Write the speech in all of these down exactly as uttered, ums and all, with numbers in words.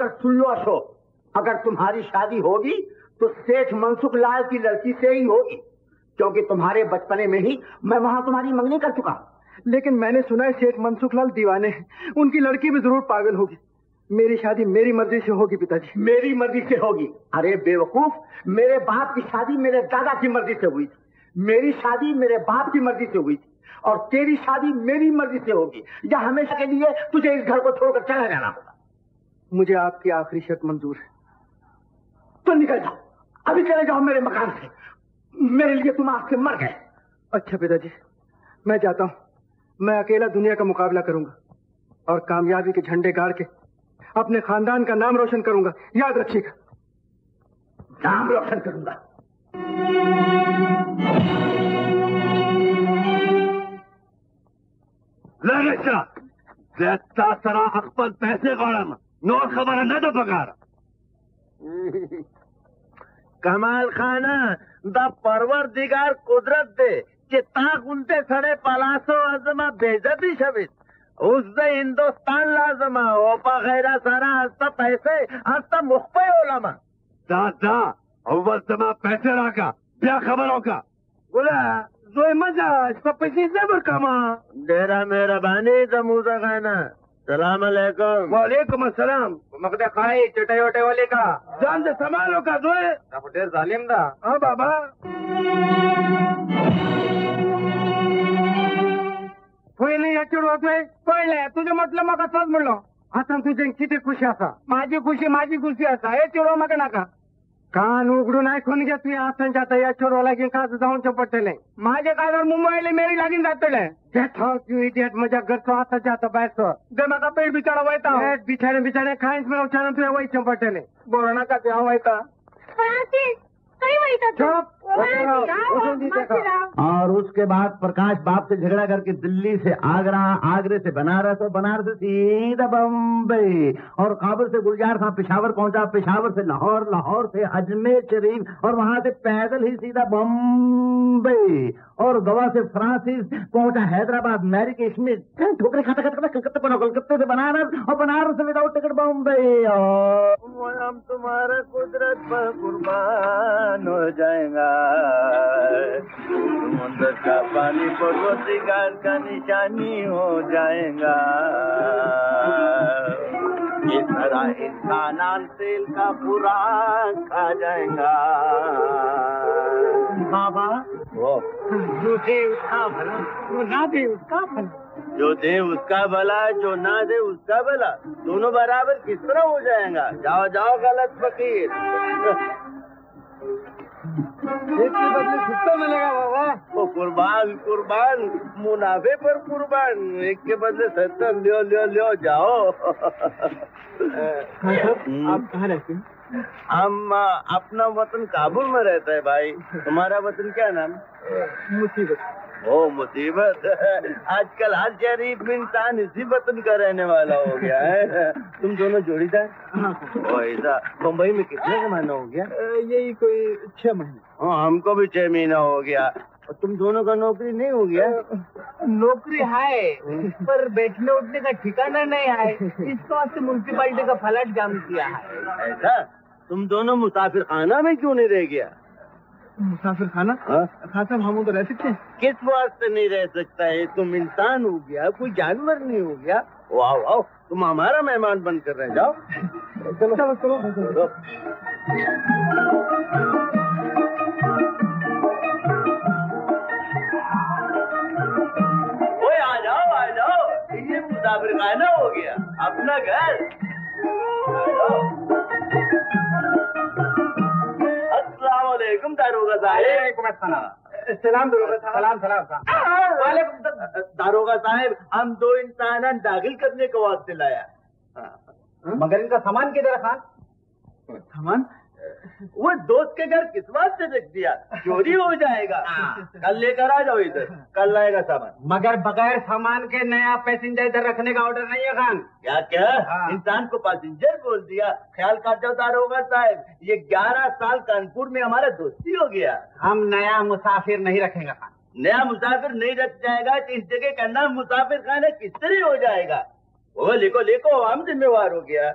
कर सुन लो अशोक, अगर तुम्हारी शादी होगी तो सेठ मनसुख लाल की लड़की से ही होगी, क्योंकि तुम्हारे बचपने में ही मैं वहां तुम्हारी मंगनी कर चुका। लेकिन मैंने सुना है सेठ मनसुख लाल दीवाने हैं, उनकी लड़की भी जरूर पागल होगी। मेरी शादी मेरी मर्जी से होगी पिताजी। मेरी मर्जी से होगी? अरे बेवकूफ, मेरे बाप की शादी मेरे दादा की मर्जी से हुई थी, मेरी शादी मेरे बाप की मर्जी से हुई थी, और तेरी शादी मेरी मर्जी से होगी, या हमेशा के लिए तुझे इस घर को छोड़कर चला जाना होगा। मुझे आपकी आखिरी शर्त मंजूर है। तो निकल जाओ, अभी चले जाओ मेरे मकान से, मेरे लिए तुम आज से मर गए। अच्छा पिताजी, मैं जाता हूँ। मैं अकेला दुनिया का मुकाबला करूंगा और कामयाबी के झंडे गाड़ के अपने खानदान का नाम रोशन करूंगा, याद रखिएगा। नाम रोशन करूंगा? लगेचा त्याचा सरा अकबर पैसे गाड़ा नोट खबर न तो पगार कमाल खाना द परवरदिगार कुदरत दे कि ताक उनते सड़े पलासो अजमा बेजती शबित उस हिंदुस्तान लाजमा ओपा गैरा सारा हस्ता पैसे हस्ता मुख्पे ओलमा दादा अव्वल जमा पैसे राका क्या खबरों का बोला जो मजा सब पैसे जबर कमा डेरा मेरा बानी दमूजा खाना सलाम अलैकुम। वालेकुम अस्सलाम। मगदे खाए चटे वटे वाले का जान दे समालो का दोए ढेर जालिम दा। हाँ बाबा होय नाही याच्यावर होतोय कळलंय तुझं म्हटलं मग असंच म्हणलो आता तुझे किती खुशी असा माझी खुशी माझी खुशी असा हे चिडो मग नका कान उघडून ऐकून घ्या तुम्ही आसांच्या आता याच्यावर लागेल का जाऊन चपटले माझ्या कानावर मुंबईला मेरी लागीन जातले इडियट मजा करतो आता जाता बाहेरचं जे मका पेट बिचारा व्हायता बिचारे बिचारे काहीच मिळव छान तुझ्या वय चपटले बोल नका ते व्हायता और उसके बाद प्रकाश बाप से झगड़ा करके दिल्ली से आगरा, आगरे से बनारस और बनारस से सीधा बम्बई और काबुल से गुलजार खां पेशावर पहुंचा, पेशावर से लाहौर, लाहौर से अजमेर शरीफ और वहां से पैदल ही सीधा बम्बई और गोवा से फ्रांसिस पहुंचा हैदराबाद, मैरी कश्मीर ठोकरे खाता खाता कलकत्ते पहुंचा, कलकत्ते से बनारस और बनारस से विदाउट टिकट बम्बई। और हम तुम्हारा कुदरत पर कुर्बान हो जाएगा, समुद्र का पानी परवरदिगार का निशानी हो जाएगा, इस तरह इंसान तेल का पूरा खा जाएगा। बाबा वो जो दे उसका भला, जो ना दे उसका भला, जो दे उसका भला, जो ना दे उसका भला, दोनों बराबर किस तरह हो जाएगा? जाओ जाओ गलत फकीर। एक के बदले कितना मिलेगा बाबा? वो कुर्बान कुर्बान मुनाफे पर कुर्बान, एक के बदले सत्तर लियो लियो लियो जाओ। आप कहाँ रहते हैं? हम अपना वतन काबुल में रहता है भाई। तुम्हारा वतन क्या नाम? मुसीबत। ओ मुसीबत, आजकल हर शरीफ इंसान इसी वतन का रहने वाला हो गया है। तुम दोनों जोड़ीदार? ओ ऐसा। मुंबई में कितने का महीना हो गया? यही कोई छह महीने। हाँ हमको भी छह महीना हो गया। और तुम दोनों का नौकरी नहीं हो गया? नौकरी है पर बैठने उठने का ठिकाना नहीं है, इस वास्ते म्यूनसिपालिटी का फ्लैट जाम किया है। ऐसा? तुम दोनों मुसाफिर खाना में क्यों नहीं रह गया? मुसाफिर खाना? खान साहब हम उधर रह सकते हैं? किस वास्ते नहीं रह सकता है? तुम इंसान हो गया, कोई जानवर नहीं हो गया। वाह वाह, तुम हमारा मेहमान बनकर रह जाओ। चलो चलो चलो, चलो। ओए आ जाओ आ जाओ, ये मुसाफिर खाना हो गया, अपना घर। आ जाओ। अस्सलाम वालेकुम दारोगा साहब। सलाम दारोगा साहब। सलाम सलाम वालेकुम दारोगा साहब, हम दो इंसान दाखिल करने को वास्ते लाया। मगर इनका सामान किधर है खान? सामान वो दोस्त के घर किस वास्ते रख दिया? चोरी हो जाएगा। कल लेकर आ जाओ इधर, कल लाएगा सामान। मगर बगैर सामान के नया पैसेंजर इधर रखने का ऑर्डर नहीं है खान। क्या क्या? इंसान को पैसेंजर बोल दिया? ख्याल कर जाओ दारोगा साहब, ये ग्यारह साल कानपुर में हमारा दोस्ती हो गया। हम नया मुसाफिर नहीं रखेंगे खान। नया मुसाफिर नहीं रख जाएगा तो इस जगह का नाम मुसाफिर खाना किस तरह हो जाएगा? वो लिखो लिखो, हम जिम्मेवार हो गया।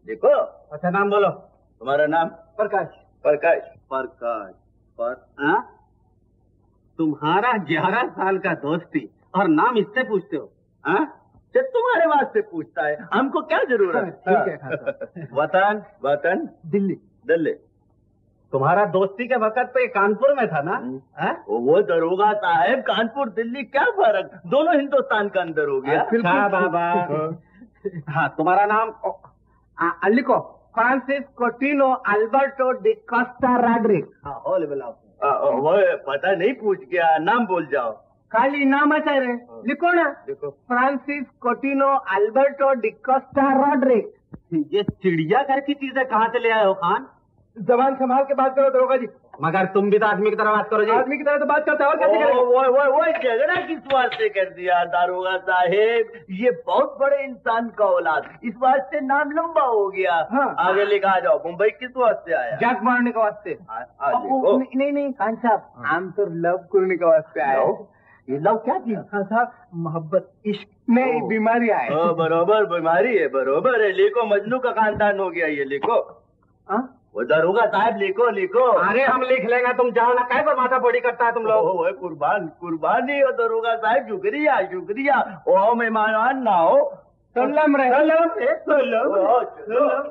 देखो। अच्छा नाम बोलो। तुम्हारा नाम? प्रकाश। प्रकाश। प्रकाश पर हाँ? तुम्हारा ग्यारह साल का दोस्ती और नाम इससे पूछते हो? हाँ? ये तुम्हारे वास्ते पूछता है, हमको क्या जरूरत? ठीक है खासा। वतन? वतन? दिल्ली। दिल्ली। तुम्हारा दोस्ती के वक्त पे कानपुर में था ना? हाँ? वो दरोगा साहब, कानपुर दिल्ली क्या फर्क, दोनों हिंदुस्तान का अंदर हो गया। अच्छा बाबा। हाँ, तुम्हारा नाम? लिखो, Francis Coutinho Alberto D Costa Rodrigue. हाँ, हो लेवल आप। वो पता नहीं पूछ गया, नाम बोल जाओ। खाली नाम अच्छा है। लिखो ना, देखो। Francis Coutinho Alberto D Costa Rodrigue. ये चिड़िया घर की चीजें कहाँ से ले आए हो खान? जबान संभाल के बात करो दरोगा जी। मगर तुम भी तो आदमी की तरह बात करो जी। आदमी की तरह तो बात करते हो, और कैसे करेंगे? वो वो वो झगड़ा किस वास्ते कर दिया दारोगा साहेब? ये बहुत बड़े इंसान का औलाद, इस वास्ते नाम लंबा हो गया। हाँ। आगे लिखा जाओ। मुंबई किस वास्ते आया? जाक मारने के वास्ते। आ- आ देखो। नहीं नहीं खान साहब, हम तो लव करने के वास्ते आए। लव? ये लव क्या चीज? हाँ साहब, मोहब्बत इश्क नहीं, बीमारी आए। हाँ, बरोबर बीमारी है, बरोबर है। लिखो, मजनू का खानदान हो गया ये। लिखो। हाँ? वो दारोगा साहब लिखो लिखो। अरे हम लिख लेंगे, तुम जाओ ना। काय पर माथा फोड़ी करता है तुम लोग? ओ, वो कुर्बान कुर्बानी हो दारोगा साहब, शुक्रिया शुक्रिया। ओ मेहमान ना हो। सलाम रहे। सलाम है, सलाम। ओ, चलो।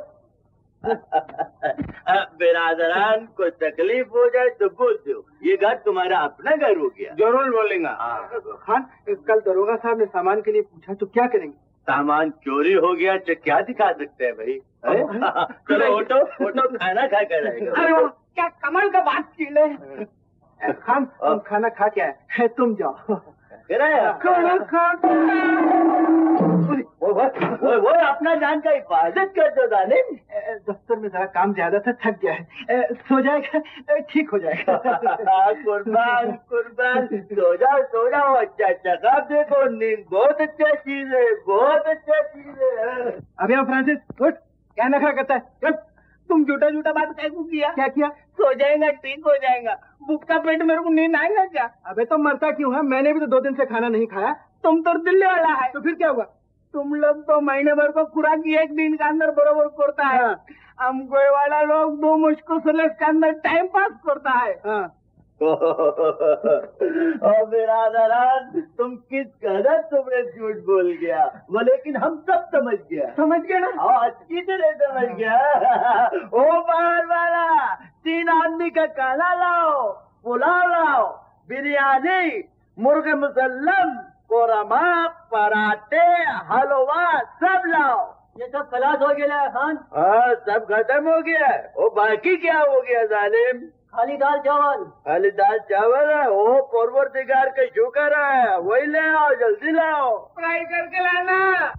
बिरादरान को तकलीफ हो जाए तो बोल दो, ये घर तुम्हारा अपना घर हो गया। जरूर बोलेंगे। खान, कल दरोगा साहब ने सामान के लिए पूछा तो क्या करेंगे? सामान चोरी हो गया तो क्या दिखा सकते हैं भाई? चलो ऑटो ऑटो खाना खा कर रहेगा। अरे वाह, क्या कमाल का बात की ले। खान, तुम खाना खा के आए, तुम जाओ। खाना खा वो, वो, वो, वो अपना जान का हिफाजत कर दो जालिम। दफ्तर में जरा काम ज्यादा था, थक गया है। सो जाएगा, ठीक हो जाएगा। कुर्बान कुर्बान, सो जाओ सो जाओ। अच्छा अच्छा खाब देखो, नींद बहुत अच्छा चीज है, बहुत अच्छा चीज है। अभी आओ फ्रांसिस, उठ। क्या नखरा करता है? चल। तुम झूठा झूठा बात कैसे किया? क्या किया? सो जाएगा, ठीक हो जाएगा। भूखा पेट मेरे को नींद आएगा क्या? अबे तो मरता क्यों है? मैंने भी तो दो दिन से खाना नहीं खाया। तुम तो दिल्ली वाला है, तो फिर क्या हुआ? तुम लोग तो महीने भर को खुराक एक दिन के अंदर बराबर करता है। हम गोए वाला लोग दो मुश्किल से के अंदर टाइम पास करता है। हाँ। ओ बिरादरान, तुम किस कदर तुमने झूठ बोल गया वो, लेकिन हम सब समझ गया। समझ गया ना? हाँ, अच्छी तरह समझ गया। ओ बाहर वाला, तीन आदमी का खाना लाओ, पुलाव लाओ, बिरयानी, मुर्गे मुसल्लम, कोरमा, पराठे, हलवा सब लाओ। ये सब खलास हो गया है खान। हाँ, सब खत्म हो गया। ओ बाकी क्या हो गया जालिम? खाली दाल चावल। खाली दाल चावल है। ओ परवरदिगार का शुक्र है, वही ले आओ, जल्दी लाओ। फ्राई करके लाना।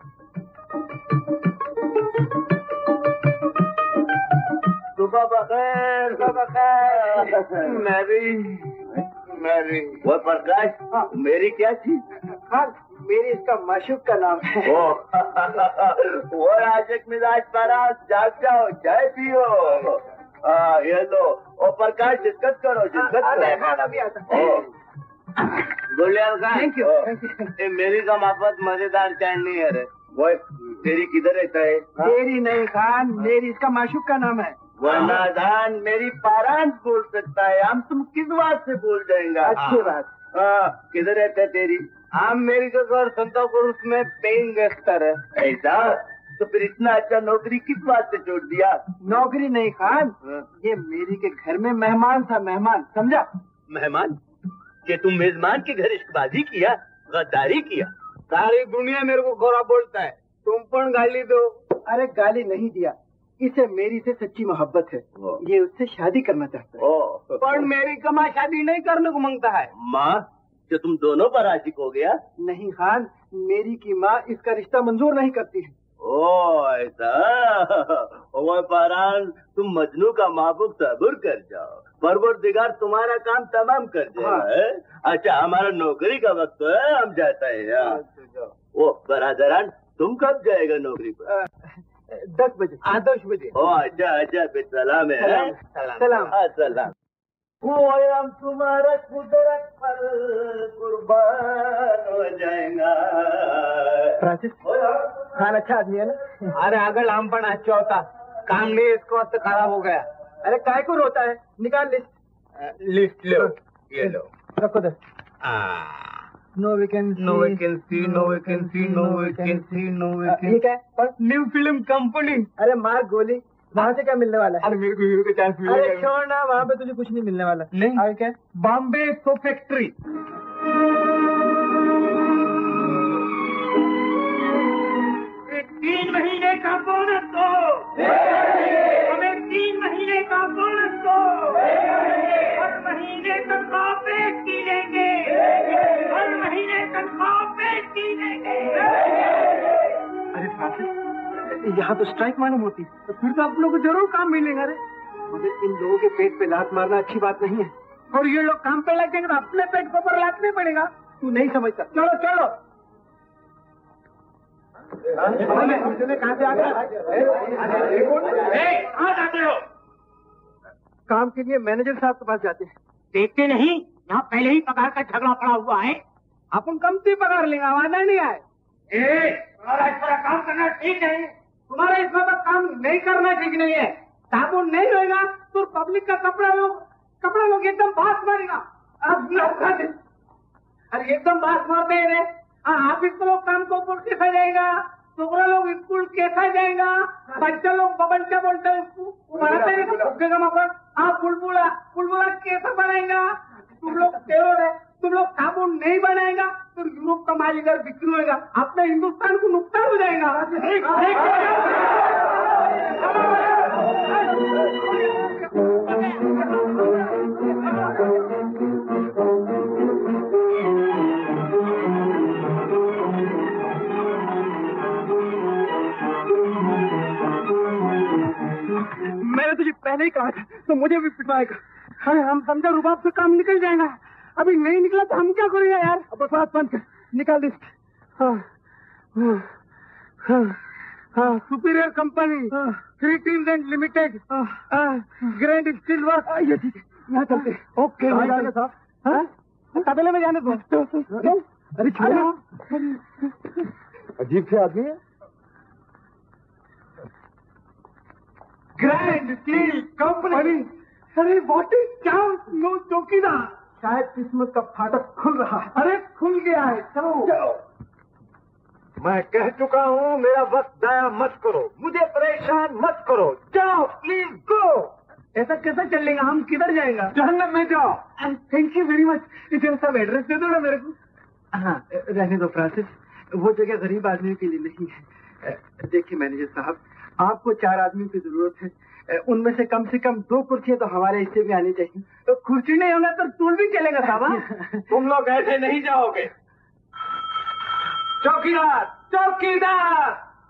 सुबह बखैर, सुबह बखैर। मैं भी मैं भी वो प्रकाश, मेरी क्या चीज? खान, मेरी इसका माशूक का नाम है। ओ वो आशिक मिजाज परास, जाग जाओ, चाय पियो। हाँ, ये लो। ओ प्रकाश, डिस्कस करो, डिस्कस करो। अभी आता है। गुलियाल का थैंक यू, थैंक यू। ये मेरी का माफत मजेदार चाय नहीं है रे। वो तेरी किधर रहता है? मेरी नहीं खान, मेरी इसका माशूक का नाम है। वरना दान मेरी पारांत बोल सकता है, हम तुम किस बात से बोल जाएंगे? अच्छी बात। हाँ, किधर रहता है तेरी? हम मेरी का घर संतापुर में पेइंग गेस्टर है। ऐसा? तो फिर इतना अच्छा नौकरी किस बात से छोड़ दिया? नौकरी नहीं खान, ये मेरी के घर में मेहमान था, मेहमान, समझा? मेहमान? कि तुम मेजमान के घर इश्कबाजी किया, गद्दारी किया? सारी दुनिया मेरे को गोरा बोलता है, तुम पण गाली दो। अरे गाली नहीं दिया, इसे मेरी से सच्ची मोहब्बत है, ये उससे शादी करना चाहता है। ओ, पर मेरी कमा शादी नहीं करने को मांगता है। माँ, कि तुम दोनों पर आशिक हो गया? नहीं खान, मेरी की माँ इसका रिश्ता मंजूर नहीं करती है। ओ ऐसा? ओ पारान, तुम मजनू का महबूब सबूर कर जाओ, परवरदिगार तुम्हारा काम तमाम कर जाए। अच्छा, हमारा नौकरी का वक्त है, हम जाता है। ओ बरादरान, तुम कब जाएगा नौकरी पर? दस बजे। हाँ, दस बजे। ओ अच्छा अच्छा, सलाम है। सलाम। सलाम। हम तुम्हारा कुदरत पर कुर्बान हो जाएगा। खान अच्छा आदमी है ना? अरे अगर आम पण अच्छा होता, काम नहीं इसको वक्त खराब हो गया। अरे काय को रोता है? निकाल लिस्ट। लिस्ट लो, ये लो। रखो दस। No vacancy, no vacancy, no vacancy, no vacancy, no ये वैकेंसी। क्या है? New film company. अरे मार गोली, वहाँ से क्या मिलने वाला है? अरे मेरे को हीरो का चांस अरे मिलेगा। छोड़ ना, वहाँ पे तुझे कुछ नहीं मिलने वाला। नहीं। आगे क्या है? Bombay so factory. तीन महीने का बोनस दो, हमें तीन महीने का बोनस दो, हर महीने तनख्वाह पे की लेंगे, हर महीने तनख्वाह पे की लेंगे। अरे फ्रांसिस, यहाँ तो स्ट्राइक मालूम होती, तो फिर तो आप लोगों को जरूर काम मिलेगा। रे मगर इन लोगों के पेट पे लात मारना अच्छी बात नहीं है, और ये लोग काम पे लग जाएंगे तो अपने पेट के ऊपर लात नहीं पड़ेगा। तू नहीं समझता। चलो चलो। कहाँ से आ गया? कहाँ जाते हो? काम के लिए मैनेजर साहब के पास जाते हैं। देखते नहीं, यहाँ पहले ही पगार का झगड़ा पड़ा हुआ है। अपन कम से पगार लेंगे, आवाज नहीं आए। ए, तुम्हारा इस तरह काम करना ठीक नहीं। तुम्हारा इस वक्त काम नहीं करना ठीक नहीं है। साबुन नहीं होगा तो पब्लिक का कपड़ा लोग कपड़ा लोग एकदम बात मारेगा। अब अरे एकदम बात मारते हैं रे। ऑफिस के लोग काम को ऊपर कैसा जाएगा, छोकरा लोग स्कूल कैसा जाएगा, बच्चा लोग बबल क्या बोलते हैं उसको बढ़ाते हैं। आप बुलबुला बुलबुला कैसा बनाएगा? तुम लोग टेरोर है, तुम लोग साबुन नहीं बनाएगा तो यूरोप का माल इधर बिक्री होगा, अपने हिंदुस्तान को नुकसान हो जाएगा। मैंने तुझे पहले ही कहा था तो मुझे भी पिटवाएगा। अरे हम समझा रुबाब से काम निकल जाएगा, अभी नहीं निकला तो हम क्या करेंगे यार? अब बात बंद कर, निकाल लिस्ट। हाँ हाँ हाँ हाँ superior company, three teams and limited, grand steel work. ये ठीक है, यहाँ चलते। ओके साहब। हाँ तबेले में जाने दो। अरे छोड़ो, अजीब से आदमी है। Grand steel company. अरे what is chance no chowkidar. शायद किस्मत का फाटक खुल रहा है। अरे खुल गया है, चलो चलो। मैं कह चुका हूँ, मेरा वक्त जाया मत करो, मुझे परेशान मत करो, जाओ प्लीज गो। ऐसा कैसा चलेगा? हम किधर जाएगा? जहन्नम में जाओ। Thank you very much. इसे सब एड्रेस दे दो ना मेरे को। हाँ रहने दो फ्रांसिस, वो जगह गरीब आदमी के लिए नहीं है। देखिए मैनेजर साहब, आपको चार आदमी की जरूरत है, उनमें से कम से कम दो कुर्सियां तो हमारे हिस्से में आनी चाहिए। तो कुर्सी नहीं होगा तो टूल भी चलेगा साहब। तुम लोग ऐसे नहीं जाओगे। चौकीदार, चौकीदार।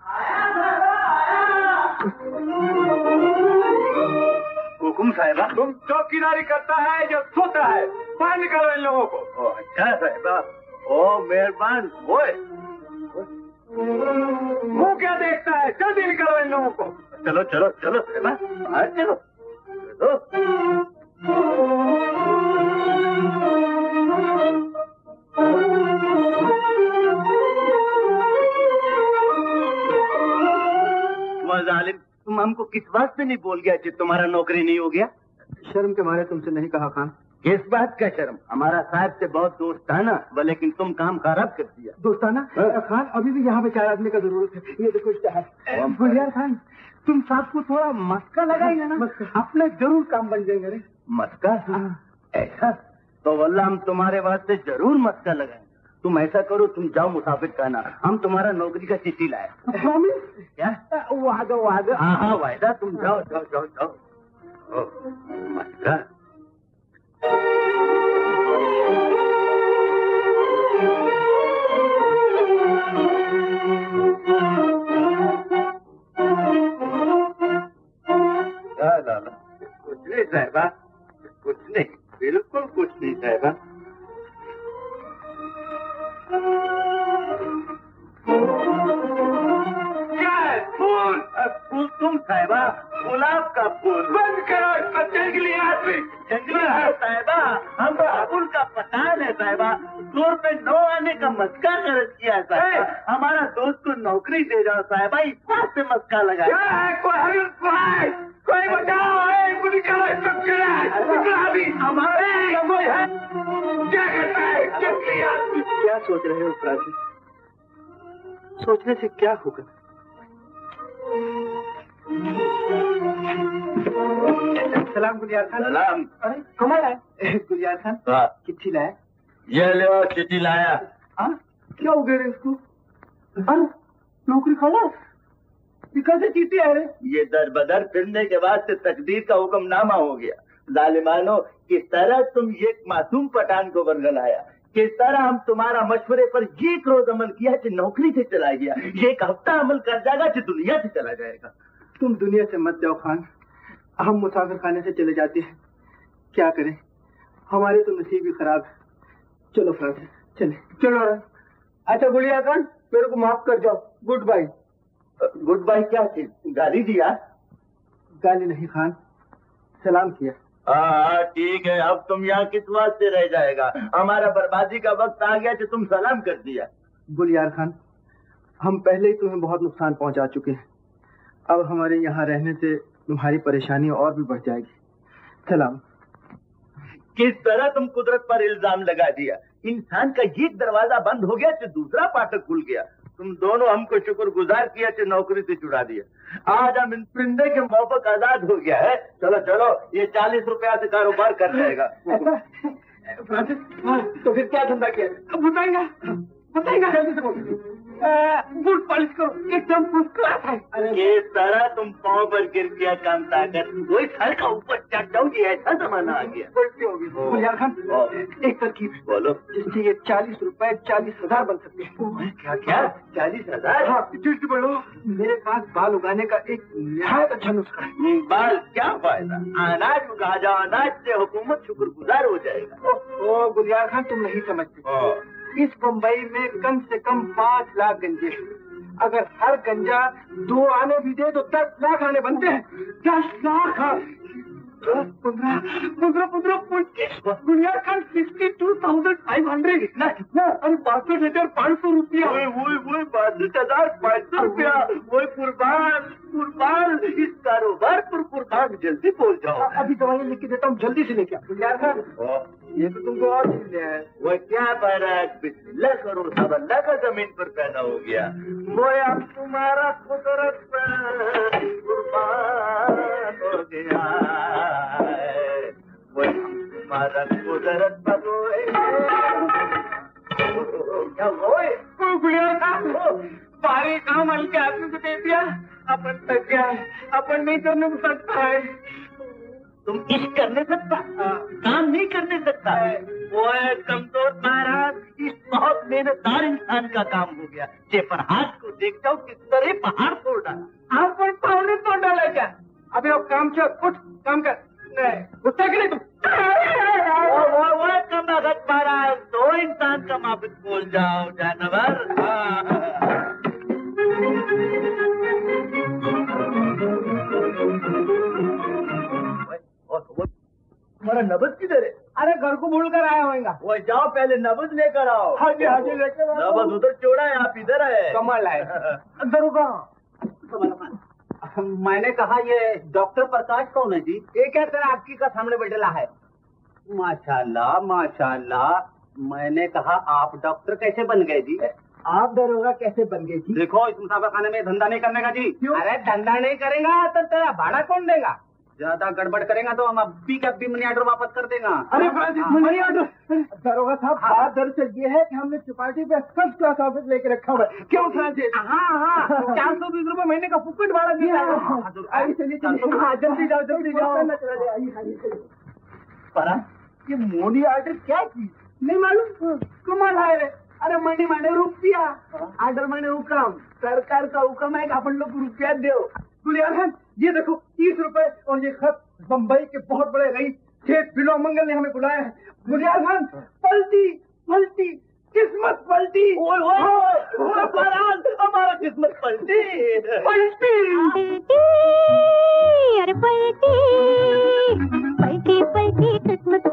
हुकुम साहिबा। तुम चौकीदारी करता है जो सोता है, बाहर निकालो इन लोगों को। ओ, अच्छा साहिबा, ओ मेहरबान। वो मुंह क्या देखता है, जल्दी निकालो इन लोगों को। चलो चलो चलो साहिबा, बाहर चलो। जालिम, तुम हमको किस बात पे नहीं बोल गया कि तुम्हारा नौकरी नहीं हो गया? शर्म के मारे तुमसे नहीं कहा खान। किस बात का शर्म? हमारा साहब से बहुत दोस्ताना, लेकिन तुम काम खराब कर दिया। दोस्ताना? खान अभी भी यहाँ पे चार आदमी का जरूरत है। ये देखो इश्तेहार। गुलियार खान, तुम साहब को थोड़ा मस्का लगाएगा ना, अपने जरूर काम बन जाएंगे। रे मस्का? ऐसा तो वल्लाह हम तुम्हारे वास्ते जरूर मस्का लगाएंगे। तुम ऐसा करो, तुम जाओ मुसाफिर खाना, हम तुम्हारा नौकरी का चिट्ठी लाए। प्रॉमिस? क्या? वादा वादा। हाँ हाँ वायदा। तुम जाओ जाओ जाओ जाओ। मस्का लाला, कुछ नहीं साहिबा, कुछ नहीं, बिल्कुल कुछ नहीं साहिबा। क्या है? फूल? फूल तुम साहिबा, गुलाब का फूल। बंद करो इसको, जंगली आदमी। जंगली साहिबा, हम काबुल का पठान है साहिबा। दो रुपए नौ आने का मस्का खर्च किया साहिबा। हमारा दोस्त को नौकरी दे जाओ साहिबा, इस बात से मस्का लगा। कोई कोई बचाओ, पुलिस हमारे क्या करता है? क्या सोच रहे हो प्राची? सोचने से क्या होगा? सलाम गुलियार खान। सलाम। अरे कमाल है गुलियार खान, चिट्ठी लाया। ये लो चिट्ठी लाया। क्या हो गया रे इसको? अरे नौकरी खोला, कैसे चिट्ठी है रे? ये दर बदर फिरने के बाद से तकदीर का हुक्मनामा हो गया। जालिमानो, किस तरह तुम एक मासूम पठान को बरगलाया, किस तरह हम तुम्हारा मशवरे पर एक रोज अमल किया कि नौकरी से चला गया, एक हफ्ता अमल कर जाएगा कि दुनिया से चला जाएगा। तुम दुनिया से मत जाओ खान, हम मुसाफिर खाने से चले जाते हैं। क्या करें, हमारे तो नसीब ही खराब है। चलो फ्रांसिस चले। चलो। अच्छा गुलिया खान, मेरे को माफ कर जाओ। Good bye. गुड बाय क्या चीज? गाली दिया? गाली नहीं खान, सलाम किया। हाँ ठीक है, अब तुम यहाँ किस वास्ते रह जाएगा? हमारा बर्बादी का वक्त आ गया कि तुम सलाम कर दिया। गुलियार खान, हम पहले ही तुम्हें बहुत नुकसान पहुंचा चुके हैं, अब हमारे यहाँ रहने से तुम्हारी परेशानी और भी बढ़ जाएगी। सलाम। किस तरह तुम कुदरत पर इल्जाम लगा दिया। इंसान का एक दरवाजा बंद हो गया तो दूसरा फाटक खुल गया। तुम दोनों हमको शुक्रगुजार किया कि नौकरी से छुड़ा दिया। आज हम इन परिंदे के मौफक आजाद हो गया है। चलो चलो, ये चालीस रुपया से कारोबार कर जाएगा। फ्रांसिस, तो फिर क्या धंधा किया? बताएगा बताएगा जल्दी से बोल। बूट पॉलिश करो, एकदम फर्स्ट क्लास है। किस तरह तुम पाँव पर गिर गया काम ताकत, वही सर का ऊपर चढ़ जाओगी, ऐसा जमाना आ गया। गलती होगी गुलियार खान, एक तरकीब बोलो जिससे ये चालीस रुपए चालीस हजार बन सकते हैं। क्या क्या? चालीस हजार? हाँ जल्दी बोलो। मेरे पास बाल उगाने का एक निहायत अच्छा नुस्खा है। बाल क्या फायदा? अनाज उगा जाओ, अनाज से हुकूमत शुक्रगुजार हो जाएगा। ओ गुलियार खान, तुम नहीं समझते। इस बम्बई में कम से कम पाँच लाख गंजे हैं। अगर हर गंजा दो आने भी दे तो दस लाख आने बनते हैं। दस लाख पंद्रह पंद्रह पंद्रह पच्चीस Guliyar Khan sixty two thousand five hundred इतना कितना? अरे बासठ हजार पाँच सौ रुपया। वही वही वही बासठ हजार पाँच सौ रुपया। वही कुर्बान कुर्बान, इस कारोबार पर कुर्बान, जल्दी पहुंच जाओ। अभी दवाइयाँ लिख के देता हूँ, जल्दी से लेके आओ। गुलियार खान, ये तो तुमको और चीज है। वो क्या फर्क? बिस्मिल्लाह करो, सब अल्लाह का जमीन पर पैदा हो गया। वो अब तुम्हारा कुदरत पर कुर्बान हो गया, वो तुम्हारा कुदरत पर क्या होए? गुलियार खान, सारे काम हल्के आदमी को दे दिया। अपन तक गया, अपन नहीं करने को सकता है। तुम इश्क करने सकता, काम नहीं करने सकता। वो है कमजोर महाराज, इस बहुत मेहनतदार इंसान का काम हो गया। जे फरहाद को देख जाओ किस तरह पहाड़ तोड़ डाला। आप पर पावने तोड़ डाला क्या? अभी अब काम चल, उठ काम कर। गुस्सा के नहीं तुम? वो वो वो कम अगत महाराज, दो इंसान का माफिक बोल जाओ जानवर। तुम्हारा नबज किधर है? अरे घर को भूल कर आया होगा। वो जाओ पहले नबज लेकर आओ। हाँ जी हाँ जी लेकर आओ। नबज उधर चोड़ा है, आप इधर है। कमाल है। दरोगा, मैंने कहा ये डॉक्टर प्रकाश कौन है जी? ये क्या तेरा आपकी का सामने बैठेला है? माशाल्लाह माशाल्लाह। मैंने कहा आप डॉक्टर कैसे बन गए जी? आप दरोगा कैसे बन गए जी? देखो, इस मुसाफिर खाने में धंधा नहीं करने का जी। क्यों? अरे धंधा नहीं करेगा तो तेरा भाड़ा कौन देगा? ज्यादा गड़बड़ करेगा तो हम अभी का भी मनी ऑर्डर वापस कर देगा। अरे मनी ऑर्डर? दरोगा साहब, बात दरअसल ये है कि हमने चौपाटी पे फर्स्ट क्लास ऑफिस लेके रखा हुआ है। क्यों फ्रांसिस? हाँ हाँ, चार सौ बीस रूपए महीने का फुकट भाड़ा दिया है। आइए चलिए चलिए, हाँ जल्दी जाओ जल्दी जाओ। परा, ये मनी ऑर्डर क्या चीज? नहीं मालूम, कमाल है रे। अरे मनी माने रुपया, ऑर्डर माने हुक्म। सरकार का हुक्म है कि अपन लोग रुपया दो। गुलियार खान, ये देखो तीस रुपए और ये खत बम्बई के बहुत बड़े रईस सेठ बिलो मंगल ने हमें बुलाया है। गुलियार खान, पलटी पलटी किस्मत पलटी। ओए ओए हमारा किस्मत पलटी पलटी अरे पलटी पलटी पलटी किस्मत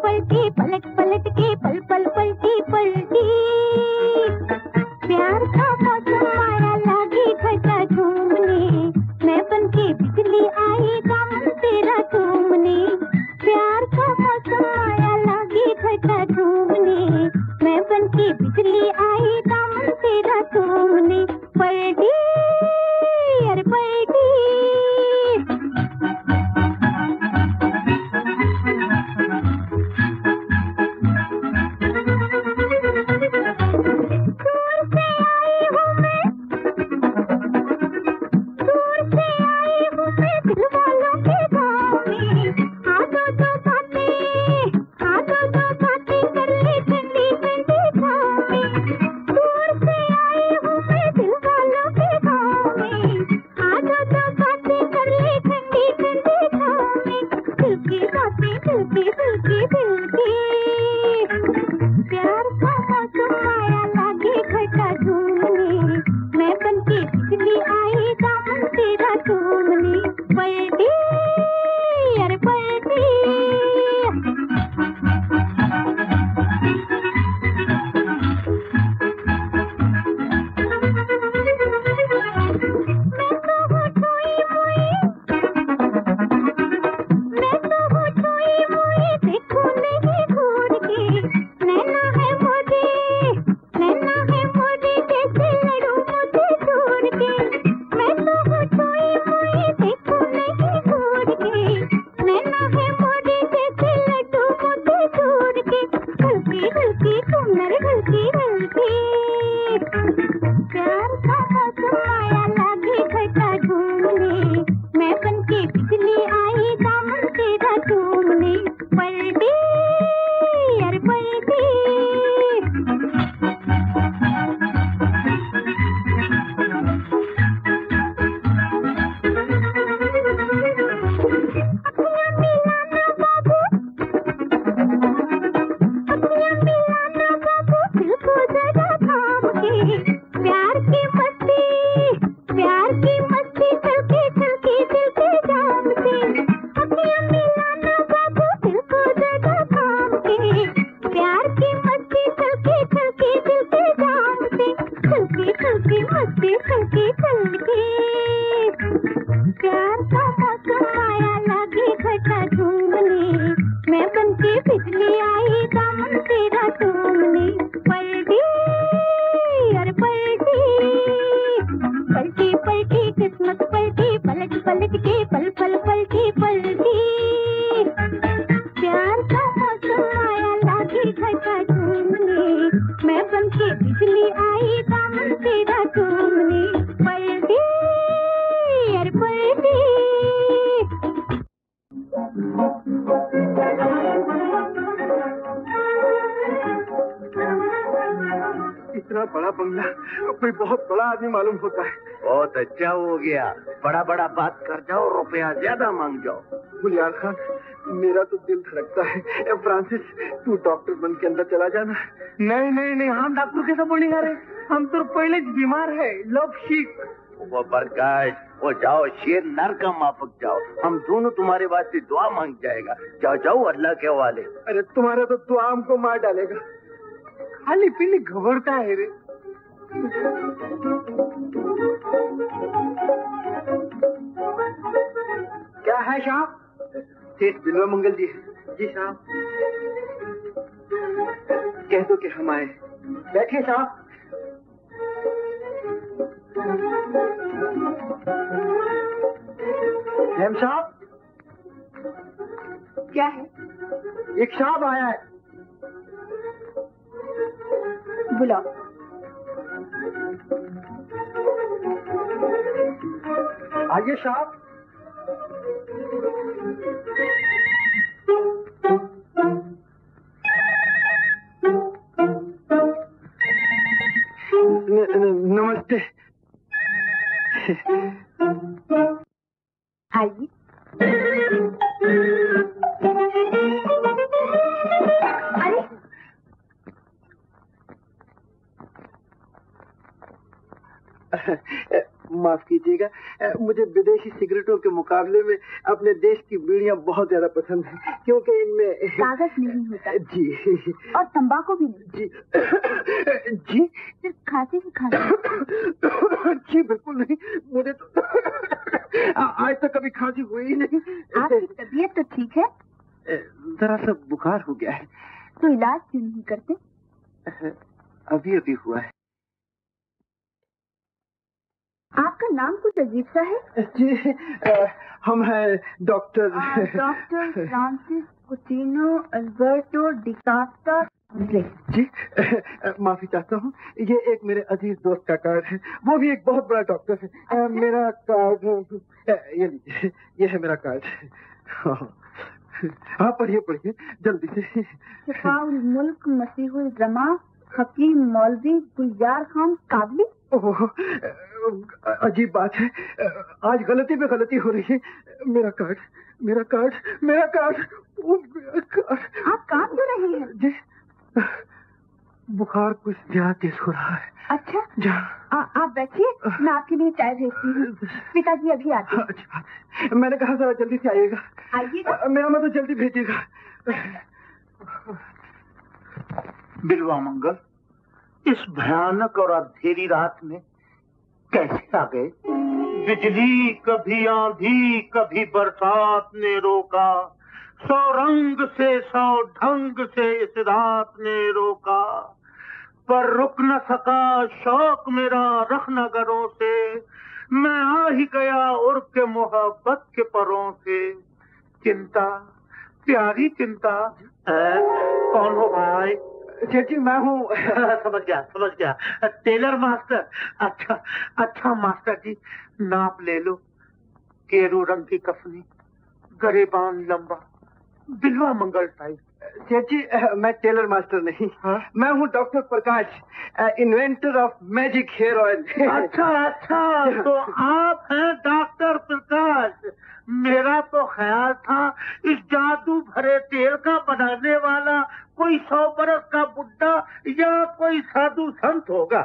दिलकी दिलकी दिलकी प्यार का मौसम आया लागे घटा झूमने मैं बनके बिजली आई दामन तेरा चूमने पलटी अरे पलटी मालूम होता है। बहुत अच्छा हो गया, बड़ा बड़ा बात कर जाओ, रुपया ज्यादा मांग जाओ। गुलियार खान, मेरा तो दिल धड़कता है। ए, फ्रांसिस, तू डॉक्टर बन के अंदर चला जाना। नहीं नहीं नहीं, हम डॉक्टर कैसे बोलेंगे? अरे हम तो पहले बीमार है, लोग ठीक। वो प्रकाश, वो जाओ, शेर नर का माफक जाओ, हम दोनों तुम्हारे वास्ते दुआ मांग जाएगा। जाओ जाओ, अल्लाह के हवाले। अरे तुम्हारा तो दुआ हमको मार डालेगा। खाली पीली घबरता है रे। क्या है साहब? सेठ बिल्वा मंगल जी। जी साहब। कह दो कि हम आए। बैठिए साहब। हेम साहब। क्या है? एक साहब आया है। बुलाओ। आइए साहब। नमस्ते। आइए। अरे माफ कीजिएगा, मुझे विदेशी सिगरेटों के मुकाबले में अपने देश की बीड़ियां बहुत ज्यादा पसंद हैं, क्योंकि इनमें कागज नहीं होता। जी। और तंबाकू भी नहीं। जी। जी। सिर्फ खांसी ही खांसी। जी बिल्कुल नहीं, मुझे तो आज तक कभी खांसी हुई ही नहीं। आपकी तबीयत तो ठीक है? जरा सा बुखार हो गया है। तो इलाज क्यों नहीं करते? अभी अभी हुआ है। आपका नाम कुछ अजीब सा है। जी, आ, हम हैं doctor doctor Francis Coutinho Alberto D'Costa. जी, आ, माफी चाहता हूँ, ये एक मेरे अजीज दोस्त का कार्ड है, वो भी एक बहुत बड़ा डॉक्टर है। आ, मेरा कार्ड ये लीजिए, ये है मेरा कार्ड। हाँ पढ़िए पढ़िए जल्दी से। शिफाउल मुल्क मसीहुल जमा हकीम मौलवी गुलजार खान काबली। अजीब बात है, आज गलती पे गलती हो रही है। मेरा कार्ड, मेरा कार्ड, मेरा कार्ड। बुखार कुछ ज्यादा तेज हो रहा है। अच्छा जा आ, आप बैठिए, मैं आपके लिए चाय भेजती हूँ। पिताजी अभी आते हैं। अच्छी बात है। मैंने कहा जरा जल्दी से आइएगा। आइएगा। मेरा मतलब जल्दी भेजिएगा। बिल्वा मंगल, इस भयानक और अंधेरी रात में कैसे आ गए? बिजली कभी आंधी कभी बरसात ने रोका, सौ रंग से सौ ढंग से इस रात ने रोका, पर रुक न सका शौक मेरा रखनगरों से, मैं आ ही गया उड़ के मोहब्बत के परों से। चिंता, प्यारी चिंता। कौन हो भाई? सेठ जी मैं हूँ। समझ गया समझ गया, टेलर मास्टर। अच्छा अच्छा मास्टर जी, नाप ले लो। केरू रंग की कफनी, गरेबान लंबा, बिल्वा मंगल टाइप। सेठ जी मैं टेलर मास्टर नहीं। हाँ? मैं हूँ doctor Prakash, inventor of magic hair oil. अच्छा अच्छा, तो आप हैं डॉक्टर प्रकाश। मेरा तो ख्याल था इस जादू भरे तेल का बनाने वाला कोई सौ बरस का बुड्ढा या कोई साधु संत होगा।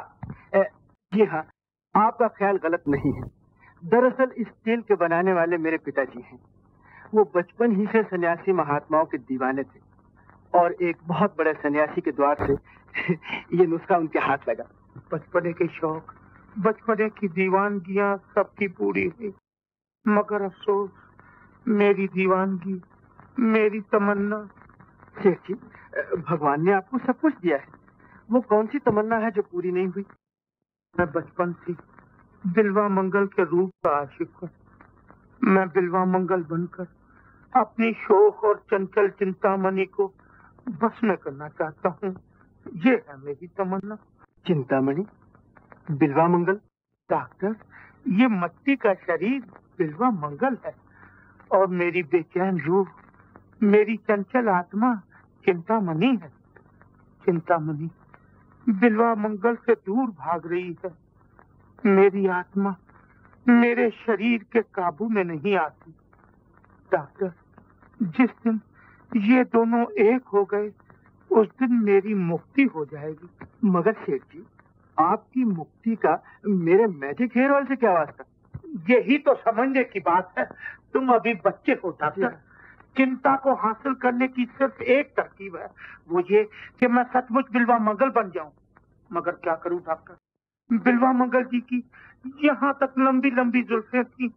जी हाँ, आपका ख्याल गलत नहीं है। दरअसल इस तेल के बनाने वाले मेरे पिताजी हैं। वो बचपन ही से सन्यासी महात्माओं के दीवाने थे और एक बहुत बड़े सन्यासी के द्वार से ये नुस्खा उनके हाथ लगा। बचपने के शौक, बचपने की दीवानगियां सबकी पूरी हुई, मगर अफसोस मेरी दीवानगी, मेरी तमन्ना। सेठ जी, भगवान ने आपको सब कुछ दिया है, वो कौन सी तमन्ना है जो पूरी नहीं हुई? मैं बचपन से बिल्वा मंगल के रूप का आशिक हूँ। मैं बिल्वा मंगल बनकर अपनी शोक और चंचल चिंतामणि को बस में करना चाहता हूँ। ये है मेरी तमन्ना। चिंतामणि, बिल्वा मंगल? डॉक्टर, ये मट्टी का शरीर बिल्वा मंगल है और मेरी बेचैन रूह, मेरी चंचल आत्मा चिंतामणि है। चिंतामणि बिल्वा मंगल से दूर भाग रही है। मेरी आत्मा मेरे शरीर के काबू में नहीं आती। डॉक्टर, जिस दिन ये दोनों एक हो गए उस दिन मेरी मुक्ति हो जाएगी। मगर सेठ जी, आपकी मुक्ति का मेरे मैजिक हेयर ऑयल से क्या वास्ता? यही तो समझने की बात है। तुम अभी बच्चे हो डॉक्टर। चिंता को हासिल करने की सिर्फ एक तरकीब है, वो ये कि मैं सचमुच बिल्वा मंगल बन जाऊं। मगर क्या करूं डॉक्टर, बिल्वा मंगल जी की यहाँ तक लंबी लंबी जुल्फें थी।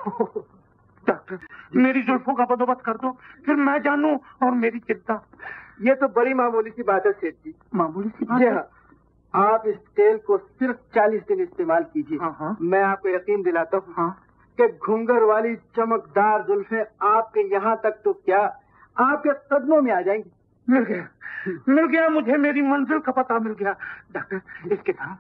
डॉक्टर, मेरी जुल्फों का बंदोबस्त कर दो, फिर मैं जानूं और मेरी चिंता। ये तो बड़ी मामूली सी बात है सेठ जी। मामूली सी बात जी है? हाँ, आप इस तेल को सिर्फ चालीस दिन इस्तेमाल कीजिए। हाँ, हाँ। मैं आपको यकीन दिलाता हूँ हाँ। कि घुंघर वाली चमकदार जुल्फें आपके यहाँ तक तो क्या, आपके कदमों में आ जाएंगी। मिल गया, मिल गया मुझे, मेरी मंजिल का पता मिल गया। डॉक्टर, इसके दाम?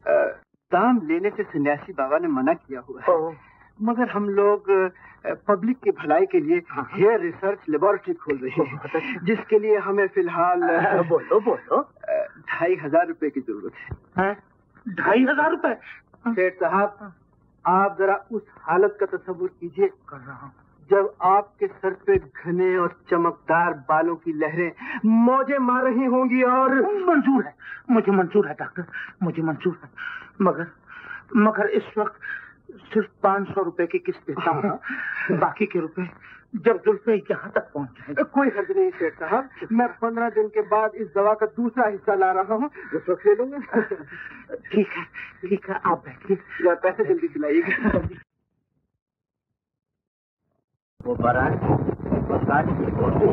दाम लेने से सन्यासी बाबा ने मना किया हुआ है, मगर हम लोग पब्लिक की भलाई के लिए हेयर रिसर्च लेबोरेटरी खोल रहे हैं, जिसके लिए हमें फिलहाल बोलो बोलो ढाई हजार रुपए की जरूरत है। ढाई हजार रुपए? सेठ साहब, आप जरा उस हालत का तस्वुर कीजिए कर रहा हूँ जब आपके सर पे घने और चमकदार बालों की लहरें मौजे मार रही होंगी। और मंजूर है, मुझे मंजूर है डॉक्टर, मुझे मंजूर है। मगर मगर इस वक्त सिर्फ पाँच सौ रुपए की किस्त देता हूँ। बाकी के रुपए जब जुल्फे यहाँ तक पहुँच जाएंगे। कोई हर्ज नहीं सेठ साहब, मैं पंद्रह दिन के बाद इस दवा का दूसरा हिस्सा ला रहा हूँ, उस वक्त ले लूंगा। ठीक है ठीक है, आप बैठिए, पैसे जल्दी दिलाइएगा। वो बारात प्रकाश की फोटो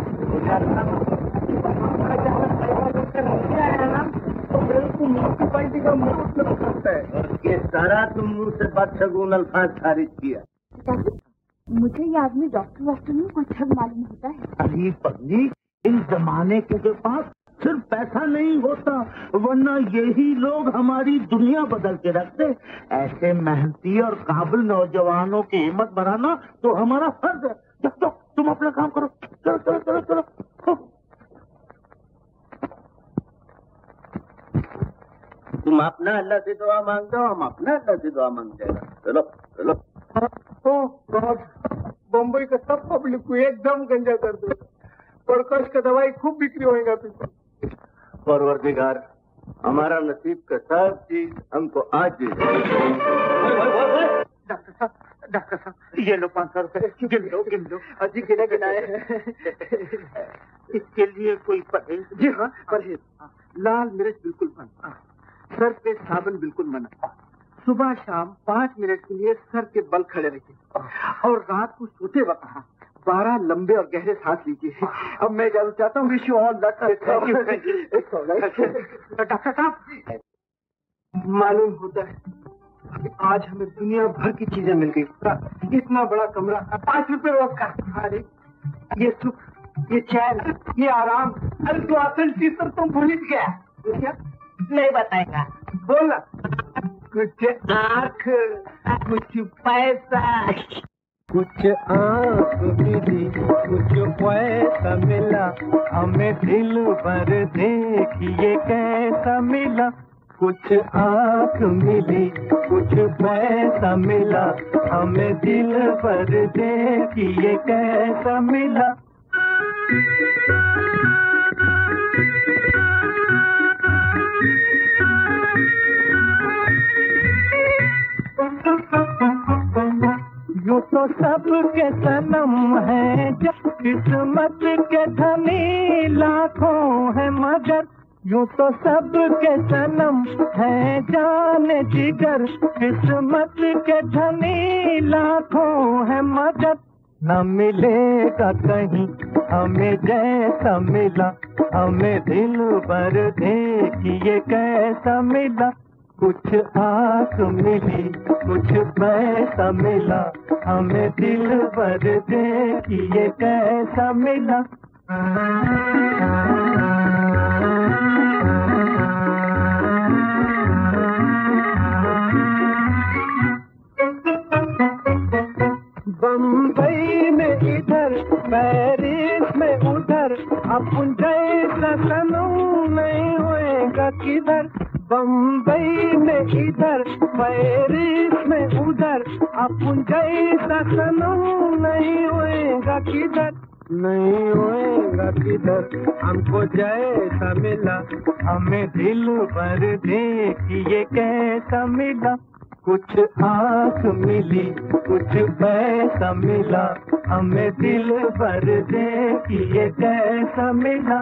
म्यूनसिपलिटी का मतलब करता है और ये सारा तुम मुंह से बदशगुन अल्फाज खारिज किया। मुझे ये आदमी डॉक्टर वॉक्टर नहीं कुछ ठग मालूम होता है। अरे पगली, इस जमाने के पास सिर्फ पैसा नहीं होता, वरना यही लोग हमारी दुनिया बदल के रखते। ऐसे मेहनती और काबिल नौजवानों की हिम्मत बढ़ाना तो हमारा फर्ज है। जब तो तुम अपना काम करो, चलो चलो चलो चलो। तुम अपना अल्लाह से दुआ मांग दो, हम अपना अल्लाह से दुआ मांग देगा। चलो चलो। ओ गॉड, बम्बई का सब पब्लिक को एकदम गंजा कर दो। प्रकाश का दवाई खूब बिक्री होएगा। परवरदिगार, हमारा नसीब का सब चीज हमको आज दे दो। डॉक्टर साहब, डॉक्टर साहब, ये लो पाँच सौ रुपए, गिन लो गिन लो। अजी गिने गिनाए हैं। इसके लिए कोई परहेज? जी हाँ, परहेज। लाल मिर्च बिल्कुल बंद, सर पे साबुन बिल्कुल मना, सुबह शाम पाँच मिनट के लिए सर के बल खड़े रखिए, और रात को सोते वक्त बारह लंबे और गहरे सांस लीजिए। अब मैं जाना चाहता हूँ। Wish you all luck. डॉक्टर साहब, मालूम होता है कि आज हमें दुनिया भर की चीजें मिल गई। इतना बड़ा कमरा, पाँच रुपए रोज का। अरे ये सुख, ये चैन, ये आराम, अरे तो असल चीज तो तुम भूल ही गया। क्या नहीं बताएगा? बोल। कुछ आँख, कुछ पैसा, कुछ आँख मिली, कुछ पैसा मिला, हमें दिल भर देखिए कैसा मिला। कुछ आँख मिली, कुछ पैसा मिला, हमें दिल भर देखिए कैसा मिला। यूं तो सबके सनम है, जब किस्मत के धनी लाखों है मगर। यूं तो सबके सनम है जाने जिगर, किस्मत के धनी लाखों है मगर। न मिलेगा कहीं हमें जैसा मिला, हमें दिल भर देखिए कैसा मिला। कुछ आँख मिली, कुछ पैसा मिला, हमें दिल भर देखिए कैसा मिला। बम्बई में इधर, पेरिस में उधर, अपन जैसा सनम नहीं होएगा किधर। बम्बई में इधर, पेरिस में उधर, अपन जैसा सनम नहीं होएगा किधर। नहीं होएगा किधर, हमको जैसा मिला, हमें दिल भर देखिए कैसा मिला। कुछ आँख मिली, कुछ पैसा मिला, हमें दिल भर देखिए कैसा मिला।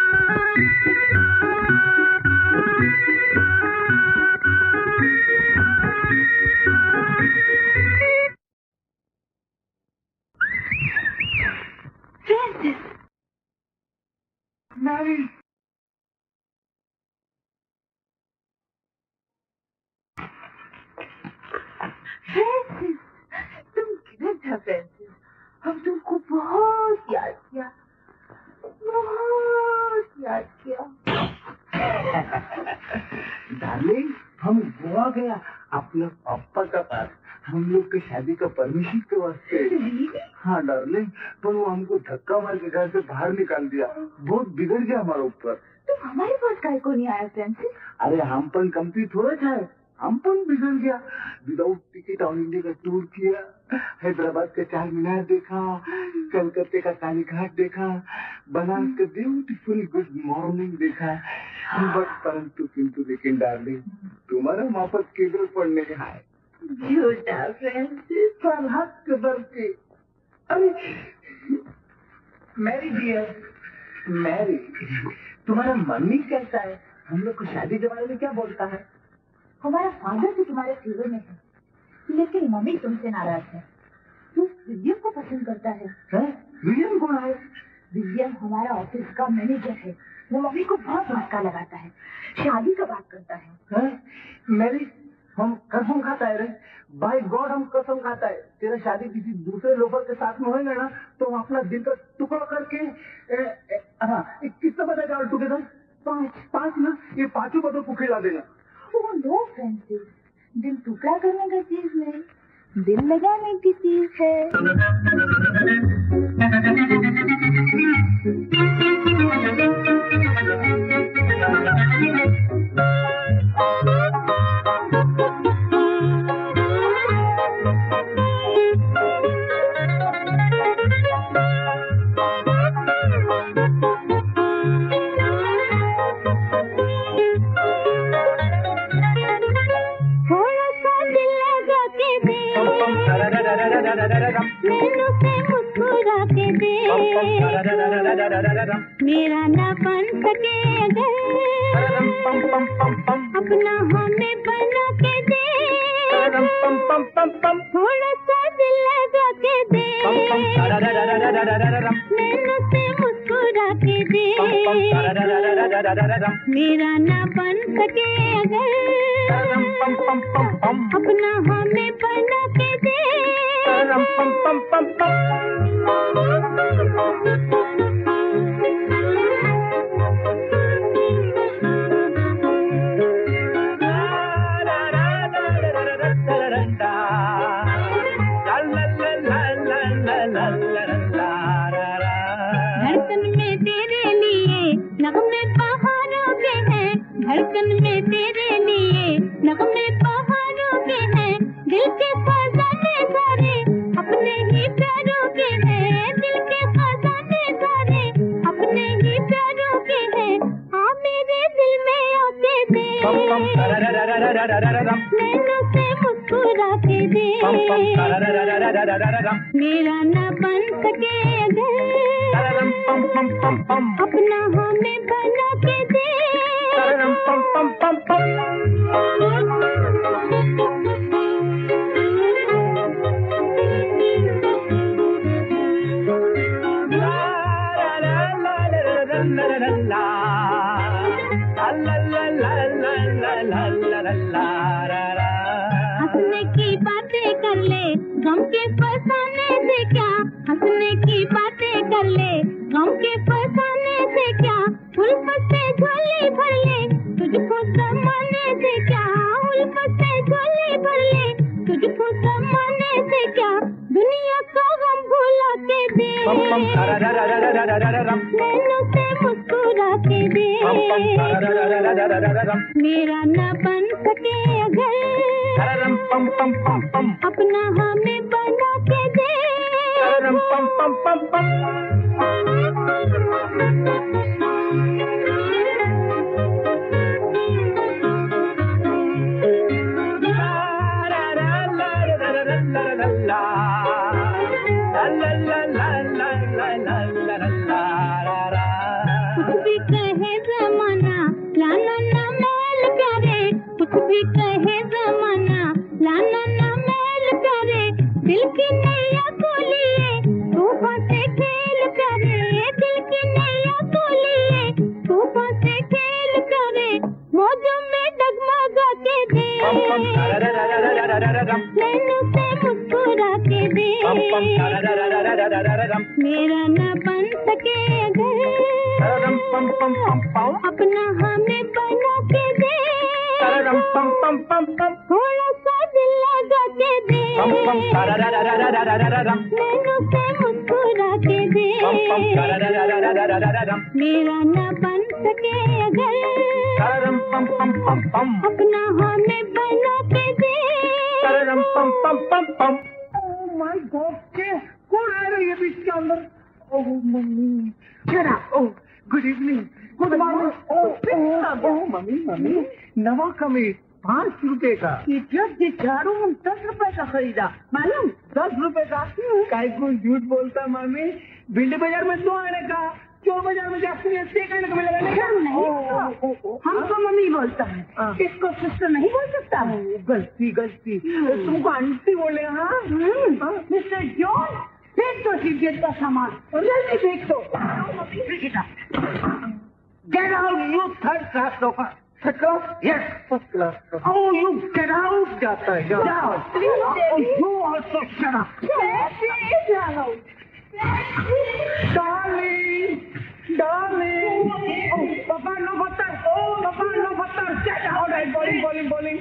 Francis! Mary! फ्रांसिस, तुम किधर था फ्रांसिस? हम तुमको बहुत याद किया, बहुत याद किया। डार्लिंग, हम गोवा गया अपने पापा का पास, हम लोग की शादी का परमिशन के वास्ते। हाँ डार्लिंग, पर वो हमको धक्का मार के घर से बाहर निकाल दिया, बहुत बिगड़ गया हमारे ऊपर। तुम हमारे पास काहे को नहीं आया फ्रांसिस? अरे हम पण कंप्लीट हो रहा है, हम पण बिगड़ गया। विदाउट टिकट ऑल इंडिया का टूर किया, हैदराबाद का चार मीनार देखा, कलकत्ते का काली घाट देखा, बनारस का ब्यूटीफुल गुड मॉर्निंग देखा। बट परंतु किंतु लेकिन डार्लिंग, तुम्हारा माफत किधर पड़ने का है? झूठा फ्रांसिस, पर हक करके। अरे मैरी डियर, मैरी, तुम्हारा मम्मी कैसा है? हम लोग को शादी के बारे में क्या बोलता है? हमारा फादर तो तुम्हारे फेवर में है, लेकिन मम्मी तुमसे नाराज है। तू विलियम को पसंद करता है। है? विलियम कौन है? विलियम हमारा ऑफिस का मैनेजर है, वो मम्मी को बहुत धक्का लगाता है, शादी का बात करता है। है? मैरी, हम कसम खाता है रे, बाय गॉड हम कसम खाता है, तेरा शादी किसी दूसरे लोफर के साथ में होगा ना तो हम अपना दिल का टुकड़ा करके ए, ए, हाँ, कितना बता ऑल टुगेदर? पाँच पाँच ना, ये पांचों बतों को खिला देना। ओह नो फ्रांसिस, दिल टुकड़ा करने का चीज नहीं, दिल लगाने की चीज है। मेरा ना बन सके अगर अपना हमें बना के दे, थोड़ा सा दिल लगा के दे, नैनों से मुस्कुरा के दे। मेरा ना बन सके अगर अपना हमें बना के दे, धड़कन में तेरे लिए नगमे पहाड़ों के हैं, धड़कन में तेरे लिए नगमे पहाड़ों के हैं, दिल के खजाने सारे अपने ही प्यारों के हैं, दिल के खजाने सारे अपने ही प्यारों के हैं। हाँ मेरे दिल में आके दे, नैनों से मुस्कुरा के दे। मेरा ना बन सके अगर अपना हमें बना के दे, हंसने की बातें कर ले गम के फसाने से क्या, हंसने की बातें कर ले गम के फसाने से क्या, उल्फत से झोली भर ले तुझको जमाने से क्या, उल्फत से झोली भर ले तुझको जमाने से क्या, दुनिया को गम भुला के दे, नैनों से मुस्कुरा के दे। मेरा ना बन सके अगर अपना हमें बना के दे, कुछ भी कहे जमाना लाना ना मैल करे, कुछ भी कहे जमाना लाना ना मैल करे, दिल की नैया को लिए तूफान से खेल करे, दिल की नैया को लिए तूफान से खेल करे, मौजों में डगमगा के दे, नैनों से मुस्कुरा के दे। मेरा ना बन सके अगर अपना हमें बना के दे, थोड़ा सा दिल लगा के दे, नैनों से मुस्कुरा के दे। मेरा ना बन सके अगर अपना हमें बना के दे। माय गॉड, के कौन आ रही है बीच के अंदर? ओह मम्मी, चला। Oh good evening, good morning. Oh mummy mummy, नवा कमीज पाँच रुपए का। झाड़ू हम दस रुपए का खरीदा, मालूम? दस रुपए का? काय कोई झूठ बोलता मामी? भिंडी बाजार में दो आने का, चोर बाजार में जाती है सेकंड का मिलेगा। नहीं, हमको मम्मी बोलता है, इसको सिस्टर नहीं बोल सकता। गलती गलती, तुमको आंटी बोले? हाँ मिस्टर जॉन, फेंक दो सिगरेट का सामान और जल्दी फेंक दो। Get out you third class loafer. First class? Yes, first class. Oh, you get out, जाता है। जाओ। Please, you also shut up. Please, जाओ। Darling, darling. Oh, Papa, no butter. Oh, Papa, no butter. Get out. All right, bowling, bowling, bowling.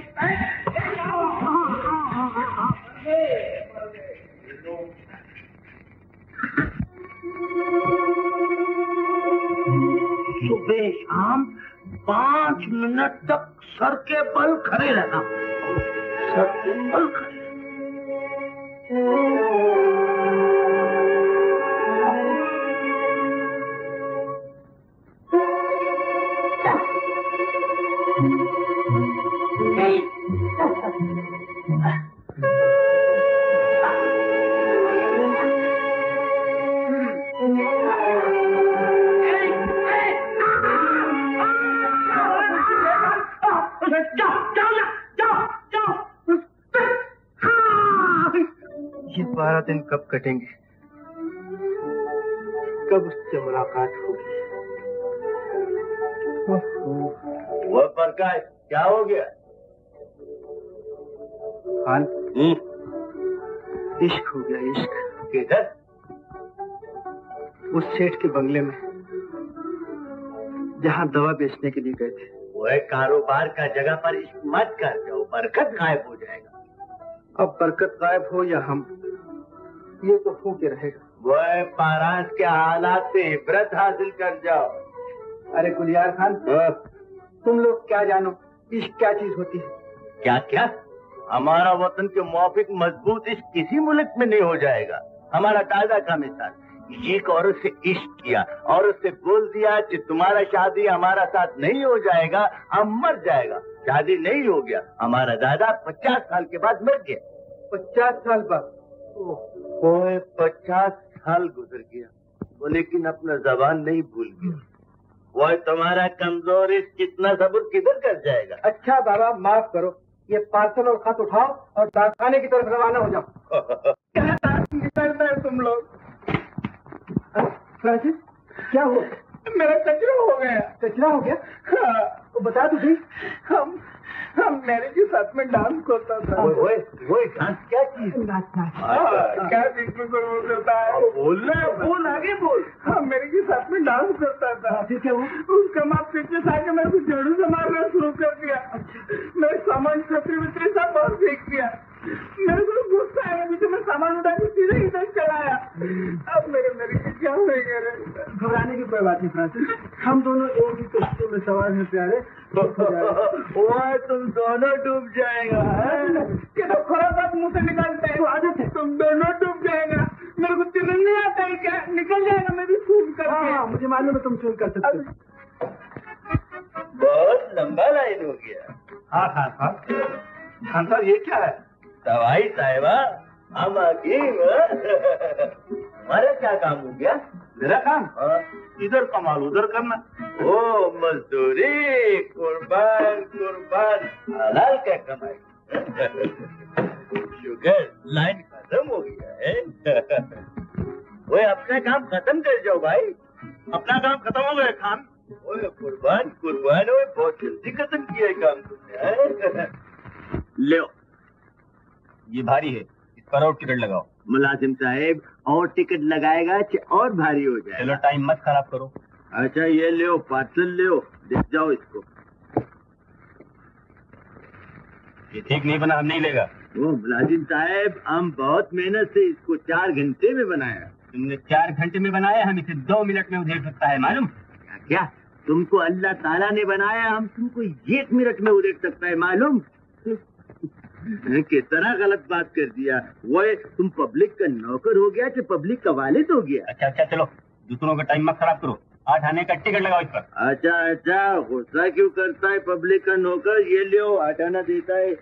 सुबह शाम पाँच minute तक sir के बल खड़े रहना, सर के बल खड़े। बारह दिन कब कटेंगे, कब उससे मुलाकात होगी। वो प्रकाश क्या हो गया? खान, इश्क हो गया, इश्क। किधर? उस सेठ के बंगले में, जहाँ दवा बेचने के लिए गए थे। वो कारोबार का जगह पर इश्क मत कर जाओ, बरकत गायब हो जाएगा। अब बरकत गायब हो या हम, ये तो हो के रहेगा। वो पारास के हालात से इबरत हासिल कर जाओ। अरे गुलियार खान, तुम लोग क्या जानो इश्क क्या चीज होती है? क्या क्या? हमारा वतन के मुआफिक मजबूत इश्क किसी मुल्क में नहीं हो जाएगा। हमारा ताजा का मिसाल, एक औरत से इश्क किया और उससे बोल दिया कि तुम्हारा शादी हमारा साथ नहीं हो जाएगा, हम मर जाएगा। शादी नहीं हो गया, हमारा दादा पचास साल के बाद मर गया। पचास साल बाद? वो पचास साल गुजर गया, वो लेकिन अपना जबान नहीं भूल गया। वो तुम्हारा कमजोर इश्क कितना सब्र किधर कर जाएगा। अच्छा बाबा माफ करो, ये पार्सल और खत उठाओ और डाकखाने की तरफ रवाना हो जाओ। क्या करता है तुम लोग? फ्रांसिस, क्या हुआ? मेरा कचरा हो गया। कचरा हो गया? हाँ। तो बता तू भी। हम हम मेरे के साथ में डांस करता था। वो वो डांस क्या चीज? क्या देखने को होता है? बोलना, बोल आगे बोल। हाँ, मेरे के साथ में डांस करता था। फिर क्या हुआ? उसका माँ पीछे से आके मेरे को झाड़ू से मारना शुरू कर दिया। मेरे सामान छतरी वितरी सब बाहर फेंक दिया। मेरे को गुस्सा आया, पीछे मैं सामान उठा के सीधे इधर चलाया। अब मेरे मेरे के क्या होएगा रे? घबराने की कोई बात नहीं फ्रांसिस, हम दोनों एक ही कश्ती में सवार हैं प्यारे। वो तुम दोनों डूब जाएगा। कि तो खरा बात मुंह से निकालते हैं। आदत है, तुम दोनों डूब जाएगा। मेरे को तिरन नहीं आता है क्या? निकल जाएगा, मैं भी स्विम कर। हाँ, मुझे मालूम है तुम स्विम कर सकते हो। बहुत लंबा लाइन हो गया। हाँ हाँ हाँ खान साहब, ये क्या है? दवाई साहिबा, हम हकीम। हमारा क्या काम हो गया? मेरा काम? हाँ। इधर कमाल उधर करना। ओ मजदूरी, कुर्बान कुर्बान, हलाल क्या कमाई। शुगर लाइन खत्म हो गया है। वो अपना काम खत्म कर जाओ भाई। अपना काम खत्म हो गया खान। ओए कुर्बान कुर्बान, ओए बहुत जल्दी खत्म किया है काम तुमने। ले ये भारी है, इस पर और टिकट लगाओ। मुलाजिम साहब, और टिकट लगाएगा और भारी हो जाएगा। चलो टाइम मत खराब करो। अच्छा ये ले, पार्सल ले, देख जाओ इसको। ये ठीक नहीं बना, हम नहीं लेगा। वो मुलाजिम साहब, हम बहुत मेहनत से इसको चार घंटे में बनाया। तुमने चार घंटे में बनाया, हम इसे दो मिनट में उधेड़ सकता है, मालूम? क्या क्या? तुमको अल्लाह ताला ने बनाया, हम तुमको एक मिनट में उधेड़ सकता है, मालूम? किस तरह गलत बात कर दिया। वो तुम पब्लिक का नौकर हो गया कि पब्लिक का वालिद हो गया? अच्छा अच्छा चलो, दूसरों का टाइम मत खराब करो। आठ आने का टिकट लगाओ इस पर। अच्छा अच्छा, गुस्सा क्यों करता है पब्लिक का नौकर? ये लियो, आठ आना देता है।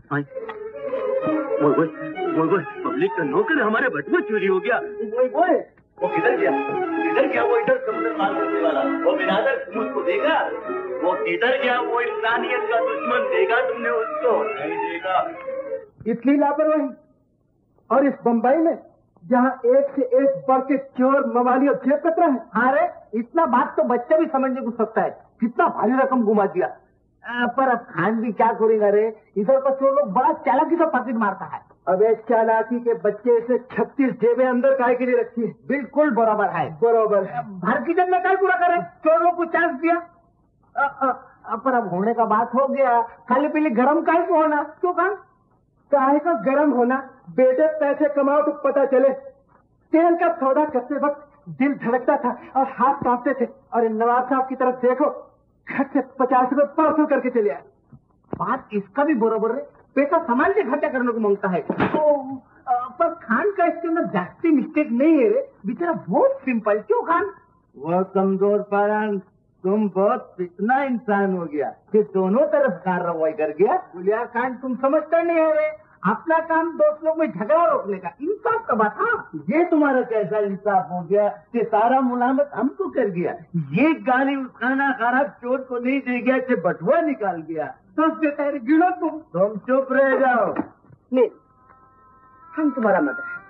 वो वो वो वो पब्लिक का नौकर हमारे बटुआ चोरी हो गया। वो वो वो किधर गया? किधर गया? वो इधर समुद्र पार करने वाला, वो बिरादर, तुम उसको देखा? वो किधर गया? वो इंसानियत का दुश्मन, देखा तुमने उसको? नहीं देखा। इतनी लापरवाही, और इस बम्बई में जहाँ एक से एक बढ़ के चोर, मवाली और जेब कतरा है। अरे इतना बात तो बच्चा भी समझने को सकता है। कितना भारी रकम घुमा दिया। आ, पर अब खान भी क्या करेगा रे? इधर का चोर लोग बड़ा चालाकी से पॉकेट मारता है। अबे चालाकी के बच्चे से छत्तीस जेबें अंदर काय के लिए रखी है। बिल्कुल बराबर है, बराबर। भर की जब में काय पूरा करे, चोर लोग को चांस दिया। आ, आ, आ, पर अब होने का बात हो गया, खाली पीली गरम काय को होना? क्यों काम काहे का गरम होना? बेटे पैसे कमाओ तो पता चले। तेल का सौदा करते वक्त दिल धड़कता था और हाथ कांपते थे। और नवाब साहब की तरफ देखो, घर से पचास रुपए पार्सल करके चले आए। बात इसका भी बराबर है, पैसा सामान से खर्चा करने को मांगता है। तो, आ, पर खान का इसके अंदर जास्ती मिस्टेक नहीं है रे, बेचारा बहुत सिंपल। क्यों खान? वो कमजोर पारान, तुम बहुत इतना इंसान हो गया कि दोनों तरफ कार्रवाई कर गया। गुलिया खान, तुम समझते नहीं है रे, अपना काम दोस्त लोग में झगड़ा रोकने का, इंसाफ का बात। हाँ, ये तुम्हारा कैसा इंसाफ हो गया कि सारा मुलामत हमको कर गया? ये गाली खाना खराब चोर को नहीं दे गया कि बटुआ निकाल गया। तो देता है गिनो तुम। तुम चुप रह जाओ। नहीं, हम तुम्हारा मदद है,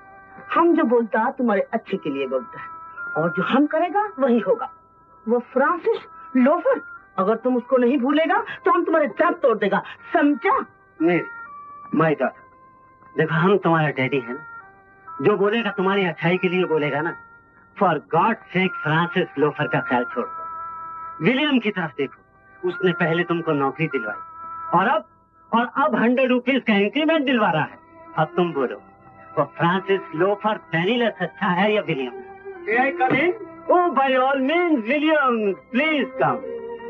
हम जो बोलता है तुम्हारे अच्छे के लिए बोलता है, और जो हम करेगा वही होगा। वो फ्रांसिस लोफर, अगर तुम उसको नहीं भूलेगा तो हम तुम्हारे दांत तोड़ देगा, समझा? नहीं माय डॉटर, देखो हम तुम्हारा डैडी है ना, जो बोलेगा तुम्हारी अच्छाई के लिए बोलेगा ना। For God sake Francis loafer का ख्याल छोड़ दो, विलियम की तरफ देखो, उसने पहले तुमको नौकरी दिलवाई और अब और अब हंड्रेड रुपीज का इंक्रीमेंट दिलवा रहा है। अब तुम बोलो, वो फ्रांसिस लोफर पेनीलेस अच्छा है या William? May I come in? Oh, by all means, William, please come.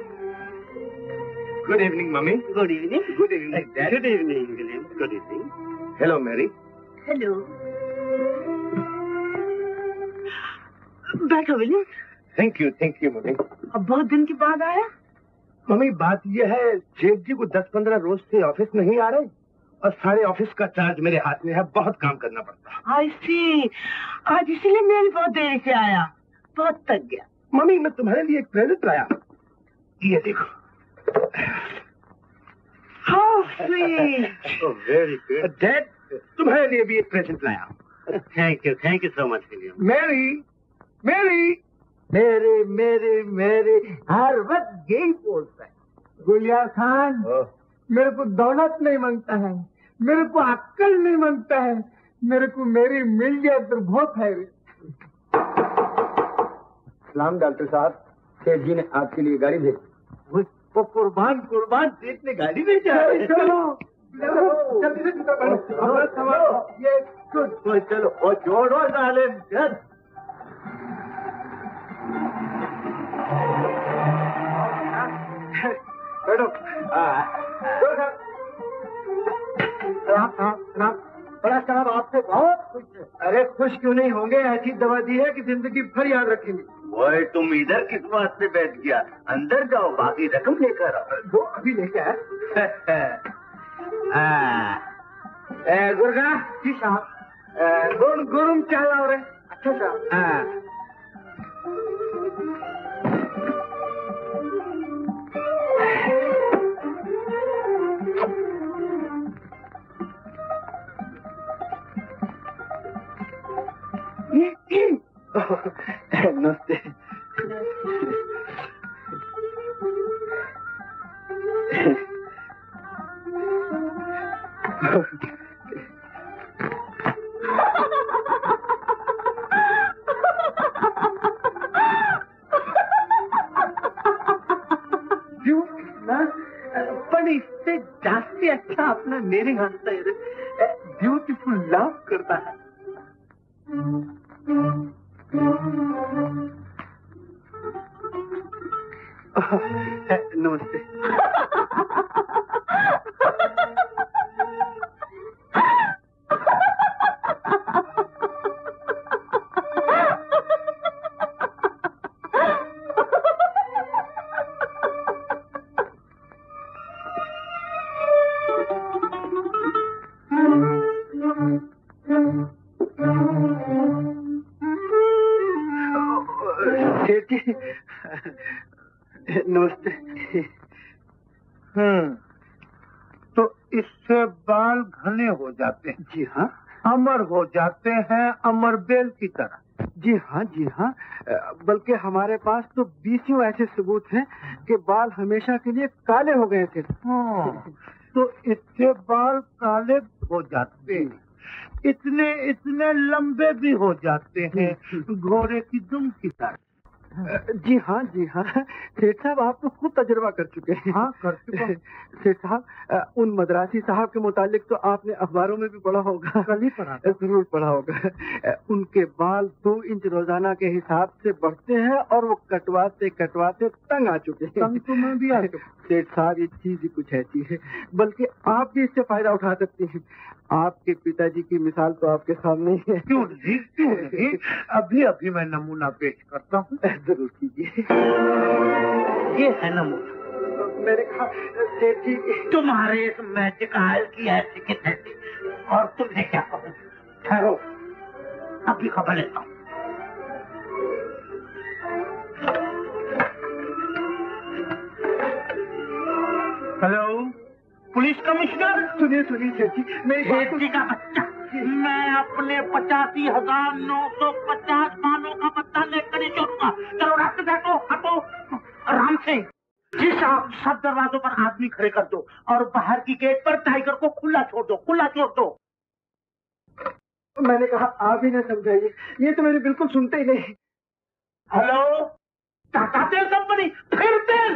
Good evening, Mummy. Good evening. Good evening, Dad. Good evening, William. Good evening. Hello, Mary. Hello, बैठो William. Thank you, thank you, Mummy. अब बहुत दिन के बाद आया। Mummy बात यह है, जेठ जी को दस पंद्रह रोज से ऑफिस नहीं आ रहे और सारे ऑफिस का चार्ज मेरे हाथ में है, बहुत काम करना पड़ता है। आई सी, आज इसीलिए मैं भी बहुत देर से आया, बहुत थक गया। मम्मी मैं तुम्हारे लिए एक प्रेजेंट लाया, ये देखो। How sweet. Oh, very good. Dad तुम्हारे लिए भी एक प्रेजेंट लाया। Thank you, thank you so much, William. Mary, Mary, मेरे मेरे मेरे हर वक्त यही बोलता है। गुलिया खान, मेरे को दौलत नहीं मांगता है, मेरे को अक्कल नहीं मांगता है, मेरे को मेरी मिल जाए तो बहुत है। सलाम डॉक्टर साहब, सेठ जी ने आपके लिए गाड़ी भेजी। वो कुर्बान कुर्बान सेठ ने गाड़ी में जा रहे। चलो जल्दी से जूता पहनो। ये तो चलो और जोड़ो डाले। बैठो। बड़ा साहब आपसे बहुत खुश है। अरे खुश क्यों नहीं होंगे, ऐसी दवा दी है कि जिंदगी भर याद रखेंगे। वो तुम इधर किस बात से बैठ गया, अंदर जाओ, बाकी रकम लेकर आओ। वो अभी लेके आए। गुरगा जी साहब, गुरु गुरुम क्या लाओ रे? अच्छा साहब। हाँ। नमस्ते। पण इससे जास्ती अच्छा अपना मेरे हंसता है, ब्यूटीफुल लव करता है। नमस्ते। नमस्ते। हम्म, तो इससे बाल घने हो जाते हैं। जी हाँ, अमर हो जाते हैं, अमर बेल की तरह। जी हाँ, जी हाँ, बल्कि हमारे पास तो बीसियों ऐसे सबूत हैं कि बाल हमेशा के लिए काले हो गए थे। हाँ, तो इससे बाल काले हो जाते हैं, इतने इतने लंबे भी हो जाते हैं, घोड़े की दुम की तरह। जी हाँ, जी हाँ, सेठ साहब आप तो खूब तजुर्बा कर चुके हैं। हाँ, कर चुका। सेठ साहब, उन मद्रासी साहब के मुतालिक तो आपने अखबारों में भी पढ़ा होगा। कल ही पढ़ा, जरूर पढ़ा होगा। उनके बाल दो इंच रोजाना के हिसाब से बढ़ते हैं और वो कटवाते कटवाते तंग आ चुके हैं। तंग तो मैं भी आ चुका। सेठ साहब, ये चीज ही कुछ ऐसी है, बल्कि आप भी इससे फायदा उठा सकते हैं। आपके पिताजी की मिसाल तो आपके सामने ही है। क्यों नहीं, क्यों नहीं, अभी अभी मैं नमूना पेश करता हूँ। जरूर कीजिए। ये है नमूना। मेरे ख्याल सेठ जी, तुम्हारे इस मैजिक आयल की ऐसी की तैसी, और तुमने क्या खबर? ठहरो, अभी खबर लेता हूँ। Hello, police commissioner. सुनिए सुनिए सेठ जी, मेरी सेठ जी का बच्चा मैं अपने पचासी हजार नौ सौ पचास बालों का बदला लेकर ही छोड़ूंगा। चलो रास्ते बैठो, हटो। आराम से जी साहब, सब दरवाजों पर आदमी खड़े कर दो और बाहर की गेट पर टाइगर को खुला छोड़ दो, खुला छोड़ दो। मैंने कहा आप ही ना समझाइए, ये तो मेरी बिल्कुल सुनते ही नहीं। हेलो, टाटा तेल कंपनी, फिर तेल।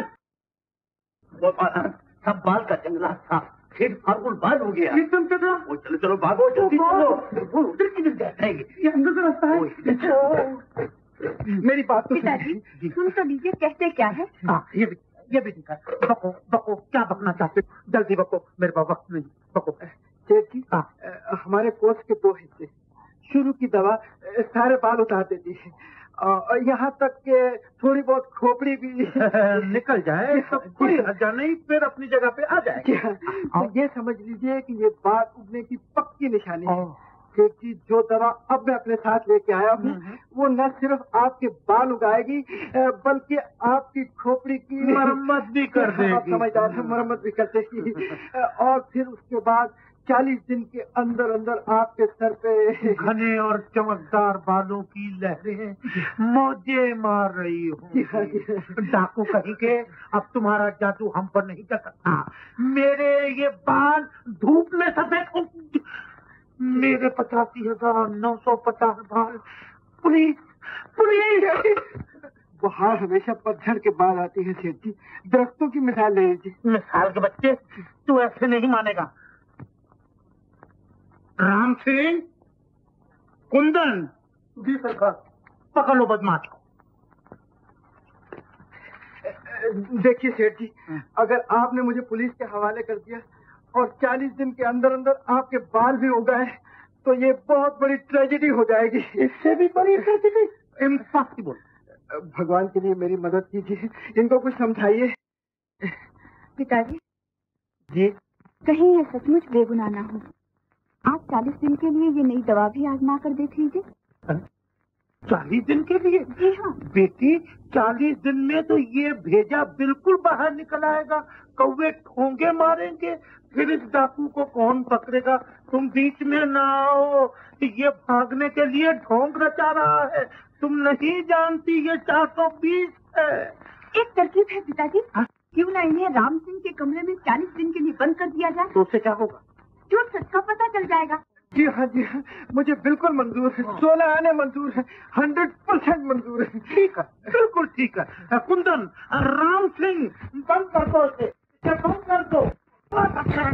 सब बाल का जंगला था, फिर फार्गुन बाल हो गया। एकदम से तो वो चलो चलो भागो, जल्दी चलो। वो उधर किधर जाएंगे? ये अंदर से रास्ता है। मेरी बात तो पिताजी सुन तो लीजिए, कहते क्या है? हाँ, ये भी ये भी दिखा। बको बको, क्या बकना चाहते हो? जल्दी बको, मेरे पास वक्त नहीं। बको। सेठ जी, हमारे कोर्स के दो हिस्से, शुरू की दवा सारे बाल उतार देती है और यहाँ तक के थोड़ी बहुत खोपड़ी भी निकल जाए तो कोई हर्जा नहीं, फिर अपनी जगह पे आ जाएगी। तो ये समझ लीजिए कि ये बाल उगने की पक्की निशानी है। सेठ जी, जो दवा अब मैं अपने साथ लेके आया हूँ वो न सिर्फ आपके बाल उगाएगी बल्कि आपकी खोपड़ी की मरम्मत भी कर देगी। आप समझदार हैं, मरम्मत भी कर देगी। और फिर उसके बाद चालीस दिन के अंदर अंदर आपके सर पे घने और चमकदार बालों की लहरें मौजे मार रही होंगी। डाकू कहीं के, अब तुम्हारा जादू हम पर नहीं चल सकता। मेरे ये बाल धूप में सफेद, मेरे पचासी हजार नौ सौ पचास बाल। Police police. बहार हमेशा पतझड़ के बाद आती है सेठ जी, दरख्तों की मिसाल ले लीजिए। मिसाल के बच्चे, तू ऐसे नहीं मानेगा। राम सिंह, कुंदन। जी सरकार। पकड़ लो बदमाश को। देखिए सेठ जी, अगर आपने मुझे पुलिस के हवाले कर दिया और चालीस दिन के अंदर अंदर आपके बाल भी उगाए तो ये बहुत बड़ी ट्रेजेडी हो जाएगी। इससे भी बड़ी ट्रेजेडी इम्पॉसिबल। भगवान के लिए मेरी मदद कीजिए, इनको कुछ समझाइए। पिताजी जी, कहीं ये सचमुच बेगुनाह ना हो। आप चालीस दिन के लिए ये नई दवा भी आजमा कर देख लीजिए। चालीस दिन के लिए? जी हाँ बेटी, चालीस दिन में तो ये भेजा बिल्कुल बाहर निकल आएगा। कौवे ठोंगे मारेंगे, फिर इस डाकू को कौन पकड़ेगा? तुम बीच में ना आओ, ये भागने के लिए ढोंग रचा रहा है। तुम नहीं जानती ये चार सौ बीस है। एक तरकीब है पिताजी। क्यों ना इन्हें राम सिंह के कमरे में चालीस दिन के लिए बंद कर दिया जाए? तो उससे क्या होगा? झूठ सच का पता चल जाएगा। जी हाँ जी हाँ, मुझे बिल्कुल मंजूर है। सोलह आने मंजूर है, हंड्रेड परसेंट मंजूर है। ठीक है, बिल्कुल ठीक है। कुंदन, राम सिंह बंद कर दो, इसे बंद कर दो। बहुत अच्छा।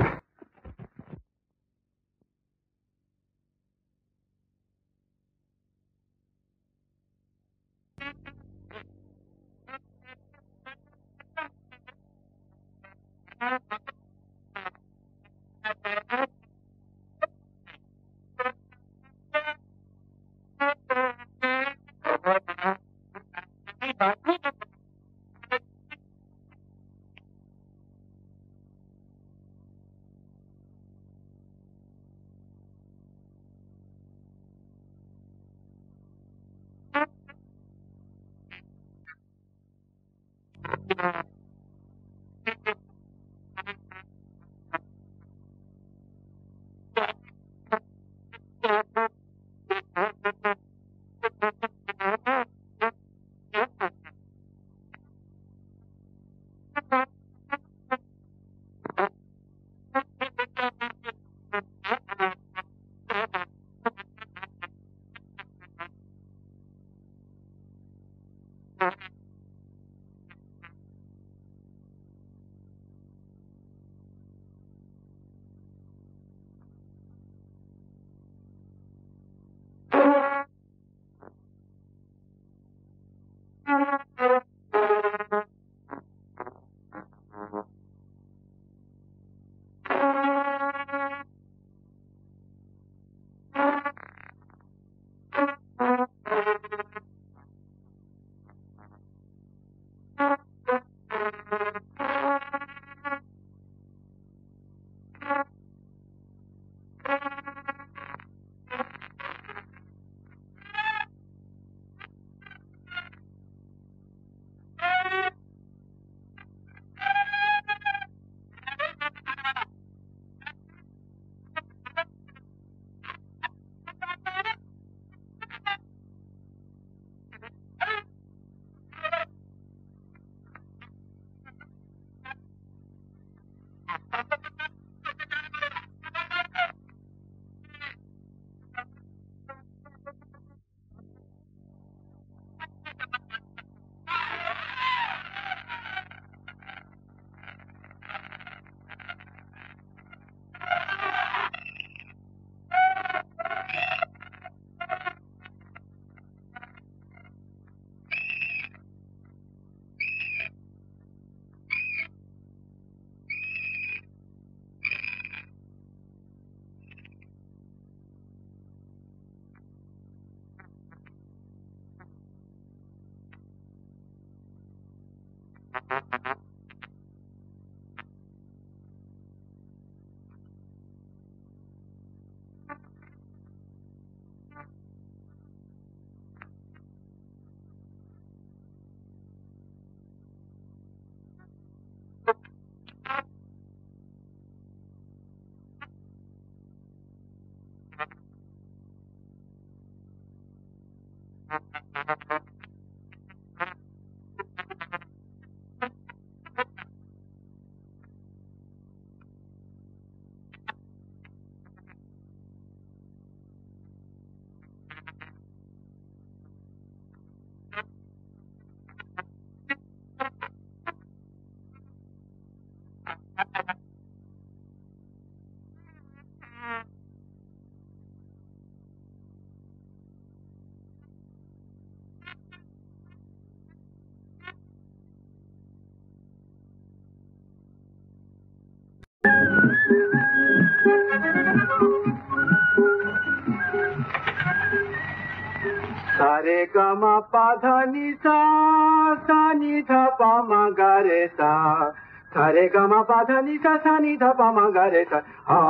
सारे गमा पाधा नी सा सा नी धा पा मा गा रे सा सारे गमा पाधा नी सा सा नी धा पा मा गा रे सा हा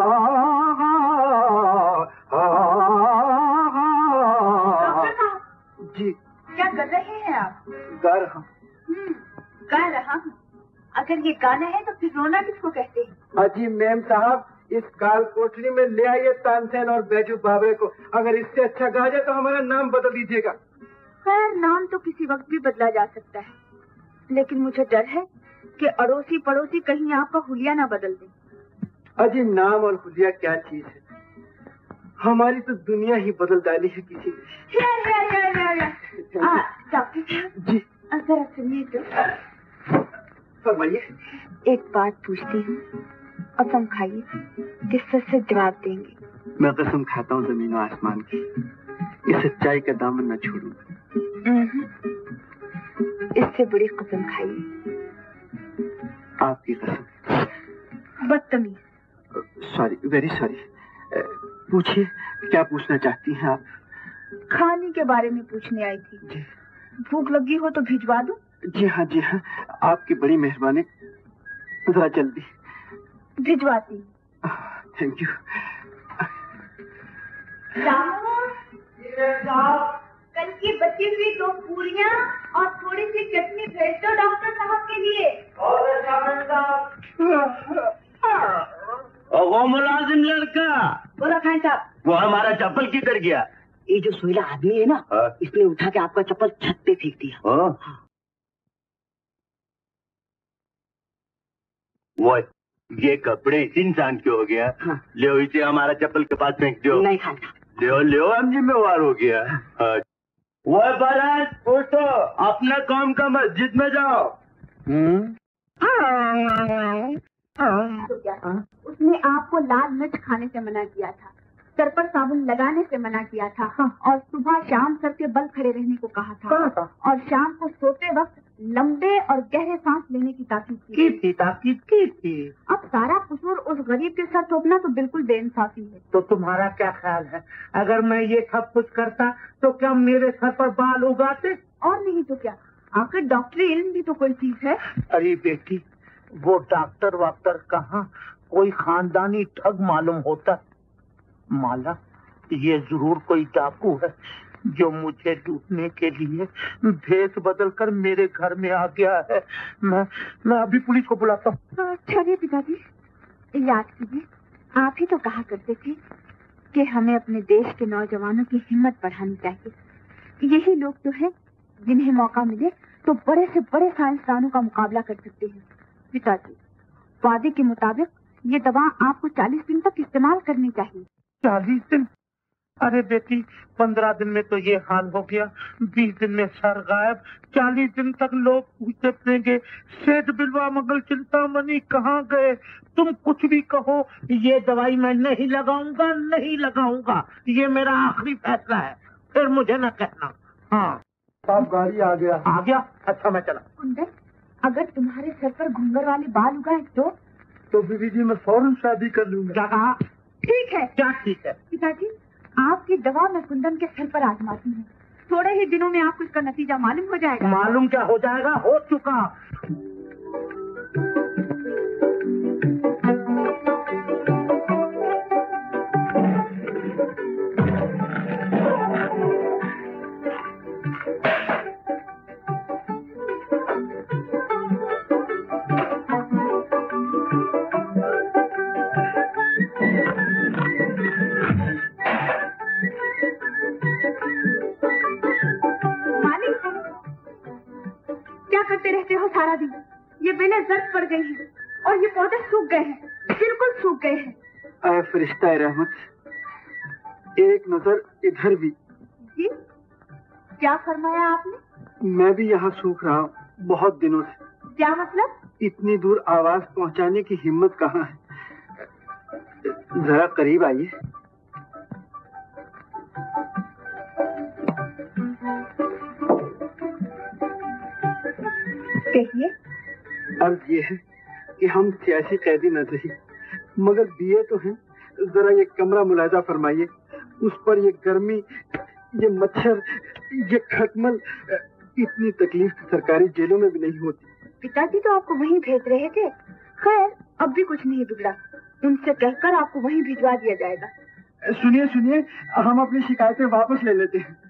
हा हा जी। क्या कर रहे हैं आप? गा रहा हूँ। गा रहा हूँ। अगर ये गाना है तो फिर रोना किसको कहते हैं? अजी मैम साहब, इस काल कोठरी में ले आइए तानसेन और बैजू बाबरे को। अगर इससे अच्छा गा जाए तो हमारा नाम बदल दीजिएगा। खैर, नाम तो किसी वक्त भी बदला जा सकता है, लेकिन मुझे डर है कि अड़ोसी पड़ोसी कहीं आपका हुलिया ना बदल दे। अजी नाम और हुलिया क्या चीज है? हमारी तो दुनिया ही बदल डाली है किसी ने। डॉक्टर साहब जी, जरा सुनिए तो। फरमाइए। एक बात पूछती हूँ, कसम खाइए, किस से जवाब देंगे? मैं कसम खाता हूँ जमीन और आसमान की, इस सच्चाई का दामन न छोड़ूंगा। इससे बड़ी कसम खाइए। आपकी कसम। बदतमीज। Sorry, very sorry. पूछिए, क्या पूछना चाहती हैं आप? खाने के बारे में पूछने आई थी। जी। भूख लगी हो तो भिजवा दूं? जी हाँ, जी हाँ, आपकी बड़ी मेहरबानी। जरा जल्दी भिजवाती। Thank you. कल की बची हुई दो पूरियां और थोड़ी सी चटनी भेज दो डॉक्टर साहब के लिए। और वो मुलाजिम लड़का बोला खान साहब, वो हमारा चप्पल किधर गया? ये जो सोयला आदमी है ना, इसने उठा के आपका चप्पल छत पे फेंक दिया। वो ये कपड़े इस इंसान के हो गया। हाँ। ले इसे हमारा चप्पल के पास फेंक दो। नहीं खान साहब। ले ले हम जिम्मेवार हो गया। हाँ। वो बारात पूछो, अपना काम का मस्जिद में जाओ। हम्म। तो क्या उसने आपको लाल मिर्च खाने से मना किया था, सर पर साबुन लगाने से मना किया था, और सुबह शाम सर के बल खड़े रहने को कहा था, और शाम को सोते वक्त लंबे और गहरे सांस लेने की ताकीद की थी ताकीद की थी। अब सारा कसूर उस गरीब के सर थोपना तो बिल्कुल बेइंसाफी है। तो तुम्हारा क्या ख्याल है, अगर मैं ये सब कुछ करता तो क्या मेरे सर पर बाल उगाते? और नहीं तो क्या, आखिर डॉक्टरी इल्म भी तो कोई चीज है। अरे बेटी, वो डॉक्टर वाक्टर कहाँ, कोई खानदानी ठग मालूम होता। माला, ये जरूर कोई डाकू है जो मुझे लूटने के लिए भेष बदलकर मेरे घर में आ गया है। मैं मैं अभी पुलिस को बुलाता हूँ। चलिए पिताजी, याद कीजिए, आप ही तो कहा करते थे कि हमें अपने देश के नौजवानों की हिम्मत बढ़ानी चाहिए। यही लोग तो हैं जिन्हें मौका मिले तो बड़े से बड़े साइंसदानों का मुकाबला कर सकते हैं। पिताजी, वादे के मुताबिक ये दवा आपको चालीस दिन तक इस्तेमाल करनी चाहिए। चालीस दिन? अरे बेटी, पंद्रह दिन में तो ये हाल हो गया, बीस दिन में सर गायब, चालीस दिन तक लोग पूछते फिरेंगे सेठ बिलवा मंगल चिंतामणि कहाँ गए। तुम कुछ भी कहो, ये दवाई मैं नहीं लगाऊंगा, नहीं लगाऊंगा। ये मेरा आखिरी फैसला है, फिर मुझे न कहना। हाँ साहब, गाड़ी आ गया। आ गया? अच्छा, मैं चला। कुंदन, अगर तुम्हारे सर पर घुंघर वाले बाल उगाए तो तो बीबी जी मैं फौरन शादी कर लूंगा। क्या कहा? ठीक है। क्या ठीक है? पिताजी, आपकी दवा मैं कुंदन के सर पर आजमाती हूँ, थोड़े ही दिनों में आपको इसका नतीजा मालूम हो जाएगा। मालूम क्या हो जाएगा, हो चुका। करते रहते हो सारा दिन? ये बेलें जर्द पड़ गई हैं और ये पौधे सूख गए हैं, बिल्कुल सूख गए हैं। ऐ फरिश्ता रहमत, एक नजर इधर भी। जी, क्या फरमाया आपने? मैं भी यहाँ सूख रहा हूँ बहुत दिनों से। क्या मतलब? इतनी दूर आवाज पहुँचाने की हिम्मत कहाँ है? जरा करीब आइए। कहिए। अर्ज ये है कि हम सियासी कैदी न सही मगर दिए तो हैं। जरा ये कमरा मुलायजा फरमाइए, उस पर ये गर्मी, ये मच्छर, ये खटमल, इतनी तकलीफ सरकारी जेलों में भी नहीं होती। पिताजी तो आपको वहीं भेज रहे थे। खैर, अब भी कुछ नहीं बिगड़ा, उनसे कहकर आपको वहीं भिजवा दिया जाएगा। सुनिए सुनिए, हम अपनी शिकायतें वापस ले लेते हैं।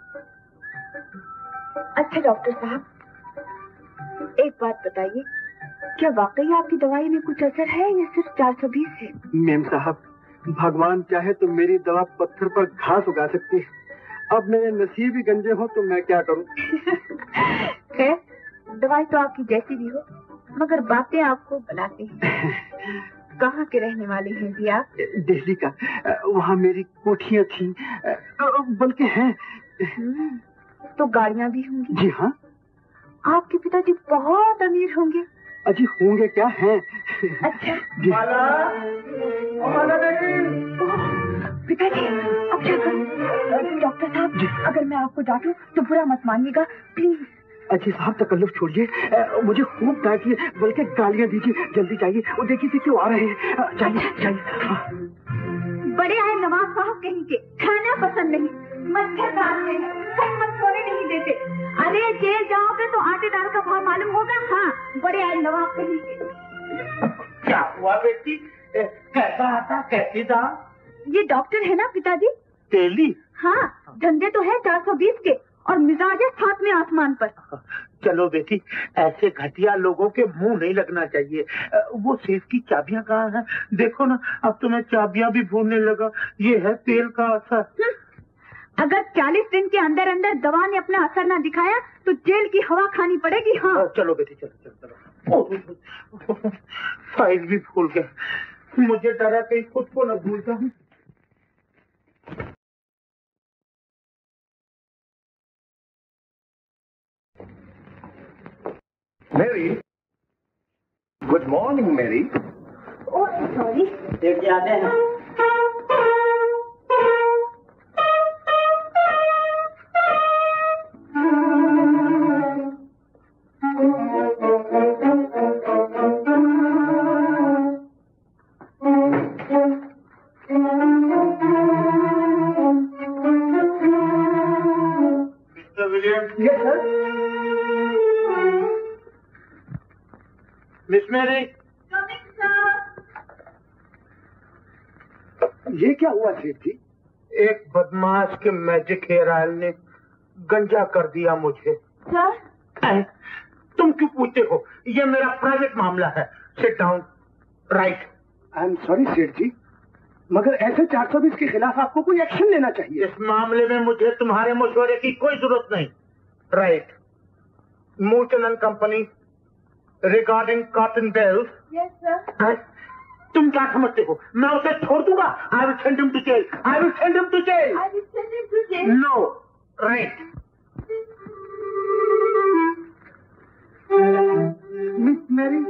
अच्छा डॉक्टर साहब, एक बात बताइए, क्या वाकई आपकी दवाई में कुछ असर है या सिर्फ चार सौ बीस है? मेम साहब, भगवान चाहे तो मेरी दवा पत्थर पर घास उगा सकती है। अब मेरे नसीब ही गंजे हो तो मैं क्या करूं? खैर, दवाई तो आपकी जैसी भी हो, मगर बातें आपको बनाती हैं। कहाँ के रहने वाले हैं जी आप? दिल्ली का। वहाँ मेरी कोठियाँ थी, बल्कि हैं। तो गाड़ियाँ भी होंगी? जी हाँ। आपके पिताजी बहुत अमीर होंगे। अजी होंगे क्या हैं? अच्छा जी। पिताजी, अब क्या करूं? डॉक्टर साहब, अगर मैं आपको डांटूं तो बुरा मत मानिएगा प्लीज। अजी साहब, तकल्लुफ छोड़िए, मुझे खूब डांटिए, बल्कि गालियाँ दीजिए। जल्दी जाइए, वो देखिए कि क्यों आ रहे हैं। जाइए जाइए। बड़े आए नवाब साहब कहीं के, खाना पसंद नहीं, मच्छर काटते हैं, सच मत सोने नहीं देते। अरे जेल जाओगे तो आटे दाल का भाव मालूम होगा। हाँ, बड़े आए नवाब कहीं के। क्या हुआ बेटी, कैसा आता, कैसी दाल? ये डॉक्टर है ना पिताजी? तेली? हाँ, धंधे तो है चार सौ बीस के और मिजाज है सातवें आसमान पर। चलो बेटी, ऐसे घटिया लोगों के मुंह नहीं लगना चाहिए। वो सेफ की चाबियां कहाँ हैं? देखो ना, अब तो मैं चाबियां भी भूलने लगा। ये है तेल का असर। अगर चालीस दिन के अंदर अंदर दवा ने अपना असर ना दिखाया तो जेल की हवा खानी पड़ेगी। हाँ चलो बेटी, चलो चलो चलो। फाइल भी भूल गए, मुझे डरा कहीं खुद को न भूल जाऊं। मेरी, गुड मॉर्निंग मेरी। ओह सॉरी, सेठ जी आते हैं। Mister William. Yes sir. Miss Mary. ये क्या हुआ सेठ जी? एक बदमाश के मैजिक हेयर ऑयल ने गंजा कर दिया मुझे। सर? तुम क्यों पूछते हो? ये मेरा प्राइवेट मामला है। Sit down. Right. I am sorry Seth ji, मगर ऐसे चार सौ बीस के खिलाफ आपको कोई एक्शन लेना चाहिए। इस मामले में मुझे तुम्हारे मशवरे की कोई जरूरत नहीं। राइट। मूर्चन and company regarding cotton bales. Yes sir. तुम क्या समझते हो मैं उसे छोड़ दूंगा? I will send him to jail. I will send him to jail. I will send him to jail. No. Right. Miss Mary,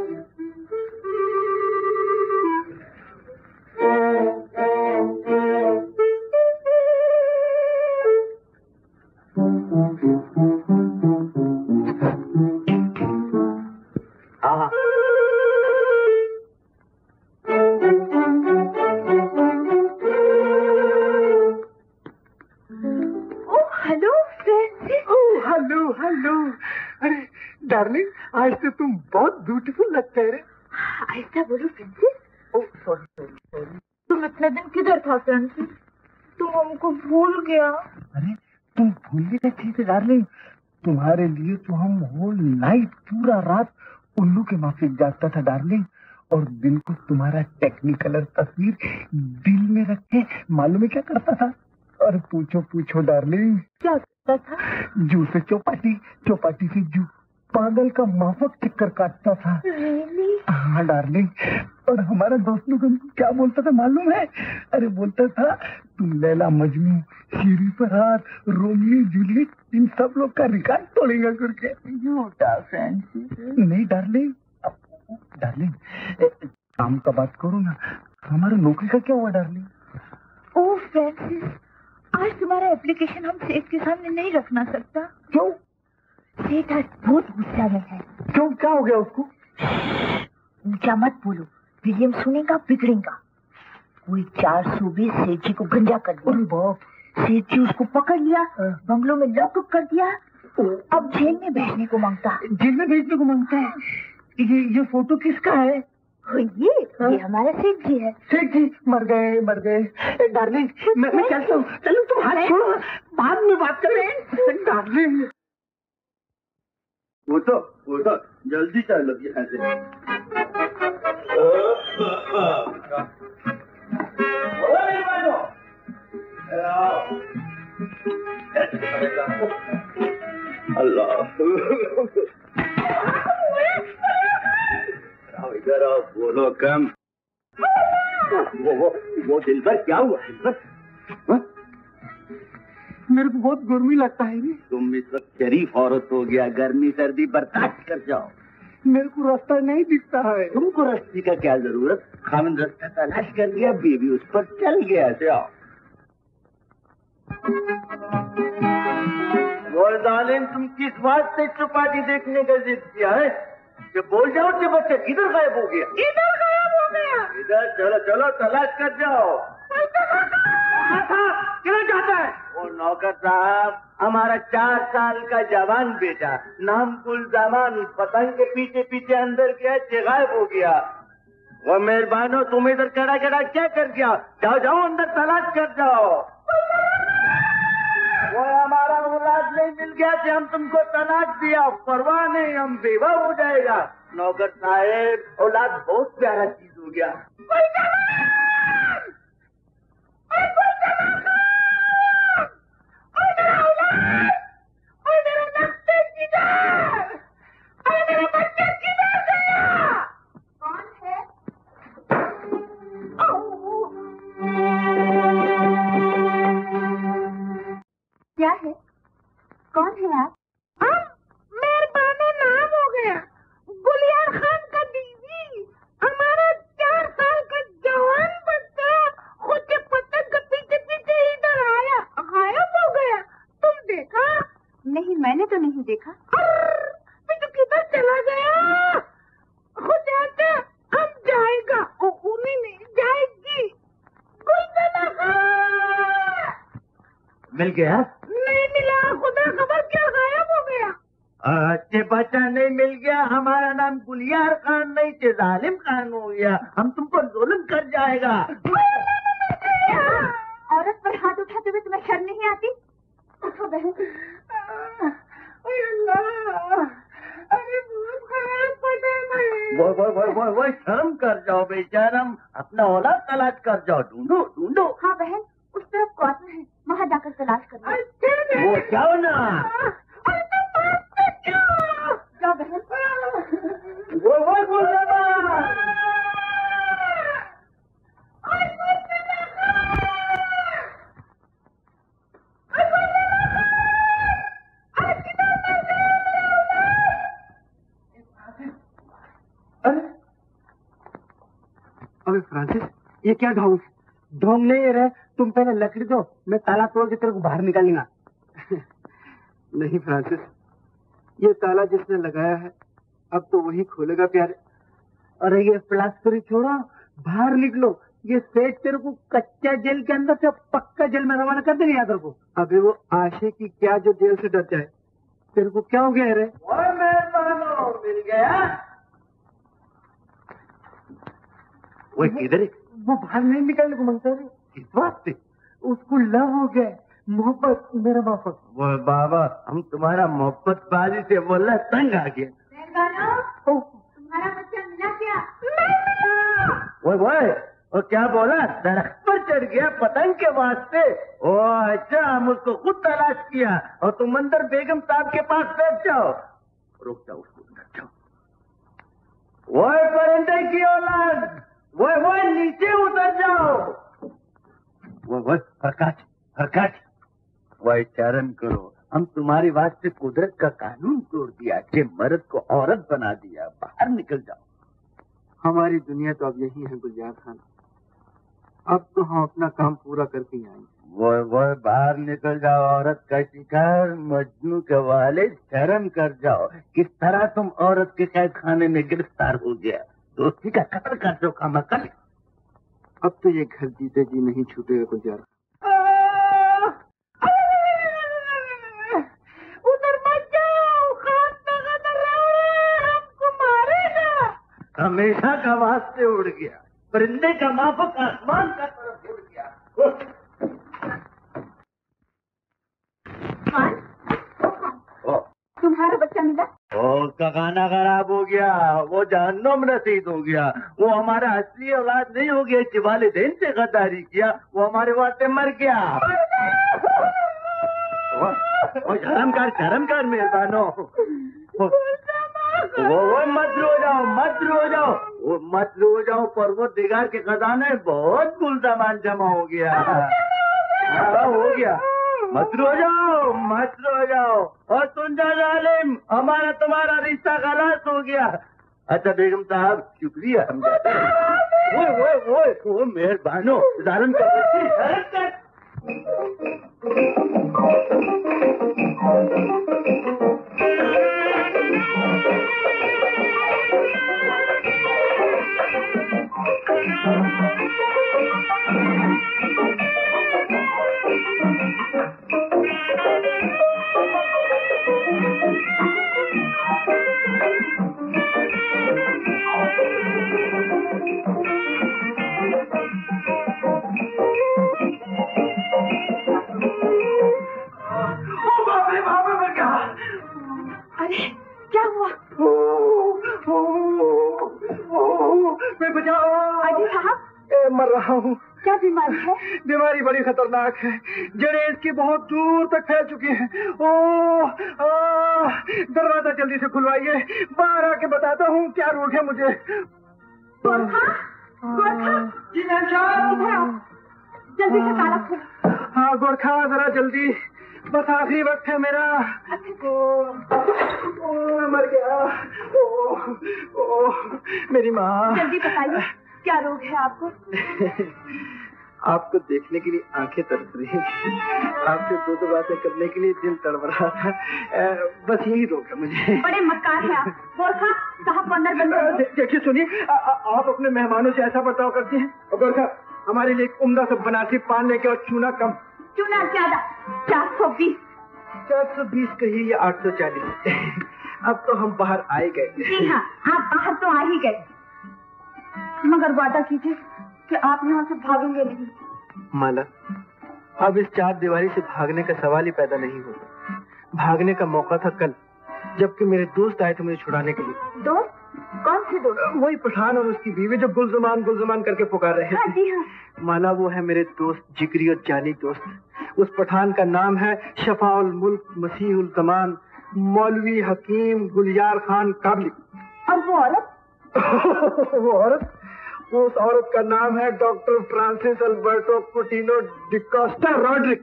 हाँ hello Francis. Oh hello hello. अरे डार्लिंग, आज तो तुम बहुत ब्यूटीफुल लगते हैं। ऐसा बोलो Francis. Oh sorry sorry sorry. तुम इतने दिन किधर था फ्रेंसिस? तुम हमको भूल गया। अरे तुम भूल गई थी डार्लिंग, तुम्हारे लिए तो हम होल नाइट पूरा रात उल्लू के माफिक जागता था डार्लिंग, और दिल को तुम्हारा टेक्निकलर तस्वीर दिल में रख के मालूम है क्या करता था? और पूछो पूछो डार्लिंग, क्या करता था? जू से चौपाटी, चौपाटी से जू, पागल का माफक चक्कर काटता था। हाँ डार्लिंग, और हमारा दोस्त लोग उनको क्या बोलता था मालूम है? अरे बोलता था तुम लैला मजनू, शीरी फरहाद, रोमियो जूलियट, इन सब लोग का रिकॉर्ड तोड़ेगा करके। झूठा फ्रेंसिस। नहीं डार्लिंग, डार्लिंग काम का बात करो ना, हमारा नौकरी का क्या हुआ डार्लिंग? ओ फ्रेंसिस, आज तुम्हारा एप्लीकेशन हम सेठ के सामने नहीं रखना सकता। क्यों? सेठ आज बहुत गुस्सा में है। क्यों, क्या हो गया उसको? ऊंचा मत बोलो, विलियम सुनेगा बिगड़ेगा। कोई चार सौ बीस सेठ जी को गंजा कर दिया। बाप, सेठ जी उसको पकड़ लिया, बंगलों में लॉकअप कर दिया, अब जेल में भेजने को मांगता है। जेल में भेजने को मांगता है? ये ये फोटो किसका है? ये ये हमारा सेठ जी है। सेठ जी मर गए, मर गए। डार्लिंग मैं मैं चलता हूँ। चलो तुम हाथ छोड़ो, बाद में बात करें। डार्लिंग वो तो वो तो जल्दी चलो यहाँ से। अल्लाह इधर आओ, बोलो कम। वो वो वो दिल पर क्या हुआ? दिल पर मेरे को बहुत गर्मी लगता है। तुम इस वक्त शरीफ औरत हो गया, गर्मी सर्दी बर्दाश्त कर जाओ। मेरे को रास्ता नहीं दिखता है। तुमको रास्ते का क्या जरूरत? खामिन रास्ता तलाश कर लिया, बीवी उस पर चल गया। जाओ। वो जालिम, तुम किस बात से चौपाटी देखने का जिद किया है? कि बोल जाओ कि बच्चा किधर गायब हो गया? इधर गायब हो गया। इधर चलो चलो तलाश कर जाओ। क्यों जाता है? वो नौकर साहब, हमारा चार साल का जवान बेटा नाम कुल जमान पतंग के पीछे पीछे अंदर गया, गायब हो गया। वो मेहरबानो, तुम इधर कड़ा कड़ा क्या कर गया? जाओ जाओ अंदर तलाश कर जाओ। वो हमारा औलाद नहीं मिल गया कि हम तुमको तलाक दिया, परवाह नहीं, हम बेवा हो जाएगा। नौकर साहेब, औलाद बहुत प्यारा चीज हो गया। क्या है? कौन है आप? मेहरबानो नाम हो गया, गुलियार खान का बीवी। हमारा चार साल का जवान बच्चा खुद के पतंग के पीछे पीछे इधर आया, गायब हो गया। तुम देखा? नहीं, मैंने तो नहीं देखा। फिर तो किधर चला गया? खुद आते हम जाएगा, उन्हें नहीं जाएगी। मिल गया? नहीं मिला, खुदा खबर क्या गायब हो गया। अच्छे बच्चा नहीं मिल गया। हमारा नाम गुलियार खान नहीं थे, जालिम खान हो गया। हम तुम पर जुल्म कर जाएगा। औरत पर हाथ उठाते हुए तुम्हें शर्म नहीं आती? उठो बहन। अरे बहुत खराब पता नहीं। वो वो वो वो वो शर्म कर जाओ बेशरम, अपना औलाद तलाश कर जाओ। ढूंढो ढूंढो। हाँ बहन, उस तरफ क्वार्टर है, वहाँ जाकर तलाश करना। वो जाओ ना। जाओ बहन। वो वो बोल रहा। अबे फ्रांसिस, ये क्या ढोंग? ढोंग नहीं रहे, तुम पहले लकड़ी दो, मैं ताला तोड़ के तेरे को बाहर निकालूंगा। नहीं फ्रांसिस, ये ताला जिसने लगाया है अब तो वही खोलेगा प्यारे। अरे ये प्लास्टरी छोड़ो, बाहर निकलो। ये सेठ तेरे को कच्चा जेल के अंदर से पक्का जेल में रवाना कर देगा। याद रखो। अबे वो आशे की क्या जो जेल से डर जाए। तेरे को क्या हो गया रे? मेहरबानो, मिल गया। वो किधर है? वो बाहर नहीं निकलने को मांगता है। किस बात से? उसको लव हो गया, मोहब्बत, मेरा मोहब्बत। वो बाबा, हम तुम्हारा मोहब्बत बाजी से बोला तंग आ गया। तुम्हारा बच्चा मिला क्या? वो वो वो क्या बोला? दरख्त पर चढ़ गया पतंग के वास्ते। ओ अच्छा, हम उसको खुद तलाश किया और तुम अंदर बेगम साहब के पास बैठ जाओ। रुक जाओ, उसको जाओ। वो परिंदे की औलाद, वो वो नीचे उतर जाओ। वो वो प्रकाश प्रकाश, वह शर्म करो। हम तुम्हारी वास्ते कुदरत का कानून तोड़ दिया कि मर्द को औरत बना दिया। बाहर निकल जाओ। हमारी दुनिया तो अब यही है गुलजार खान। अब तो हम अपना काम पूरा करके ही आएंगे। वो वो बाहर निकल जाओ। औरत का शिकार मजनू के वाले, शर्म कर जाओ। किस तरह तुम औरत के कैद खाने में गिरफ्तार हो गया। दोस्ती का कत्ल कर दो काम कर। अब तो ये घर जीते जी नहीं छूटेगा गुलजार। उधर मत जाओ, खान तगदर हमको मारेगा। हमेशा का वास्ते उड़ गया, परिंदे का माफक आसमान का तरफ उड़ गया। खान, तुम्हारा बच्चा मिला? ओ, उसका खाना खराब हो गया, वो जहन्नुम नसीब हो गया। वो हमारा असली औलाद नहीं हो गया, कि वालिदैन से गद्दारी किया, वो हमारे वास्ते मर गया। वो, वो शर्म कर, शर्म कर मेहरबानो। वो, वो मत रो जाओ, मत रो जाओ, वो मत रो जाओ। परवरदिगार के खजाने बहुत कुल सामान जमा हो गया। हाँ, हो गया। मत रो जाओ, मत रो जाओ। और सुन जा जालिम, हमारा तुम्हारा रिश्ता गलत हो गया। अच्छा बेगम साहब, शुक्रिया। हम जाते हैं। वो वो वो वो मेहरबानो, जालिम का बच्ची। मर रहा हूँ। क्या बीमारी है? बीमारी बड़ी खतरनाक है, जड़ें इसकी बहुत दूर तक फैल चुकी हैं। ओह, दरवाजा जल्दी से खुलवाइए, बाहर आके बताता हूँ क्या रोग है मुझे। गोरखा, गोरखा, जल्दी से ताला खोलो। हाँ गोरखा, जरा जल्दी, बस आखिरी वक्त है मेरा। ओ, ओ, मर गया। ओ, ओ, मेरी माँ। जल्दी बताइए क्या रोग है आपको? आपको देखने के लिए आंखें तरस रही हैं, आपसे दो दो बातें करने के लिए दिल तड़प रहा था। बस यही रोग है मुझे। बड़े मक्कार हैं आप। गोरखा, साहब को अंदर बंद। देखिए सुनिए, आप अपने मेहमानों से ऐसा बर्ताव करती हैं। गोरखा, हमारे लिए एक उम्दा सा बनारसी पान लेके और चूना कम। चूना ज्यादा, चार सौ बीस। चार सौ बीस कहिए या आठ सौ चालीस। अब तो हम बाहर आए गए। जी हाँ, आप बाहर तो आ ही गए, मगर वादा कीजिए कि आप यहाँ से भागेंगे नहीं। माला, अब इस चार दीवारी से भागने का सवाल ही पैदा नहीं होता। भागने का मौका था कल, जबकि मेरे दोस्त आए थे मुझे छुड़ाने के लिए। दोस्त? कौन से दोस्त? वही पठान और उसकी बीवी जो गुलजुमान गुलजुमान करके पुकार रहे थे। हाँ, जी हाँ। माला, वो है मेरे दोस्त, जिगरी और जानी दोस्त। उस पठान का नाम है शफाउल मुल्क मसीहुल जमान मौलवी हकीम गुलजार खान काबली। और वो औरत? वो औरत उस औरत का नाम है doctor Francis Alberto Coutinho D'Costa Rodrick.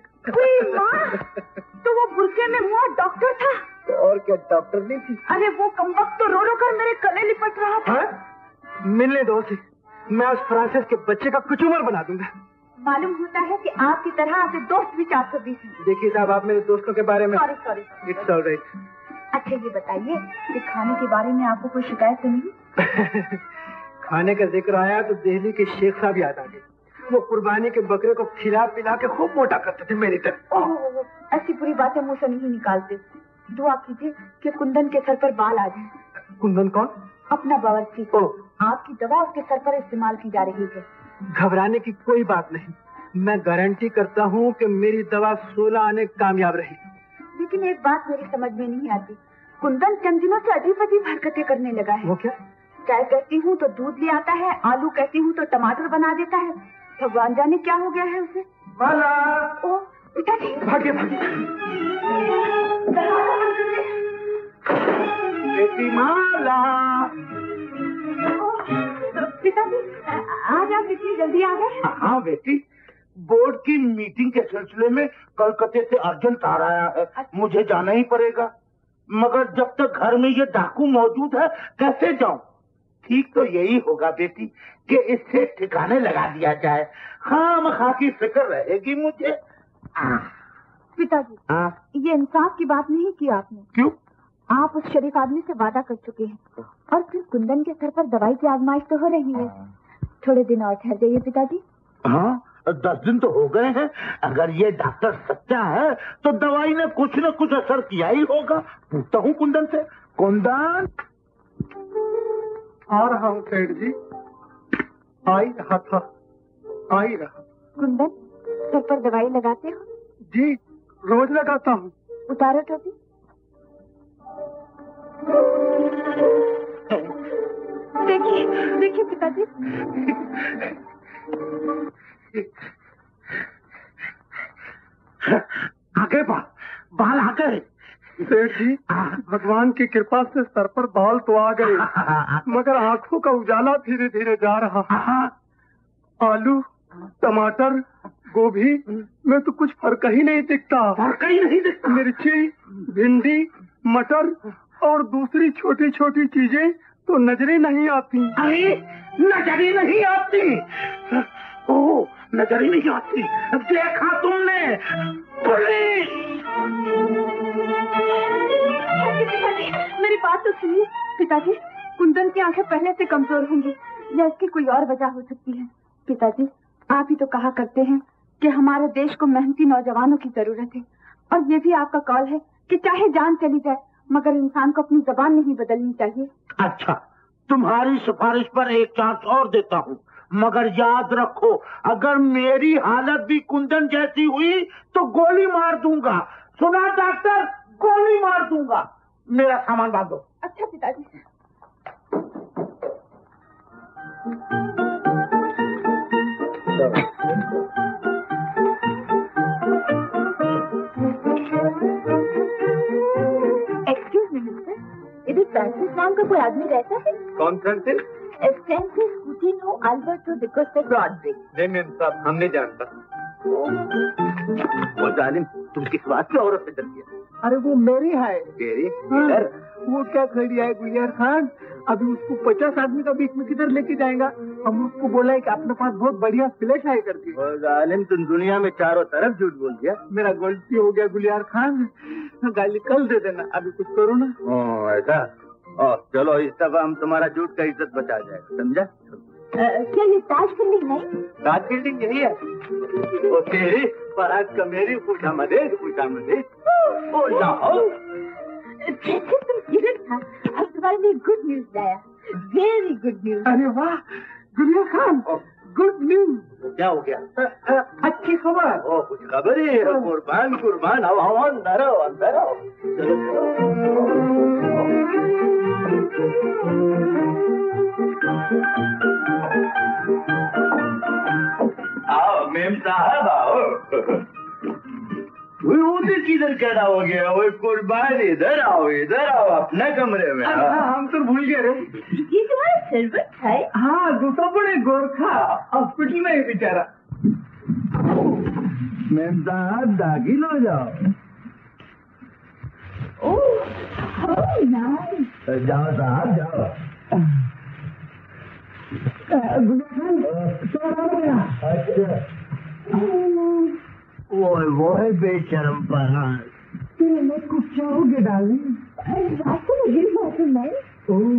तो वो बुर्के में मुआ डॉक्टर था? तो और क्या डॉक्टर नहीं थी? अरे वो कमबख्त तो रो रो कर मेरे गले लिपट रहा था। हाँ? मिलने दो उसे, मैं उस फ्रांसिस के बच्चे का कुचूमर बना दूंगा। मालूम होता है कि आपकी तरह आपके दोस्त भी चार सौ बीस हैं। देखिए साहब, आप मेरे दोस्तों के बारे में। Sorry sorry. It's all right. अच्छा ये बताइए कि खाने के बारे में आपको कोई शिकायत तो नहीं? खाने का जिक्र आया तो दिल्ली के शेख साहब याद आ गए। वो कुर्बानी के बकरे को खिला पिला के खूब मोटा करते थे मेरी तरह। ऐसी बुरी बातें मुंह से नहीं निकालते। दुआ कीजिए कि कुंदन के सर पर बाल आ जाए। कुंदन कौन? अपना बावर्ची। आपकी दवा उसके सर पर इस्तेमाल की जा रही है। घबराने की कोई बात नहीं, मैं गारंटी करता हूँ कि मेरी दवा सोलह आने कामयाब रही। लेकिन एक बात मेरी समझ में नहीं आती, कुंदन चंद दिनों से अजीब अजीब हरकतें करने लगा है। वो क्या? चाय कहती हूँ तो दूध ले आता है, आलू कहती हूँ तो टमाटर बना देता है। भगवान जाने क्या हो गया है उसे। माला! ओ पिताजी! भागे भागे। बेटी माला। पिताजी आज आप इतनी जल्दी आ गए? हाँ बेटी, बोर्ड की मीटिंग के सिलसिले में कलकत्ते से अर्जेंट आ रहा है, मुझे जाना ही पड़ेगा। मगर जब तक घर में ये डाकू मौजूद है कैसे जाऊं? ठीक तो यही होगा बेटी कि इससे ठिकाने लगा दिया जाए। हाँ मखा की फिक्र रहेगी मुझे। पिताजी हाँ ये इंसाफ की बात नहीं की आपने। क्यों? आप उस शरीफ आदमी से वादा कर चुके हैं और फिर कुंदन के सर पर दवाई की आजमाइश तो हो रही है। थोड़े दिन और ठहर जाइए पिताजी। हाँ दस दिन तो हो गए हैं। अगर ये डॉक्टर सच्चा है तो दवाई ने कुछ न कुछ असर किया ही होगा। पूछता हूँ कुंदन से। कुंदन। आ रहा हूँ सेठ जी, आ ही रहा था, आ ही रहा। कुंदन सर पर दवाई लगाते हो? जी रोज लगाता हूँ। उतारो टोपी। देखिए देखिए पिताजी। आगे बाल बाल आ गए सेठ जी। भगवान की कृपा से सर पर बाल तो आ गए, मगर आंखों का उजाला धीरे धीरे जा रहा। आलू टमाटर गोभी में तो कुछ फर्क ही नहीं दिखता। फर्क ही नहीं दिखता। मिर्ची भिंडी मटर और दूसरी छोटी छोटी चीजें तो नजरें नहीं आती। अरे नजर ही नहीं आती। ओ नजर ही नहीं आती। देखा तुमने? पुलिस। मेरी बात तो सुनिए पिताजी। कुंदन की आंखें पहले से कमजोर होंगी या इसकी कोई और वजह हो सकती है। पिताजी आप ही तो कहा करते हैं कि हमारे देश को मेहनती नौजवानों की जरूरत है और ये भी आपका कॉल है कि चाहे जान चली जाए मगर इंसान को अपनी जबान नहीं बदलनी चाहिए। अच्छा तुम्हारी सिफारिश पर एक चांस और देता हूँ, मगर याद रखो अगर मेरी हालत भी कुंदन जैसी हुई तो गोली मार दूंगा। सुना डॉक्टर? गोली मार दूंगा। मेरा सामान बांधो। अच्छा पिताजी। एक्सक्यूज मी मिस्टर, इधर फ्रांसिस नाम का कोई आदमी रहता है? कौन Francis? Francis Coutinho Alberto D'Costa Broadway. नहीं मैम साहब हम नहीं जानता। वो जालिम तुम किस बात से औरत से डर गया? अरे वो मेरी है। तेरी? हाँ, वो क्या खड़ी है गुलियार खान, अभी उसको पचास आदमी का बीच में किधर लेके जाएगा? हम उसको बोला है कि अपने पास बहुत बढ़िया फ्लैट है करके। वो जालिम तुम दुनिया में चारों तरफ झूठ बोल दिया। मेरा गलती हो गया गुलियार खान, गाली कल दे देना, अभी कुछ करो ना। ओ ऐसा? ओ चलो इस दफा हम तुम्हारा झूठ का इज्जत बचा जाएगा, समझा? क्या ये ताज बिल्डिंग नहीं? ताज बिल्डिंग यही है। ओ तेरी बारात का मेरी खुशा मदे खुशा मदे। ओ लाओ तुम किधर था? अब तुम्हारे लिए गुड न्यूज लाया, वेरी गुड न्यूज। अरे वाह गुलिया खान, गुड न्यूज। क्या हो गया? अच्छी खबर। ओ कुछ खबर है? कुर्बान कुर्बान। आओ आओ अंदर आओ अंदर आओ। आओ मेम साहब आओ। उधर किधर खड़ा हो गया? वो कुर्बान इधर आओ इधर आओ अपने कमरे में। हम तो भूल गए रे। ये तुम्हारा सर्वेंट है? हाँ दूसरा बड़े गोरखा हॉस्पिटल में ही बेचारा। मेम साहब दाखिल हो जाओ। Oh nice. जाओ साहब जाओ। अच्छा वो वो है बेशरम परान। तेरे में कुछ क्या हो गया डार्लिंग? रास्ते में गिर गया तुम मैं। ओह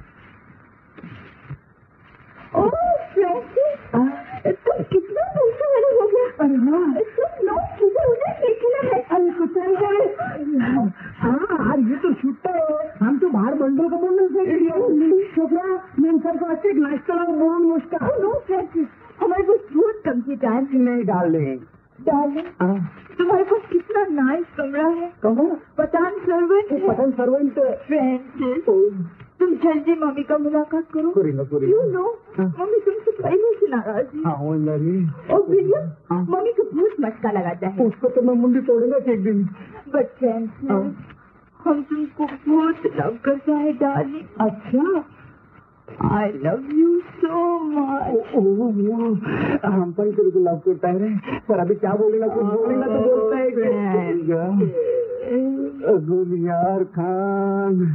ओह फ्रांसिस, तुम कितना पैसा वाले हो गया। अरे वाह तुम लोग किधर उधर देखना है? अरे कुछ नहीं। हाँ यार ये तो छुट्टा है, हम तो बाहर बंडल का बंडल से छोकरा मैं सर को अच्छे ग्लास चलाओ बहुत मुश्किल। नो फ्रांसिस, हमारे पास बहुत कम की टाइम नहीं डार्लिंग। डार्लिंग तुम्हारे पास कितना नाइस कमरा है। कहो पठान सर्वेंट है। पठान सर्वेंट फ्रांसिस तुम जल्दी मम्मी का मुलाकात करो। करेंगे करेंगे। यू नो मम्मी तुमसे पहले से नाराज है। हाँ वो नहीं। और बेगम मम्मी को बहुत मटका लगाता है। उसको तो मैं मुंडी तोड़ूंगा एक दिन। बट फ्रांसिस हम तुमको बहुत लव करते हैं डार्लिंग। अच्छा, I love you so much. हम पर तेरे को लव करता है, पर अभी क्या बोलेगा? कुछ बोलेगा तो बोलता है गुलियार खान।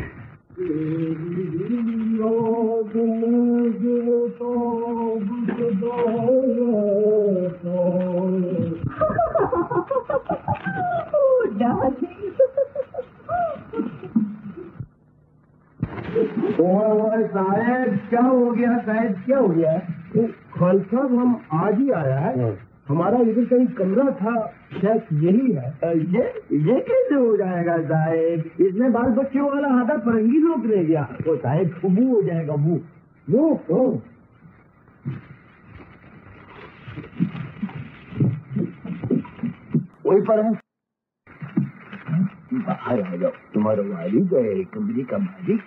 साहब क्या हो गया? साहब क्या हो गया? खान साहब हम आज ही आया है, हमारा इधर कहीं कमरा था, शायद यही है। ये ये कैसे हो जाएगा साहब? इसमें बाल बच्चों वाला आधा फरंगी लोग रह गया। वो साहब मुंह हो जाएगा, मुंह वो तो वही पर है। बाहर आ जाओ, तुम्हारा वालिद है, कमरे का मालिक।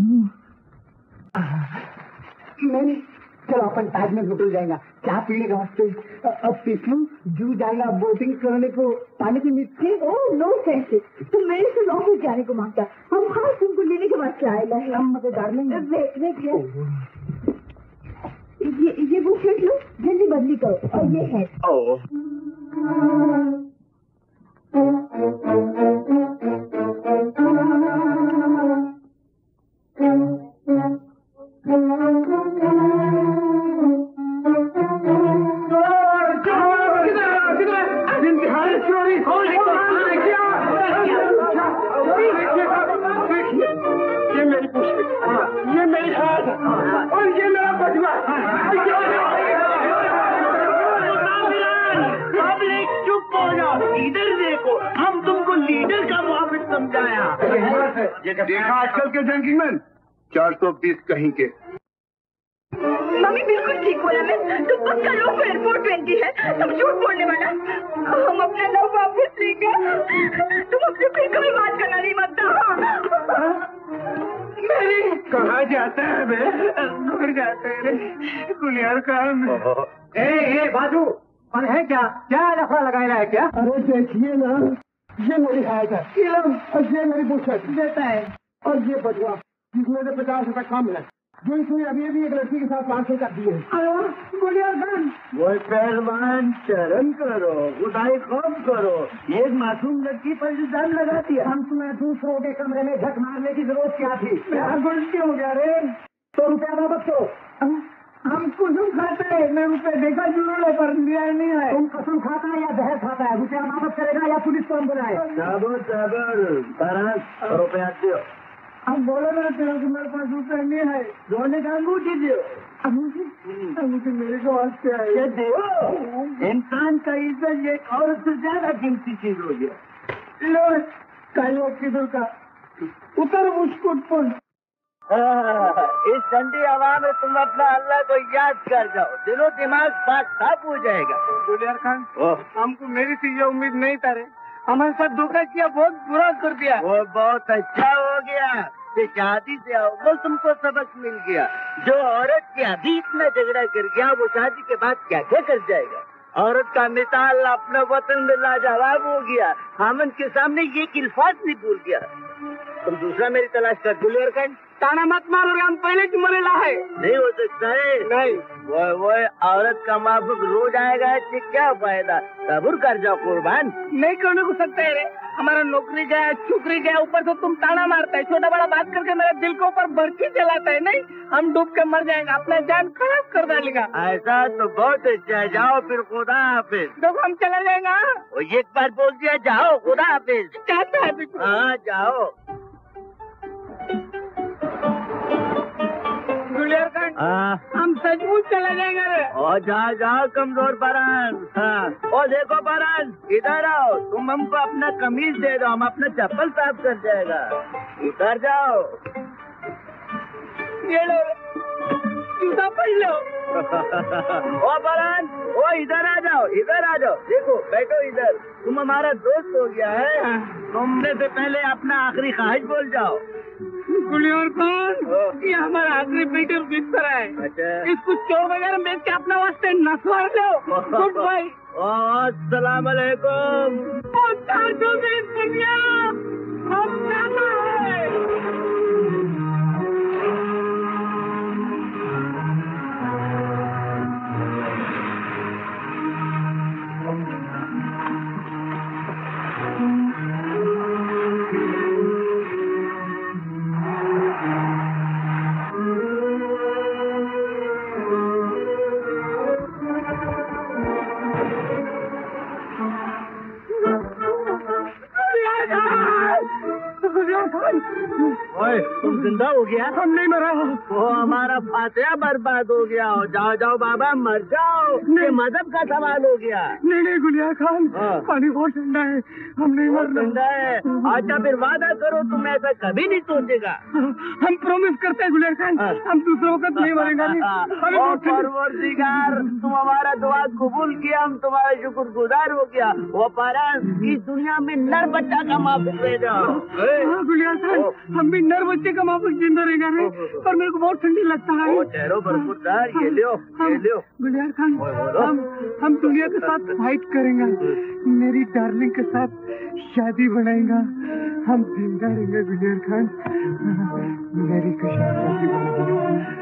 नहीं, चलो अपन ताजमहल होटल जाएगा, चाय पीने का वास्ते। अब पिछलू जू जाएगा बोटिंग करने को, पानी की मिट्टी। ओह नो सेंस, तुम मेरे से ऑफिस जाने को मांगता, हम खास तुमको लेने के वास्ते आएगा है। हम मगर डार्लिंग वेट वेट ये ये वो शर्ट लो, जल्दी बदली करो। और ये है देखा आजकल के जेंटलमैन, चार सौ बीस कहीं के। मम्मी बिल्कुल ठीक बोला मैं, तुम पक्का लोग एयरपोर्ट ट्वेंटी है, तुम झूठ बोलने वाला। हम अपना लव वापस लेंगे, तुम हमसे फिर कभी बात करना नहीं मानता। मेरी कहाँ जाता है बे? कहाँ जाता है रे गुलियार खान? ए ए बाजू पर है क्या? क्या लफड़ा लगाया है क्या? अरे देखिए ना, ये मेरी हाइट है, और ये मेरी बुशर्ट देता है, और ये बचवा जिसमें से पचास रुपए कम है, जो इसने अभी अभी एक लड़की के साथ पाँच सौ कर दिए। गुलियार खान वो पहलवान चरण करो, खुदाई कम करो, एक मासूम लड़की पर इल्जाम लगा दिया। हम तुम्हें दूसरों के कमरे में झक मारने की जरूरत क्या थी? मेरा गुस्से हो गया रे, तो रुपया वापस करो। हम कसम खाते हैं, मैं रुपए देखा जरूर है पर लिया नहीं है। तुम कसम खाता है या जहर खाता है? रुपया वापस करेगा या पुलिस को हम बुलाए? साबर साबर बारह रुपया दो। अब बोलो ना तेरे को मेरे पास रुपये नहीं है। सोने का अंगूठी दो। अंगूठी मेरे को वास्ते है। ये दो। इंसान का इज्जत एक औरत से ज्यादा कीमती चीज हो गया। लो कायो किधर का उतर मुस्कुट पर। इस ठंडी हवा में तुम अपना अल्लाह को याद कर जाओ, दिलो दिमाग साफ साफ हो जाएगा। गुलियार खान हमको मेरी से ये उम्मीद नहीं था रे, हमारे साथ धोखा किया, बहुत बुरा कर दिया। वो बहुत अच्छा हो गया कि शादी से अव्वल तुमको सबक मिल गया। जो औरत के अभी इतना झगड़ा कर गया, वो शादी के बाद क्या क्या कर जाएगा। औरत का मिसाल अपने वतन में लाजवाब हो गया, हमन के सामने ये किल्फात नहीं भूल गया। तुम दूसरा मेरी तलाश कर। गुलियार खान ताना मत मारो, हम पहले की मरेला है। नहीं हो सकता है। नहीं वो वो औरत का माफक रोज आएगा, इससे क्या फायदा? सबूर कर जाओ कुर्बान। नहीं करने को सकते है रे, हमारा नौकरी गया, छुकरी गया, ऊपर से तुम ताना मारता है, छोटा बड़ा बात करके मेरे दिल के ऊपर बर्फी जलाता है। नहीं, हम डूब के मर जाएंगे, अपना जान खराब कर डालेगा। ऐसा तो बहुत अच्छा है, जाओ फिर खुदा हाफिज। देखो हम चला जाएगा। वो एक बार बोल दिया जाओ खुदा हाफिज। चाहता है हाँ जाओ। गुलियार खान हम सचमुच चला जाएंगे रे। और जा जाओ कमजोर बरान। हाँ और देखो बरान, इधर आओ, तुम हमको अपना कमीज दे दो, हम अपना चप्पल साफ कर जाएगा। उतर जाओ। ये लो जूता पहन लो। ओ बरान, ओ इधर आ जाओ, इधर आ जाओ, देखो बैठो इधर। तुम हमारा दोस्त हो गया है, तुमने से पहले अपना आखिरी ख्वाहिश बोल जाओ। गुलियार खान ये हमारा आखिरी बेटर बिस्तर है। अच्छा इसको चोर वगैरह बेच के अपना वास्ते नसवार लो। Good bye. अस्सलाम वालेकुम। दुनिया ओए, तुम जिंदा हो गया? हम नहीं मरा। वो हमारा फातिहा बर्बाद हो गया। जाओ जाओ बाबा, मर जाओ। ये मजहब का सवाल हो गया। नहीं नहीं गुलिया खान, हाँ। पानी बहुत ठंडा है, हम नहीं मरना। ठंडा है? अच्छा फिर वादा करो, तुम ऐसा कभी नहीं सोचेगा। हम प्रॉमिस करते हैं गुलिया खान, हाँ। हम दूसरों का नहीं मरेंगे। परवरदिगार, तुम हमारा दुआ कबूल किया, हम तुम्हारा शुक्रगुजार हो गया। वो परस इस दुनिया में नर बच्चा का माफिक भेजो। गुलिया खान, हम भी नर बच्चे का माफिक जिंदा रहेगा रे, पर मेरे को बहुत ठंडी लगता है। ओ ठहरो बरकतदार, ये लो ये लो। गुलिया खान, हम हम दुनिया के साथ फाइट करेंगे, मेरी डार्लिंग के साथ शादी बनाएंगे, हम जिंदा रहेंगे गुलिया खान, मेरी के साथ शादी बनाएंगे।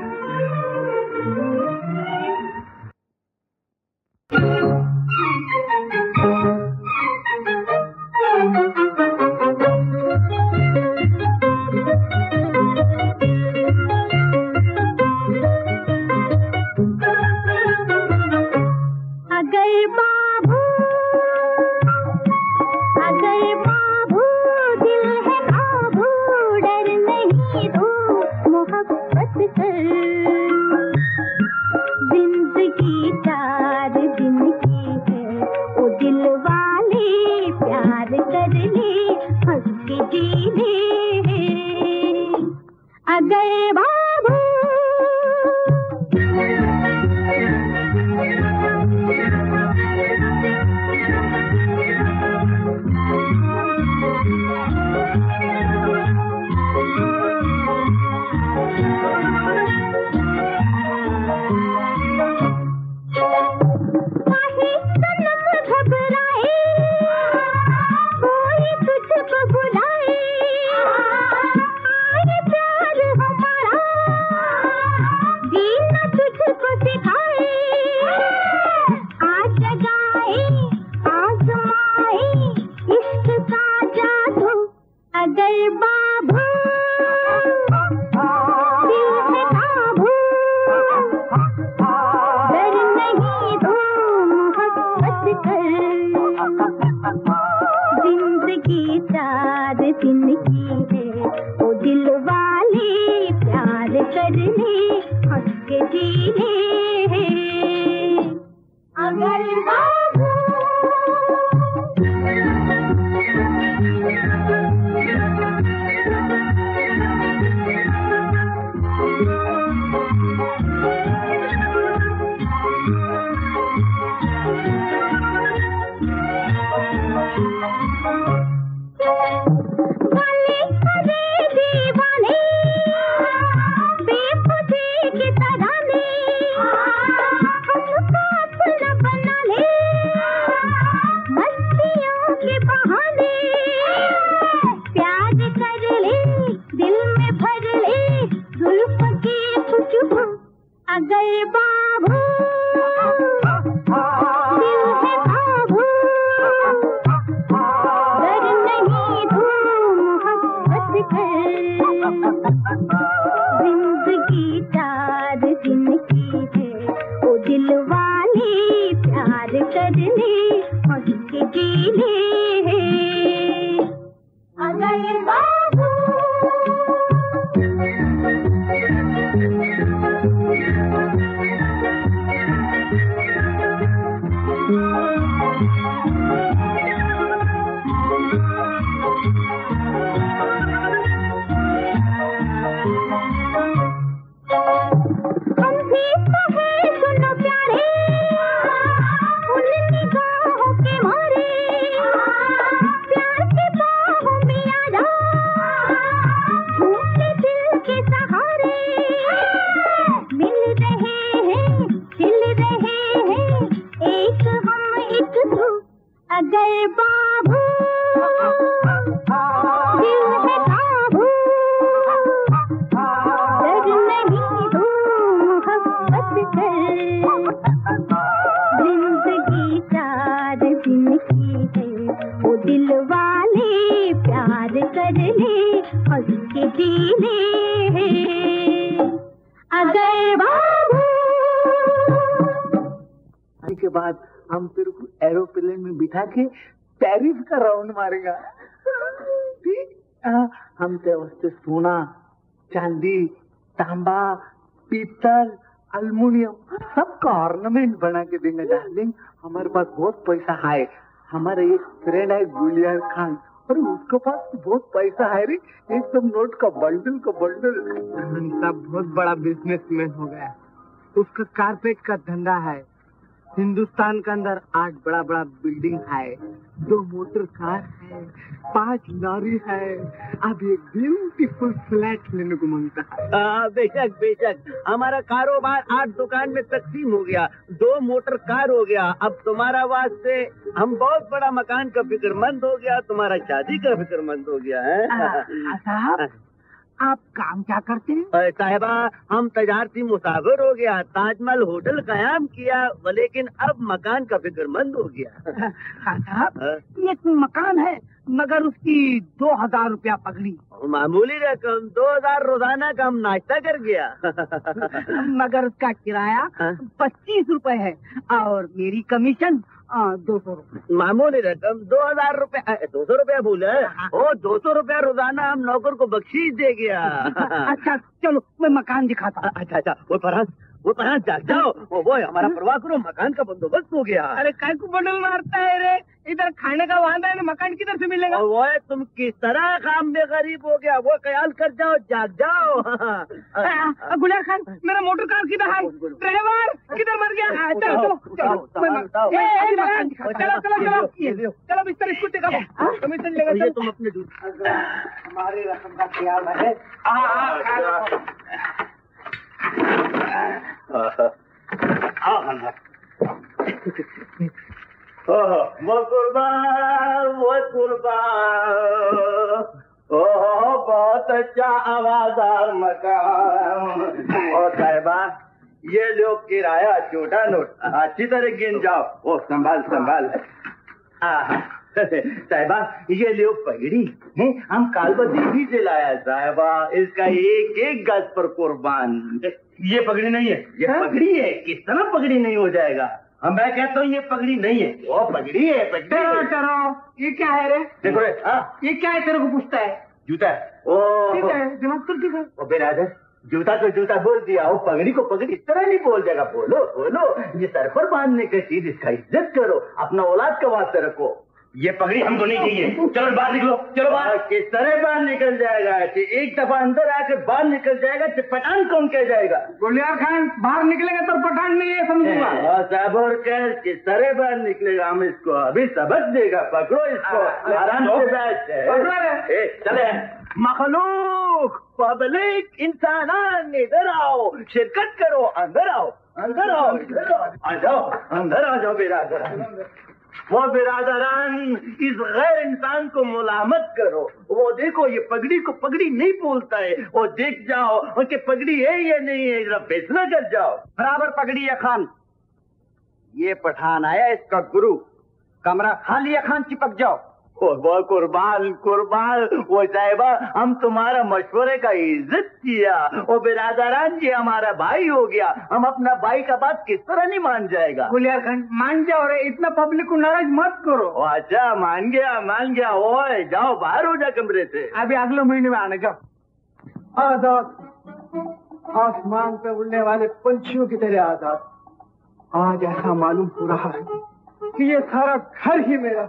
के जीने अगर बाबू के बाद हम तेरे को एरोप्लेन में बिठा के पेरिस का राउंड मारेगा। ठीक, हम तेरे वास्ते सोना, चांदी, तांबा, पीतल, अल्मुनियम सब का ऑर्नामेंट बना के देंगे डार्लिंग। हमारे पास बहुत पैसा है। हमारा एक फ्रेंड है गुलियार खान, और उसके पास बहुत पैसा है रे, एकदम नोट का बंडल का बंडल। सब बहुत बड़ा बिजनेसमैन हो गया। उसका कारपेट का धंधा है। हिंदुस्तान के अंदर आठ बड़ा बड़ा बिल्डिंग है, दो मोटर कार है, पांच लॉरी है। अब एक ब्यूटीफुल फ्लैट लेने को मांगता है। आ, बेशक बेशक, हमारा कारोबार आठ दुकान में तकसीम हो गया, दो मोटर कार हो गया। अब तुम्हारा वास्ते हम बहुत बड़ा मकान का फिक्रमंद हो गया, तुम्हारा शादी का फिक्रमंद हो गया है। साहब आप काम क्या करते हैं? साहिबा, हम तजारती मुसाफिर हो गया, ताजमहल होटल कायम किया, लेकिन अब मकान का फिक्रमंद हो गया। साहब एक मकान है मगर उसकी दो हजार रुपया पगड़ी। मामूली रकम, दो हजार रोजाना का हम नाश्ता कर गया। मगर उसका किराया पच्चीस रुपए है और मेरी कमीशन दो सौ रुपए। मामूली रकम, दो हजार रुपए, दो सौ रुपया भूले? ओ दो सौ रुपया रोजाना हम नौकर को बख्शीश दे गया। अच्छा चलो मैं मकान दिखाता। अच्छा अच्छा, वो फरहान वो फरहान जाग जाओ, वो वो हमारा परवाह करो, मकान का बंदोबस्त हो गया। अरे काय को बंडल मारता है रे, इधर खाने का वादा है, मकान किधर से मिलेगा? वो है, तुम किस तरह काम में गरीब हो गया, वो ख्याल कर जाओ, जाग जाओ। गुलिया खान, मेरा मोटर कार किधर है? ड्राइवर किधर मर गया? चलो चलो चलो चलो चलो चलो बिस्तर इसको टेका, कमीशन लेगा। तुम अपने हमारी रकम का ख्याल है। वो कुर्बान वो कुर्बान, ओह बहुत अच्छा आवाज़दार मकान। और साहिबा, ये लो किराया, छोटा नोट, अच्छी तरह गिन जाओ। ओ संभाल संभाल। साहिबा, ये लो पगड़ी है, हम कालबा देवी से लाया साहिबा, इसका एक एक गज पर कुर्बान। ये पगड़ी नहीं है, ये है? पगड़ी है। किस तरह पगड़ी नहीं हो जाएगा? हम मैं कहता हूँ ये पगड़ी नहीं है, वो पगड़ी है। पगड़ी है। करो, ये क्या है रे? देखो रे, हाँ ये क्या है? तेरे को पूछता है। जूता है। ओ दिमाग तो ठीक है। ओ बिरादर, जूता तो जूता बोल दिया, वो पगड़ी को पगड़ी इस तरह नहीं बोल जाएगा। बोलो बोलो, ये सर पर बांधने की चीज, इसका इज्जत करो, अपना औलाद का वास्ते रखो। ये पगड़ी हमको नहीं चाहिए, चलो बाहर निकलो, चलो बाहर। किस तरह बाहर निकल जाएगा? एक दफा अंदर आकर बाहर निकल जाएगा तो पठान कौन कह जाएगा? गुलियार खान बाहर निकलेगा तो पठान नहीं है, समझूंगा। साहब और कह किस तरह बाहर निकलेगा? हम इसको अभी सबक देगा, पकड़ो इसको, आराम से बैठ। चले मखलूक, पब्लिक, इंसान, इधर आओ, शिरकत करो, अंदर आओ, अंदर आओ, इधर आओ, आ जाओ, अंदर आ जाओ बिरादर। वो बिरादरान, इस गैर इंसान को मुलामत करो। वो देखो, ये पगड़ी को पगड़ी नहीं बोलता है, वो देख जाओ उनके पगड़ी है या नहीं है, जरा फैसला कर जाओ। बराबर पगड़ी है खान। ये पठान आया, इसका गुरु, कमरा खाली है खान, चिपक जाओ। वो कुर्बान कुर्बान, वो साहिबा, हम तुम्हारा मशवरे का इज्जत किया। वो बिरादरान जी हमारा भाई हो गया, हम अपना भाई का बात किस तरह नहीं मान जाएगा? गुलियार खान मान जाओ रे, इतना पब्लिक को नाराज मत करो। ओ अच्छा, मान गया मान गया। ओए जाओ, बाहर हो जा कमरे से। अभी अगले महीने में आने जाओ। आजाद, आसमान पे उड़ने वाले पंछियों की तरह आजाद। आज ऐसा मालूम हो रहा है कि ये सारा घर ही मेरा।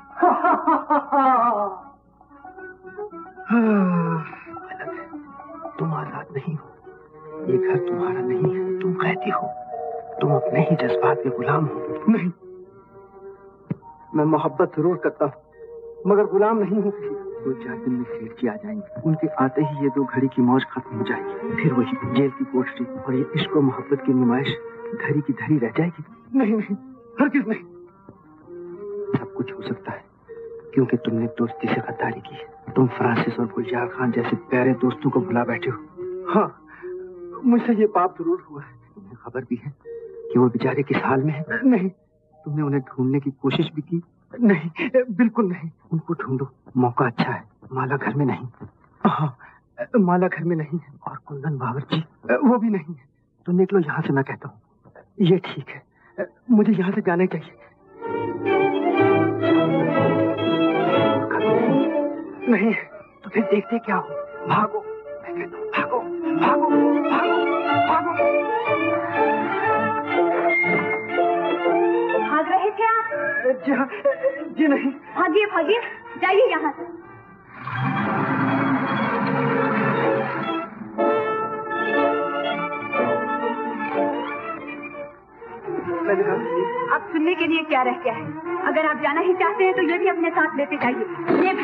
तुम आजाद नहीं हो, ये घर तुम्हारा नहीं है, तुम कैदी हो, तुम अपने ही जज्बात के गुलाम हो। नहीं, मैं मोहब्बत जरूर करता हूँ मगर गुलाम नहीं हूँ। दो चार दिन में सेठ जी आ जाएंगे, उनके आते ही ये दो घड़ी की मौज खत्म हो जाएगी, फिर वही जेल की पोस्टी और ये इश्क और मोहब्बत की नुमाइश धरी की धरी रह जाएगी। नहीं नहीं, हरगिज़ नहीं। सब कुछ हो सकता है क्योंकि तुमने दोस्ती से गद्दारी की है। तुम फ्रांसिस और गुलजार खान जैसे प्यारे दोस्तों को भुला बैठे हो। हाँ, मुझसे ये पाप जरूर हुआ है। तुम्हें खबर भी है कि वो बेचारे किस हाल में है? नहीं। तुमने उन्हें ढूंढने की कोशिश भी की? नहीं, बिल्कुल नहीं। उनको ढूंढो, मौका अच्छा है, माला घर में नहीं। हाँ, माला घर में नहीं है और कुंदन बावर्ची वो भी नहीं है। तो निकलो यहाँ से, मैं कहता हूँ। ये ठीक है, मुझे यहाँ से जाना चाहिए। नहीं तो फिर देखते क्या हो। भागो, मैं कहता हूँ भागो भागो भागो भागो। भाग रहे थे आप? जी, जी नहीं। भागिए भागिए, जाइए यहाँ से। अब सुनने के लिए क्या रह गया है? अगर आप जाना ही चाहते हैं तो ये भी अपने साथ लेते जाइए। ये भी।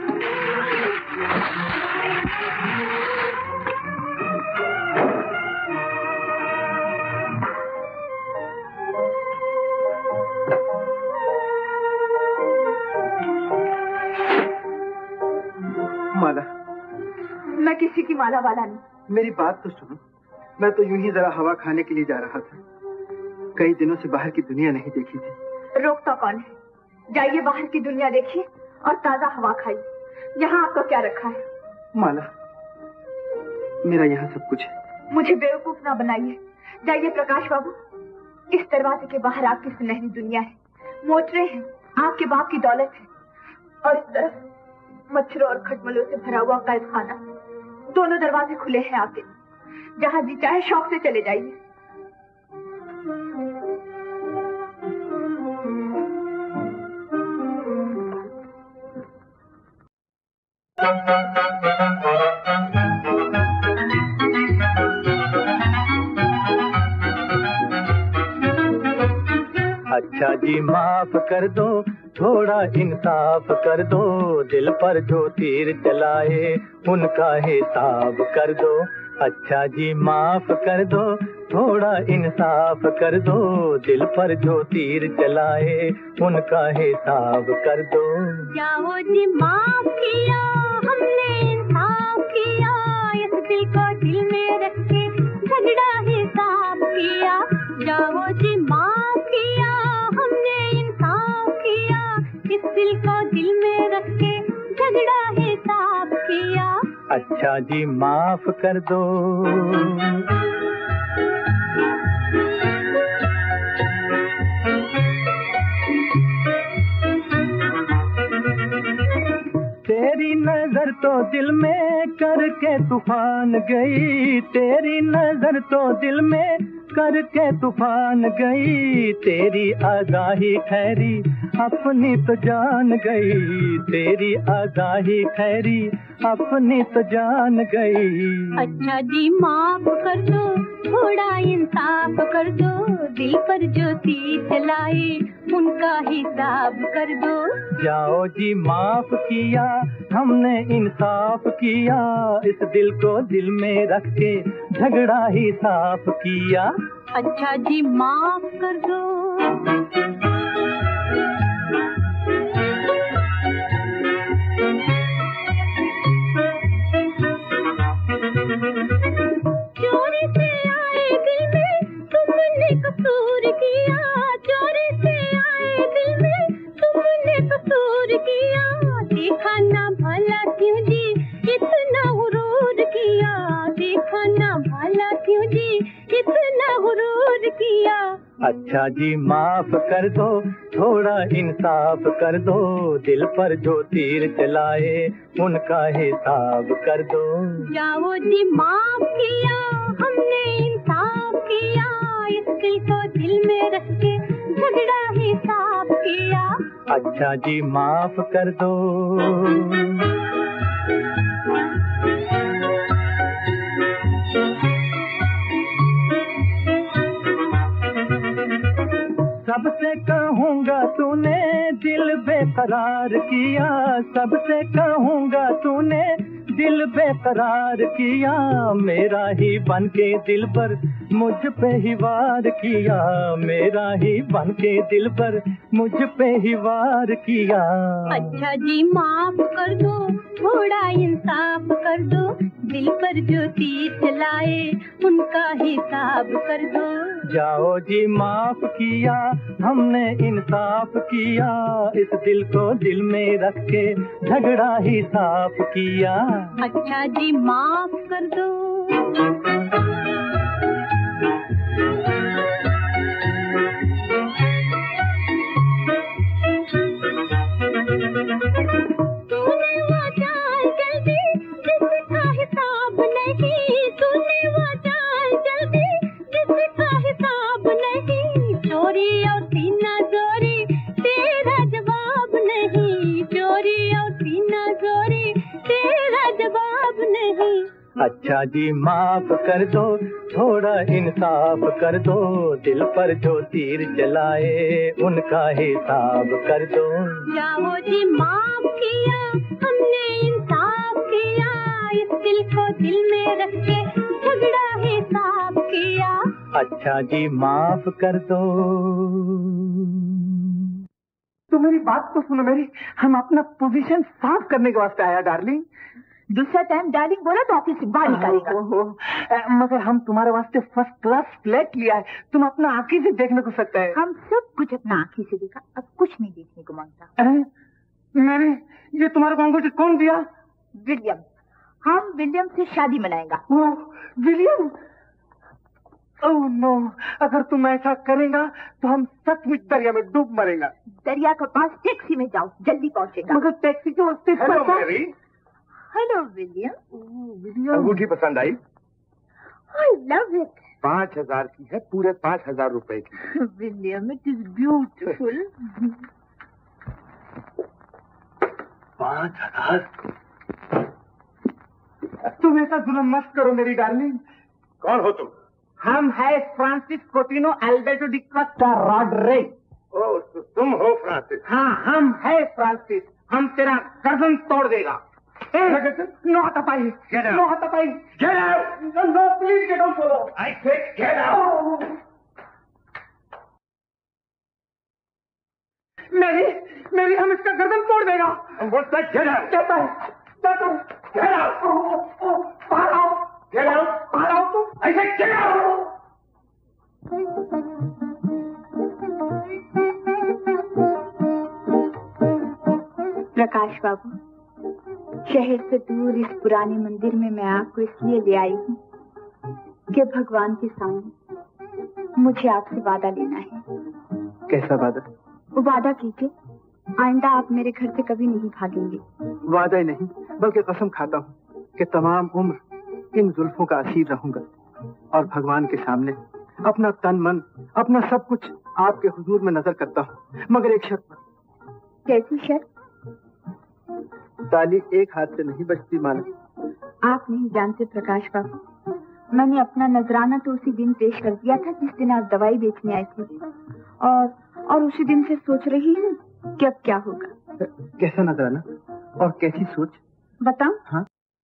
माला, मैं किसी की माला वाला नहीं। मेरी बात तो सुनो। मैं तो यूं ही जरा हवा खाने के लिए जा रहा था। कई दिनों से बाहर की दुनिया नहीं देखी थी। रोकता कौन है? जाइए बाहर की दुनिया देखिए और ताजा हवा खाइए। यहाँ आपको क्या रखा है? माला, मेरा यहाँ सब कुछ है। मुझे बेवकूफ ना बनाइए। जाइए प्रकाश बाबू, इस दरवाजे के बाहर आपकी सुनहरी दुनिया है। मोटरे हैं, आपके बाप की दौलत है, और इस तरफ मच्छरों और खटमलों से भरा हुआ कैद खाना। दोनों दरवाजे खुले हैं आपके। जहाँ जी चाहे शौक से चले जाइए। अच्छा जी माफ कर दो, थोड़ा इंसाफ कर दो, दिल पर जो तीर चलाए उनका हिसाब कर दो। अच्छा जी माफ कर दो, थोड़ा इंसाफ कर दो, दिल पर जो तीर चलाए उनका हिसाब कर दो। जाओ जी माफ किया हमने इंसाफ किया, इस दिल को दिल में रख के झगड़ा हिसाब किया। जाओ जी माफ किया हमने इंसाफ किया, इस दिल को दिल में रख के झगड़ा हिसाब किया। अच्छा जी माफ कर दो। तेरी नजर तो दिल में करके तूफान गई, तेरी नजर तो दिल में करके तूफान गई, तेरी आगाही ठहरी अपनी तो जान गई, तेरी आगाही ठहरी अपनी तो जान गई। अच्छा जी माफ कर दो, थोड़ा इंसाफ कर दो, दिल पर जो तीर चलाए उनका हिसाब कर दो। जाओ जी माफ किया हमने इंसाफ किया, इस दिल को दिल में रख के झगड़ा ही साफ किया। अच्छा जी माफ कर दो। चोरी से आए दिल में तुमने कसूर किया, चोरी से आए दिल में तुमने कसूर किया, देखा ना भला क्यों जी इतना गुरूर किया, देखा ना भला क्यों जी इतना गुरूर किया। अच्छा जी माफ कर दो, थोड़ा इंसाफ कर दो, दिल पर जो तीर चलाए उनका हिसाब कर दो। जाओ जी माफ किया हमने इंसाफ किया, इस दिल को दिल में रख के झगड़ा हिसाब किया। अच्छा जी माफ कर दो। सबसे कहूँगा तूने दिल बेकरार किया, सबसे कहूँगा तूने दिल बेकरार किया, मेरा ही बन के दिल पर मुझ पे ही वार किया, मेरा ही बन के दिल पर मुझ पे ही वार किया। अच्छा जी माफ कर दो, थोड़ा इंसाफ कर दो, दिल पर जो तीर चलाए उनका हिसाब कर दो। जाओ जी माफ किया हमने इंसाफ किया, इस दिल को दिल में रख के झगड़ा ही साफ किया। अच्छा जी माफ कर दो। तूने वो चाल जल्दी जिसका हिसाब नहीं, तूने वो चाल जल्दी जिसका हिसाब नहीं, चोरी और सीना जोरी तेरा जवाब नहीं, चोरी और सीना जोरी तेरा जवाब नहीं। अच्छा जी माफ कर दो, थोड़ा इंसाफ कर दो, दिल पर जो तीर चलाए उनका हिसाब कर दो। जाओ जी माफ किया हमने इंसाफ किया, इस दिल को दिल में रख के झगड़ा हिसाब किया। अच्छा जी माफ कर दो। तो मेरी बात तो सुनो मेरी, हम अपना पोजीशन साफ करने के वास्ते आया डार्लिंग। दूसरा टाइम डार्लिंग बोला तो ऑफिस से बाहर निकालेगा। मगर हम तुम्हारे वास्ते फर्स्ट क्लास फ्लैट लिया है, तुम अपना आंखी से देखने को सकता है। हम सब कुछ अपना आंखी से देखा, अब कुछ नहीं देखने को मांगता। मैंने ये तुम्हारे को अंगूठी कौन दिया? विलियम। हम विलियम से शादी मनाएगा। वो विलियम? ओह नो, अगर तुम ऐसा करेगा तो हम सचमुच दरिया में डूब मरेगा। दरिया के पास टैक्सी में जाओ, जल्दी पहुंचेगा। मगर टैक्सी के वास्ते हेलो विलियम। विलियम, अंगूठी पसंद आई? I love it. पाँच हजार की है, पूरे पाँच हजार रुपए की। William it is beautiful. पाँच हजार? तुम ऐसा जुल्म मत करो मेरी डार्लिंग। कौन हो तुम? हम है Francis Coutinho Alberto D Costa रॉड्रे। ओ, तो तुम हो फ्रांसिस? हाँ, हम है फ्रांसिस। हम तेरा गर्दन तोड़ देगा। नो हतापाई, नो हतापाई। Get out! No, please get out. I said get out! मेरी मेरी हम इसका गर्दन तोड़ देगा। What's that? Get out! कहता है, कहता है। Get out! बाहर आओ, Get out! बाहर आओ तुम। I said get out! प्रकाश बाबू, शहर से दूर इस पुराने मंदिर में मैं आपको इसलिए ले आई हूँ कि भगवान के सामने मुझे आपसे वादा लेना है। कैसा वादा? वादा कीजिए, आइंदा आप मेरे घर से कभी नहीं भागेंगे। वादा ही नहीं बल्कि कसम खाता हूँ कि तमाम उम्र इन जुल्फों का असीर रहूंगा और भगवान के सामने अपना तन मन, अपना सब कुछ आपके हुजूर में नजर करता हूँ, मगर एक शर्त पर। कैसी शर्त? ताली एक हाथ से नहीं बचती माना। आप नहीं जानते प्रकाश बाबू, मैंने अपना नजराना तो उसी दिन पेश कर दिया था जिस दिन आप दवाई बेचने आए थे, और और उसी दिन से सोच रही हूँ कि अब क्या होगा। कैसा नजराना और कैसी सोच? बताऊं? हाँ।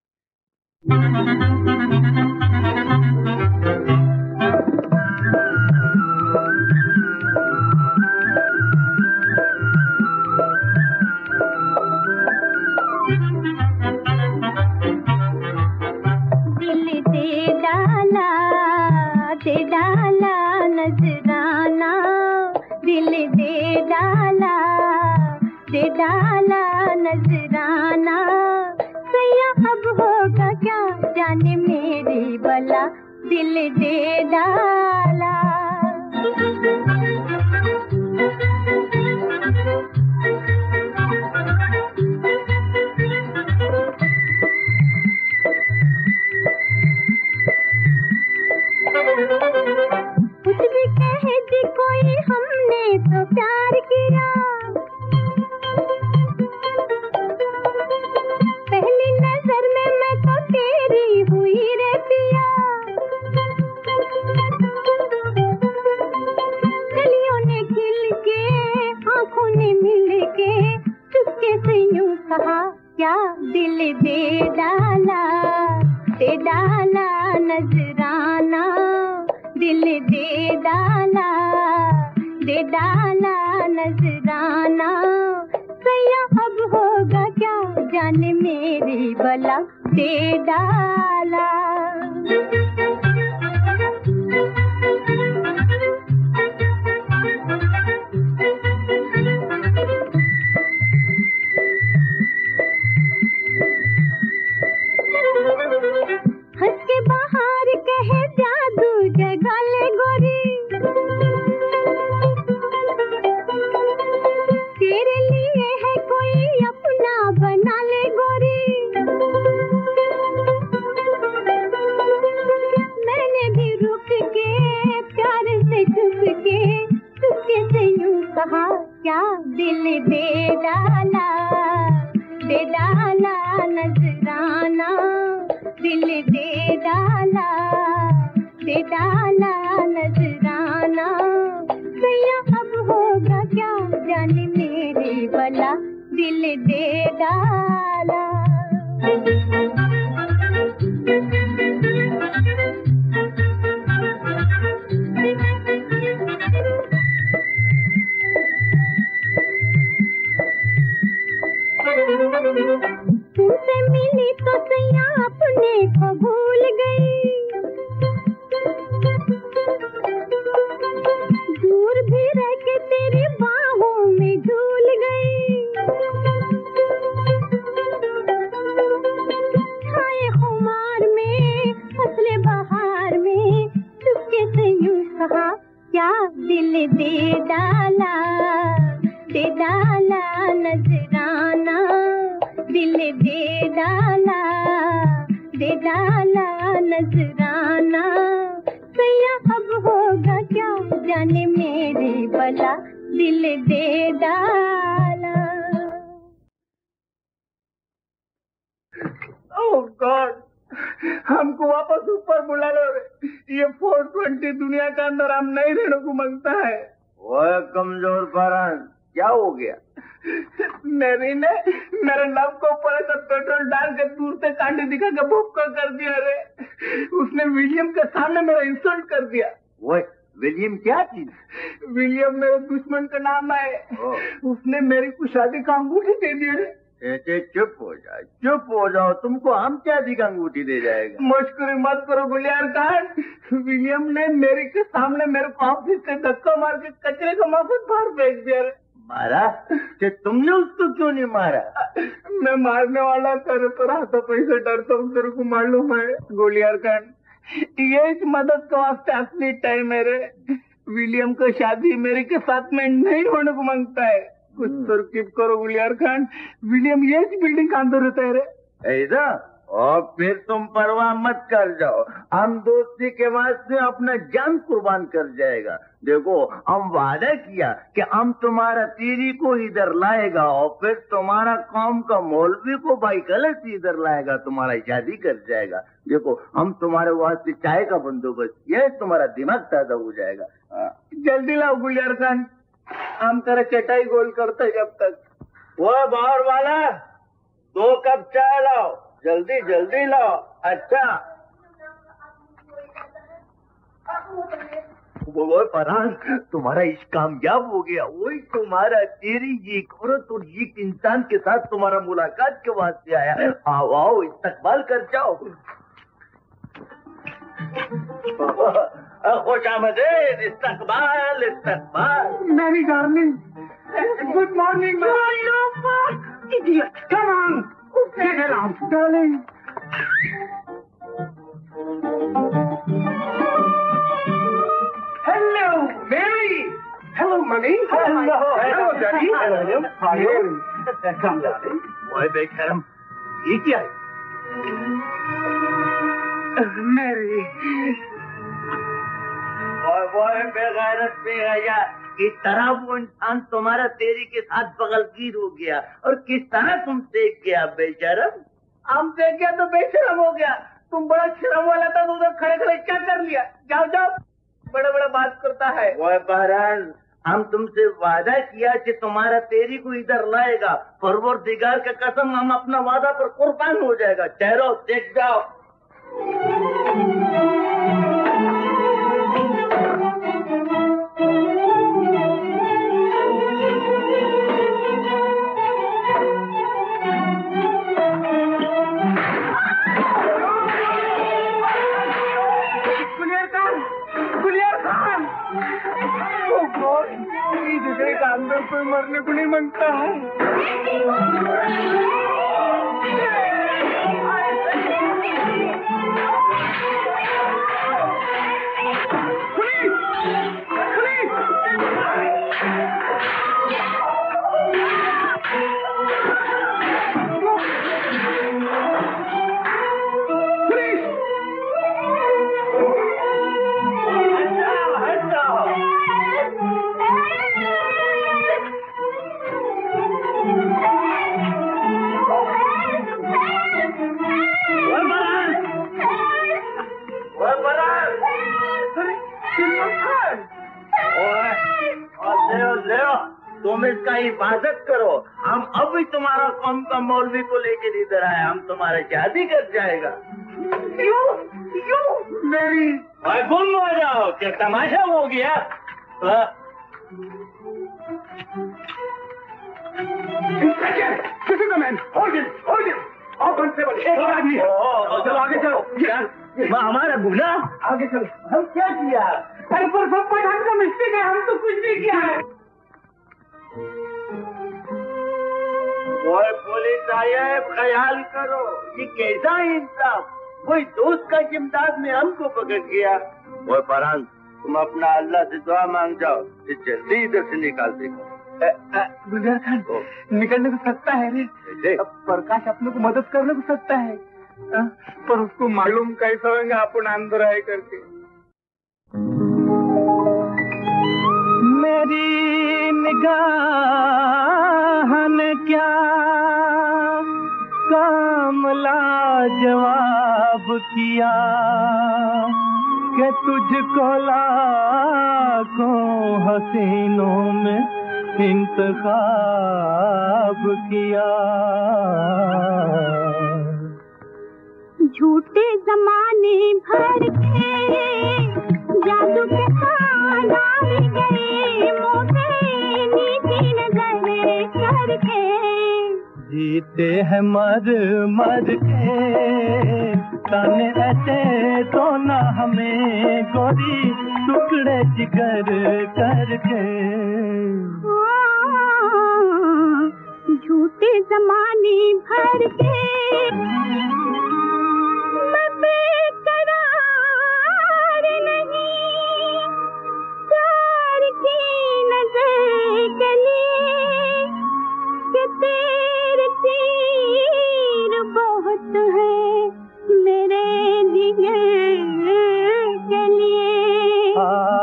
दिल दे डाला, दे डाला नजराना, दिल दे डाला, दे डाला नजराना, सैया अब होगा क्या जाने मेरी बला, दिल दे डाला। कुछ भी कहे जी कोई, हमने तो प्यार किया, पहली नजर में मैं तो तेरी हुई रे पिया, कलियों ने खिल के आंखों ने मिल के चुपके से यूं कहा क्या, दिल दे डाला, दे डाला नजराना, दिल दे डाला, दे डाला नजराना, सैया अब होगा क्या जाने मेरी बला दे डाला। हंस के बाहर कहे जादू जगा ले गोरी, तेरे लिए है कोई अपना बना ले गोरी। मैंने भी रुक के प्यार से छुप के चुपके से यूं कहा, क्या दिल दे डाला दे डाला नजराना, दिल दे डाला दे डाला नजराना। सैया अब होगा क्या जाने मेरी बला दिल दे डाला। तुमसे मिली तो सैया अपने को भूल गई, दूर भी रह के तेरी बाहों में झूल गई। छाए खुमार में फसले बहार में चुपके से यूं कहा, क्या दिल दे डाला दे डाला नजराना, दिल दे डाला दे डाला नजराना। सैया अब होगा क्या जाने मेरी बला दिल दे डाला। ओह गॉड, हमको वापस ऊपर बुला लो रे। ये फोर ट्वेंटी दुनिया के अंदर हम नहीं रहने को मांगता है। ओए कमजोर करण, क्या हो गया? मेरी ने मेरे नव को ऊपर से पेट्रोल डाल के दूर से कांटे दिखा के भुक्का कर दिया रे। उसने विलियम के सामने मेरा इंसल्ट कर दिया। ओए विलियम क्या चीज? विलियम मेरे दुश्मन का नाम है। उसने मेरी को शादी का अंगूठी दे दी रे। ऐसे चुप हो जाओ, चुप हो जाओ, तुमको हम क्या दी अंगूठी दे जाएगा? मस्करी मत करो गुलियार खान। विलियम ने मेरे के सामने मेरे को ऑफिस से धक्का मार के कचरे का मफत बाहर फेंक दिया रे। मारा? कि तुमने उसको क्यों नहीं मारा? मैं मारने वाला कर तो रहा था, पैसे डरता हूँ, तेरे को मालूम है गोलियार खान। ये इस मदद का वास्ते असली टाइम है रे। विलियम का शादी मेरे के साथ में नहीं होने को मांगता है। कुछ तरकीब करो गुलियार खान। विलियम ये बिल्डिंग का अंदर रहता है रे। ऐसा? और फिर तुम परवाह मत कर जाओ, हम दोस्ती के वास्ते अपना जान कुर्बान कर जाएगा। देखो हम वादा किया कि हम तुम्हारा तीरी को इधर लाएगा और फिर तुम्हारा कौम का मौलवी को भाई गलत इधर लाएगा, तुम्हारा शादी कर जाएगा। देखो हम तुम्हारे वास्ते चाय का बंदोबस्त किया, तुम्हारा दिमाग ताजा हो जाएगा। जल्दी लाओ गुलियार खान, हम तेरा चटाई गोल करते जब तक। वो बाहर वाला दो कप चाय लाओ, जल्दी जल्दी लाओ। अच्छा वो फरहान, तुम्हारा इश्क कामयाब हो गया। वही तुम्हारा तेरी एक औरत और एक इंसान के साथ तुम्हारा मुलाकात के वास्ते आया। आओ आओ इस्तकबाल कर जाओ। खुश आमदेद, इस्तकबाल इस्तकबाल। मेरी darling, good morning. Idiot, come on, get around, darling. Hello, Mary. Hello, Money. Hello, hello, Daddy. Hello, hello. Come, darling. ओए बेशरम, ये क्या है? Mary. ओए ओए बेगैरत बेहया, किस तरह वो इंसान तुम्हारा तेरी के साथ बगलगीर हो गया और किस तरह तुम सेक गया बेशरम? हम सेक गया तो बेशरम हो गया। तुम बड़ा शर्म वाला था तो उधर खड़े खड़े क्या कर लिया? जाओ जाओ, बड़ा बड़ा बात करता है। ओए बहरान, हम तुमसे वादा किया कि तुम्हारा तेरी को इधर लाएगा। परवरदिगार का कसम, हम अपना वादा पर कुर्बान हो जाएगा। ठहरो, देख जाओ। गुलिया खान, ओ गॉड, इस जगह का अंदर कोई मरने को नहीं मांगता है। तुम इसका हिफाजत करो, हम अभी तुम्हारा कौम का मौलवी को लेकर इधर आए, हम तुम्हारे शादी कर जाएगा। यू, यू, मेरी गुम हो जाओ, क्या तमाशा हो गया? किसी का man, hold it, hold it, और कांस्टेबल, एक आदमी, चलो आगे चलो। क्या हमारा गुना? आगे चलो। हम क्या किया? अरे पर सब कोई ढंग का मिस्टेक है, हम तो कुछ नहीं किया है। वो पुलिस साहब ख्याल करो, ये कैसा इंसाफ? कोई दोस्त का जिम्मेदार में हमको पकड़ गया। वो फरहान, तुम अपना अल्लाह से दुआ मांग जाओ, ये जल्दी इधर से निकाल देगा। गुलिया खान, निकलने को सकता है रे, प्रकाश अपने को मदद करने को सकता है, आ? पर उसको मालूम कैसा होगा अपन अंदर आए करके। मेरी निगाह ने क्या काम लाजवाब किया कि तुझको लाखों हसीनों में इंतखाब किया। झूठे जमाने भर के जादू के तालाब गए, मोहे नीची नजरें करके। जीते हैं मर मर के, ताने ऐसे तो ना हमें गोरी, टुकड़े जिगर करके। झूठे जमाने भर के मैं बेकरार नहीं, प्यार की नजर के लिए कि तेरे तीर बहुत है मेरे जिगर के लिए।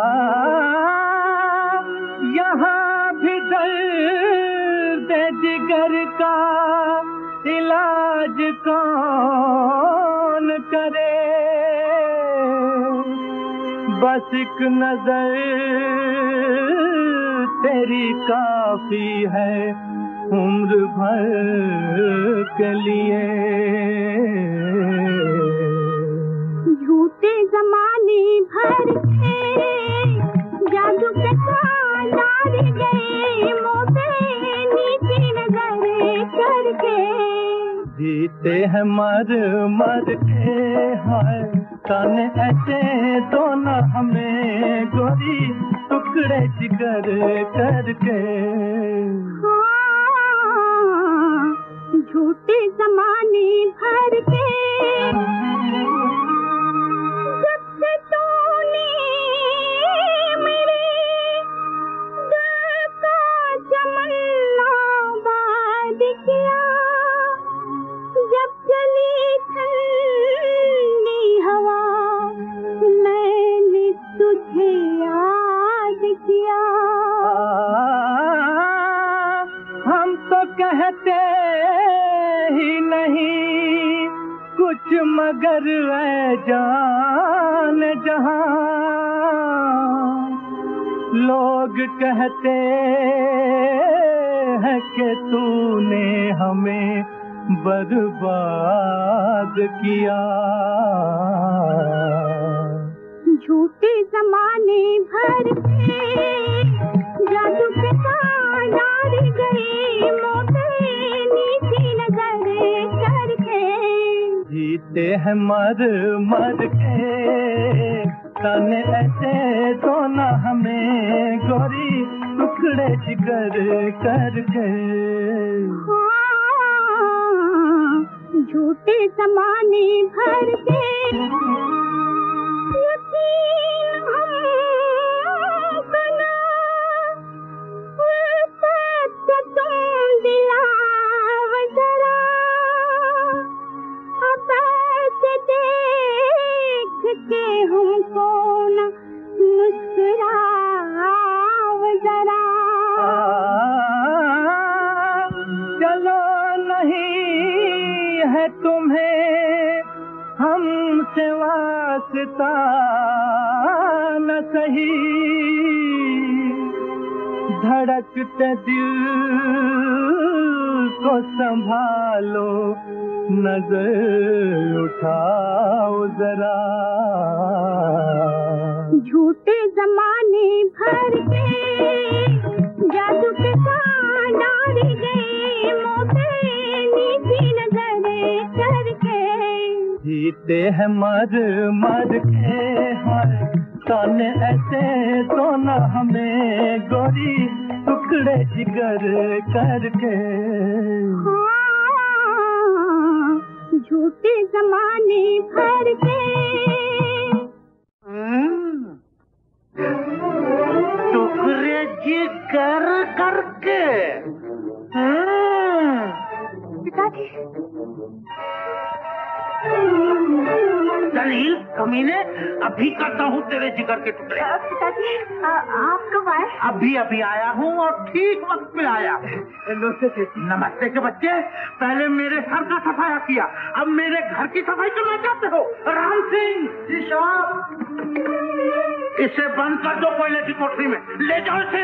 यहाँ भी दर्द जिगर का इलाज कौन करे, बस एक नजर तेरी काफी है उम्र भर के लिए। झूठे जमाने भर के जादू के तालाब गए, मोहे नीची नजरें करके। जीते हैं मर मर के, हाय ताने ऐसे तो न हमें गोरी, टुकड़े जिगर करके। हाँ, झूठे जमाने भर के जब से तूने मेरे दिल का चमन आबाद किया, जब चली ठंडी हवा मैंने तुझे याद किया। हम तो कहते ही नहीं कुछ मगर ऐ जान जहां, लोग कहते हैं कि तूने हमें बर्बाद किया। झूठे जमाने भर के जादू के तालाब गए, मोहे नीची नजरें करके। जीते हैं मर मर के, ताने ऐसे तो न हमें गोरी टुकड़े जिगर करके। हाँ, झूठे ज़माने भर के यकीन हमको ना, उल्फत तुम दिलाओ जरा, अब ऐसे देख के हमको ना मुस्कुराओ जरा। चलो नहीं है तुम्हें हमसे वास्ता न सही, धड़कते दिल को संभालो, नजर उठाओ जरा। झूठे ज़माने भर के जादू के कान डाले गए, मोते नीची नजरें करके। जीते हैं मर मर के हर ताने ऐसे तो न हमें गोरी टुकड़े जिगर करके। हाँ, झूठे ज़माने भर के। टुकड़े जिगर करके। पिताजी दलील कमीने, अभी करता हूँ तेरे जिगर के टुकड़े। पिताजी आप कब आए? अभी अभी आया हूँ और ठीक वक्त पे आया। नमस्ते के बच्चे, पहले मेरे सर का सफाया किया, अब मेरे घर की सफाई करना चाहते हो? राम सिंह इसे बंद कर दो कोयले की कोठरी में, ले जाओ इसे।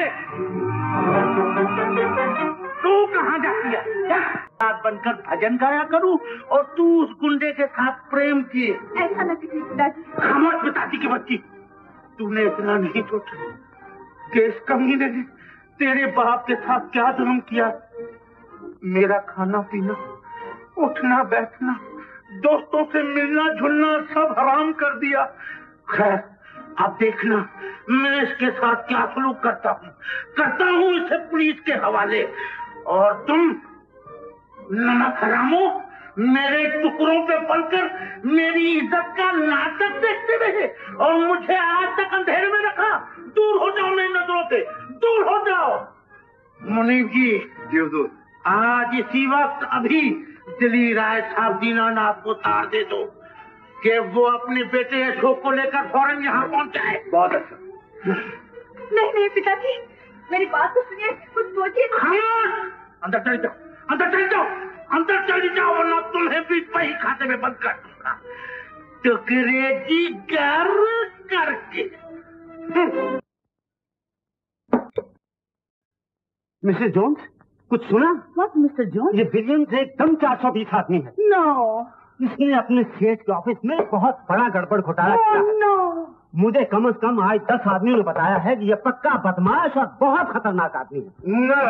तू कहाँ जाती है? साथ बनकर भजन गाया करूं और तू उस गुंडे के साथ प्रेम किए। ऐसा नहीं पिताजी। खामोश पिताजी की बच्ची, तूने इतना नहीं सोचा कि इस कमीने ने तेरे बाप के साथ क्या जुल्म किया। मेरा खाना पीना, उठना बैठना, दोस्तों से मिलना जुलना सब हराम कर दिया। खैर अब देखना मैं इसके साथ क्या सलूक करता हूँ। करता हूँ इसे पुलिस के हवाले। और तुम नमक हरामो, मेरे टुकड़ों पे पलकर मेरी इज्जत का नाटक देखते रहे और मुझे आज तक अंधेरे में रखा। दूर हो जाओ मेरी नजरों से, दूर हो जाओ। मुनीब जी, जी हुजूर, आज इसी वक्त अभी दिल्ली राय साहब दीनानाथ को तार दे दो कि वो अपने बेटे अशोक को लेकर फौरन यहाँ पहुँच जाए। बहुत अच्छा। नहीं नहीं पिताजी, मेरी बात तो सुनिए, कुछ सोचिए। खामोश, अंदर चली जाओ, अंदर चली जाओ, अंदर चली जाओ, वरना तुम्हें भी वही खाते में बंद कर दूंगा। टुकड़े जिगर करके। मिस्टर जोन्स, कुछ सुना? What, mister Jones? ये विलियम से एकदम चार सौ बीस आदमी है। नो। इसने अपने सेठ के ऑफिस में बहुत बड़ा गड़बड़ घोटाला किया है। नो। मुझे कम से कम आज दस आदमियों ने बताया है कि ये पक्का बदमाश और बहुत खतरनाक आदमी है। नो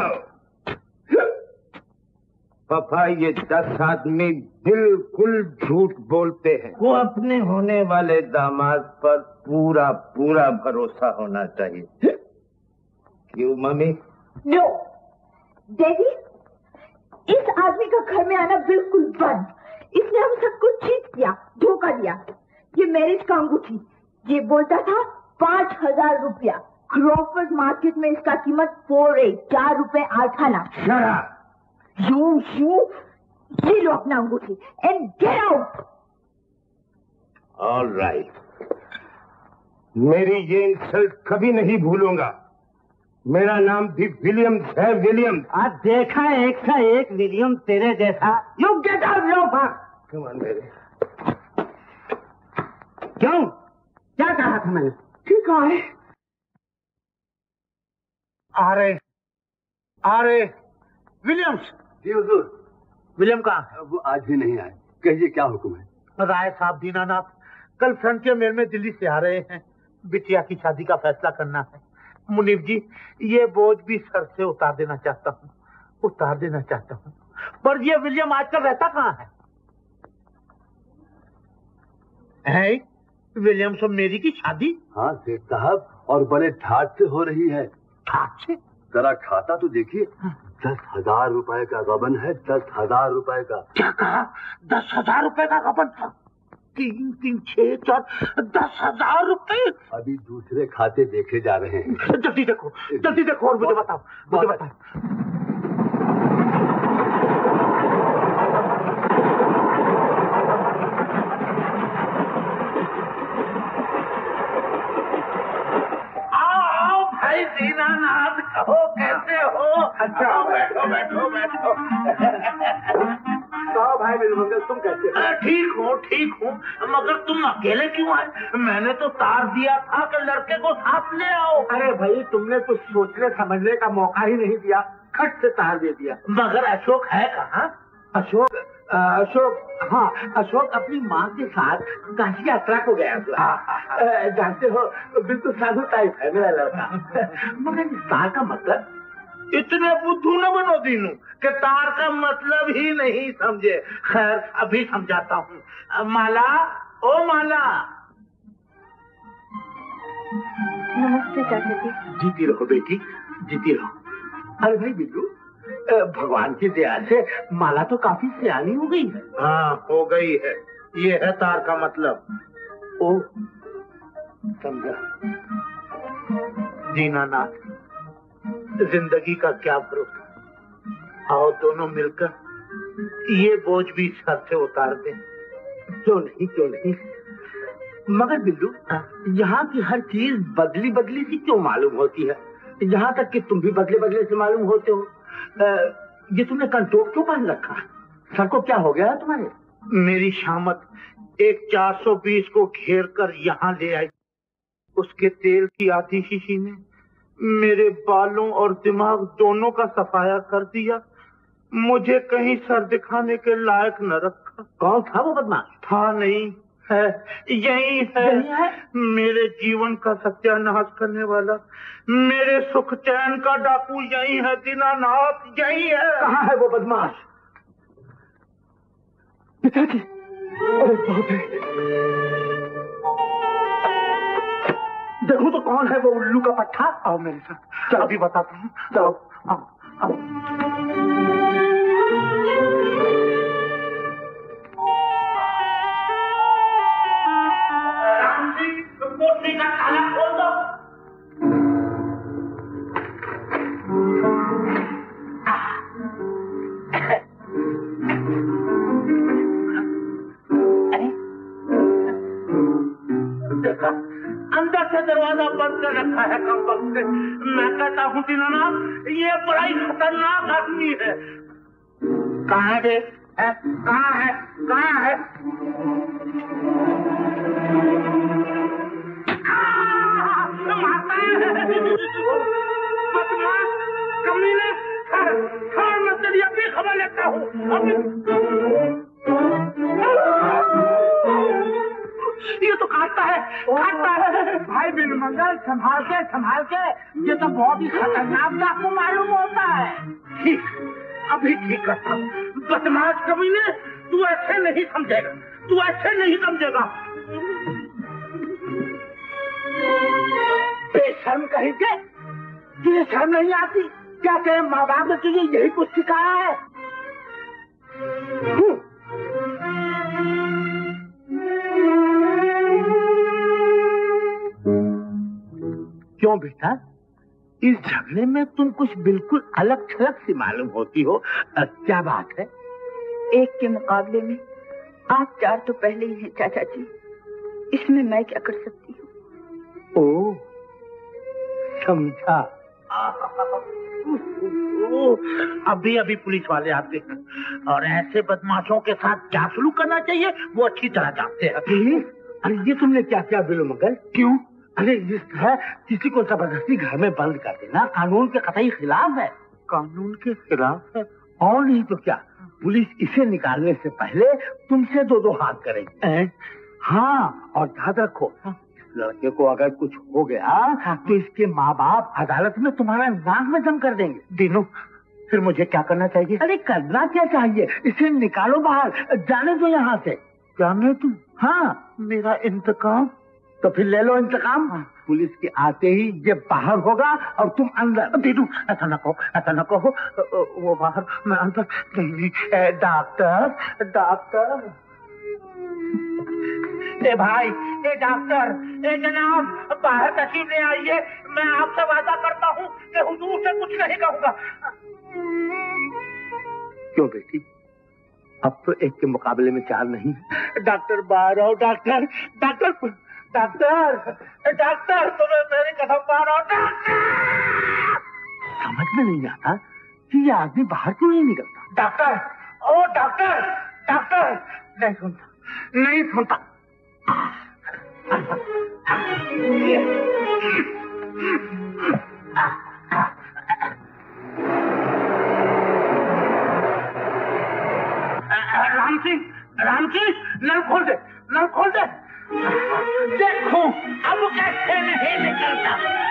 पापा, ये दस आदमी बिल्कुल झूठ बोलते हैं। वो अपने होने वाले दामाद पर पूरा पूरा भरोसा होना चाहिए। क्यों मम्मी? नो डैडी, इस आदमी का घर में आना बिल्कुल बंद। इसने हम सबको चीट किया, धोखा दिया। ये मैरिज का अंगूठी, ये बोलता था पाँच हजार रुपया। क्रॉफर्ड मार्केट में इसका कीमत फोर एट चार रुपए आठ आना। यू यू ये लो अपना अंगूठी and get out. All right, मेरी ये इंसल्ट कभी नहीं भूलूंगा। मेरा नाम भी विलियम्स है, विलियम्स। आज देखा है एक सा एक विलियम तेरे जैसा। You get out loafer. Come on baby. क्यों? क्या कहा था मैंने? ठीक है, आ रहे आ रहे विलियम्स। जी हुजूर। विलियम कहाँ? वो आज भी नहीं आए। कहिए क्या हुक्म है? राय साहब दीनानाथ कल फ्रंटियर मेल में दिल्ली से आ रहे हैं। बिटिया की शादी का फैसला करना है। मुनीब जी, ये बोझ भी सर से उतार देना चाहता हूँ, उतार देना चाहता हूँ। पर ये विलियम आजकल रहता कहाँ है? है विलियम्स और मेरी की शादी? हाँ सेठ साहब, और बड़े ठाट से हो रही है। ठाट से? जरा खाता तो देखिए। दस हजार रुपए का गबन है, दस हजार रुपए का। क्या कहा? दस हजार रुपए का गबन था? तीन तीन छह चार दस हजार रुपए। अभी दूसरे खाते देखे जा रहे हैं। जल्दी देखो, जल्दी देखो और मुझे बताओ, मुझे बताओ। आओ भाई दीनानाथ, कहो कैसे हो? अच्छा बैठो बैठो बैठो। कहो भाई बिलमंगल, तुम कैसे हो? ठीक हूँ ठीक हूँ, मगर तुम अकेले क्यों आए? मैंने तो तार दिया था कि लड़के को साथ ले आओ। अरे भाई, तुमने कुछ सोचने समझने का मौका ही नहीं दिया, खट से तार दे दिया। मगर अशोक है कहाँ? अशोक अशोक हाँ, अशोक अपनी माँ के साथ काशी यात्रा को गया था। जानते हो, बिल्कुल साधु टाइप है मेरा लड़का। मगर इस तार का मतलब? इतने बुद्धू न बनो दीनू कि तार का मतलब ही नहीं समझे। खैर अभी समझाता हूँ। माला, ओ माला। नमस्ते चाचा जी। जीती रहो बेटी, जीती रहो। अरे भाई बिल्लू, भगवान की दया से माला तो काफी सियानी हो गई है। हाँ हो गई है, ये है तार का मतलब। ओ समझा। दीनानाथ, जिंदगी का क्या भरोसा। आओ दोनों मिलकर ये बोझ भी सर से उतार दें। क्यों नहीं, क्यों नहीं। मगर बिल्लू, यहाँ की हर चीज बदली बदली सी क्यों मालूम होती है? यहाँ तक कि तुम भी बदले बदले से मालूम होते हो। ये तुमने कंटोप क्यों पहन रखा? सर को क्या हो गया है तुम्हारे? मेरी शामत एक चार सौ बीस को घेर कर यहाँ ले आई। उसके तेल की आधी शीशी ने मेरे बालों और दिमाग दोनों का सफाया कर दिया। मुझे कहीं सर दिखाने के लायक न रखा। कौन था वो बदमाश? था नहीं, है, यही है, यही है? मेरे जीवन का सत्यानाश करने वाला, मेरे सुख चैन का डाकू यही है दीनानाथ, यही है। कहाँ है वो बदमाश? पिताजी, अरे बाप रे, देखो तो कौन है वो उल्लू का पट्टा। आओ मेरे साथ, चल अभी बताता हूँ। चलो आओ आओ। पोटली का ताला खोल दो। देखा, अंदर से दरवाजा बंद कर रखा है कम वक्त से। मैं कहता हूँ दीनानाथ, ये बड़ा ही खतरनाक आदमी है। कहाँ है बे? कहाँ है? कहाँ है? कमीने, छोड़ मत तेरी अपनी खबर लेता हूँ। ये तो काटता है, काटता है। भाई बिनमंगल, संभाल के संभाल के, ये तो बहुत ही खतरनाक डाकू मालूम होता है। ठीक, अभी ठीक करता हूँ। बदमाश कमीने, तू ऐसे नहीं समझेगा, तू ऐसे नहीं समझेगा। बेशर्म कहीं के, तुझे शर्म नहीं आती? क्या तेरे माँ बाप ने तुझे यही कुछ सिखाया है? क्यों बेटा, इस झगड़े में तुम कुछ बिल्कुल अलग थलग सी मालूम होती हो। आ, क्या बात है? एक के मुकाबले में आप चार तो पहले ही हैं चाचा जी, इसमें मैं क्या कर सकती हूँ? ओ, समझा। अभी अभी पुलिस वाले आते हैं और ऐसे बदमाशों के साथ क्या सलूक करना चाहिए वो अच्छी तरह जानते हैं। अरे ये तुमने क्या किया बिलुमंगल? क्यों? अरे इस तरह किसी को जबरदस्ती घर में बंद कर देना कानून के कतई खिलाफ है। कानून के खिलाफ है? और नहीं तो क्या, पुलिस इसे निकालने से पहले तुमसे दो दो हाथ करेगी। हाँ, और याद रखो, लड़के को अगर कुछ हो गया तो इसके माँ बाप अदालत में तुम्हारा नाक में दम कर देंगे। दिनों, फिर मुझे क्या करना चाहिए? अरे करना क्या चाहिए, इसे निकालो बाहर, जाने दो यहाँ से। जाने तुम? हाँ। मेरा इंतकाम? तो फिर ले लो इंतकाम। पुलिस के आते ही ये बाहर होगा और तुम अंदर। दीदू ऐसा न कहो, ऐसा न कहो, वो बाहर मैं अंदर। नहीं नहीं, डॉक्टर डॉक्टर, ए भाई, ए डॉक्टर, ए जनाब, बाहर तशरीफ ले आइए। मैं आपसे वादा करता हूँ कि हुजूर से कुछ नहीं कहूँगा। क्यों बेटी, अब तो एक के मुकाबले में चार नहीं। डॉक्टर बाहर आओ, डॉक्टर डॉक्टर डॉक्टर डॉक्टर, तुम्हें मेरी कसम बाहर आओ डॉक्टर। समझ में नहीं आता कि ये आदमी बाहर क्यों नहीं निकलता। डॉक्टर, ओ डॉक्टर डॉक्टर, नहीं सुनता, नहीं सुनता। राम सिंह, राम सिंह, नल खोल दे, नल खोल दे। देखो अब कैसे नहीं निकलता।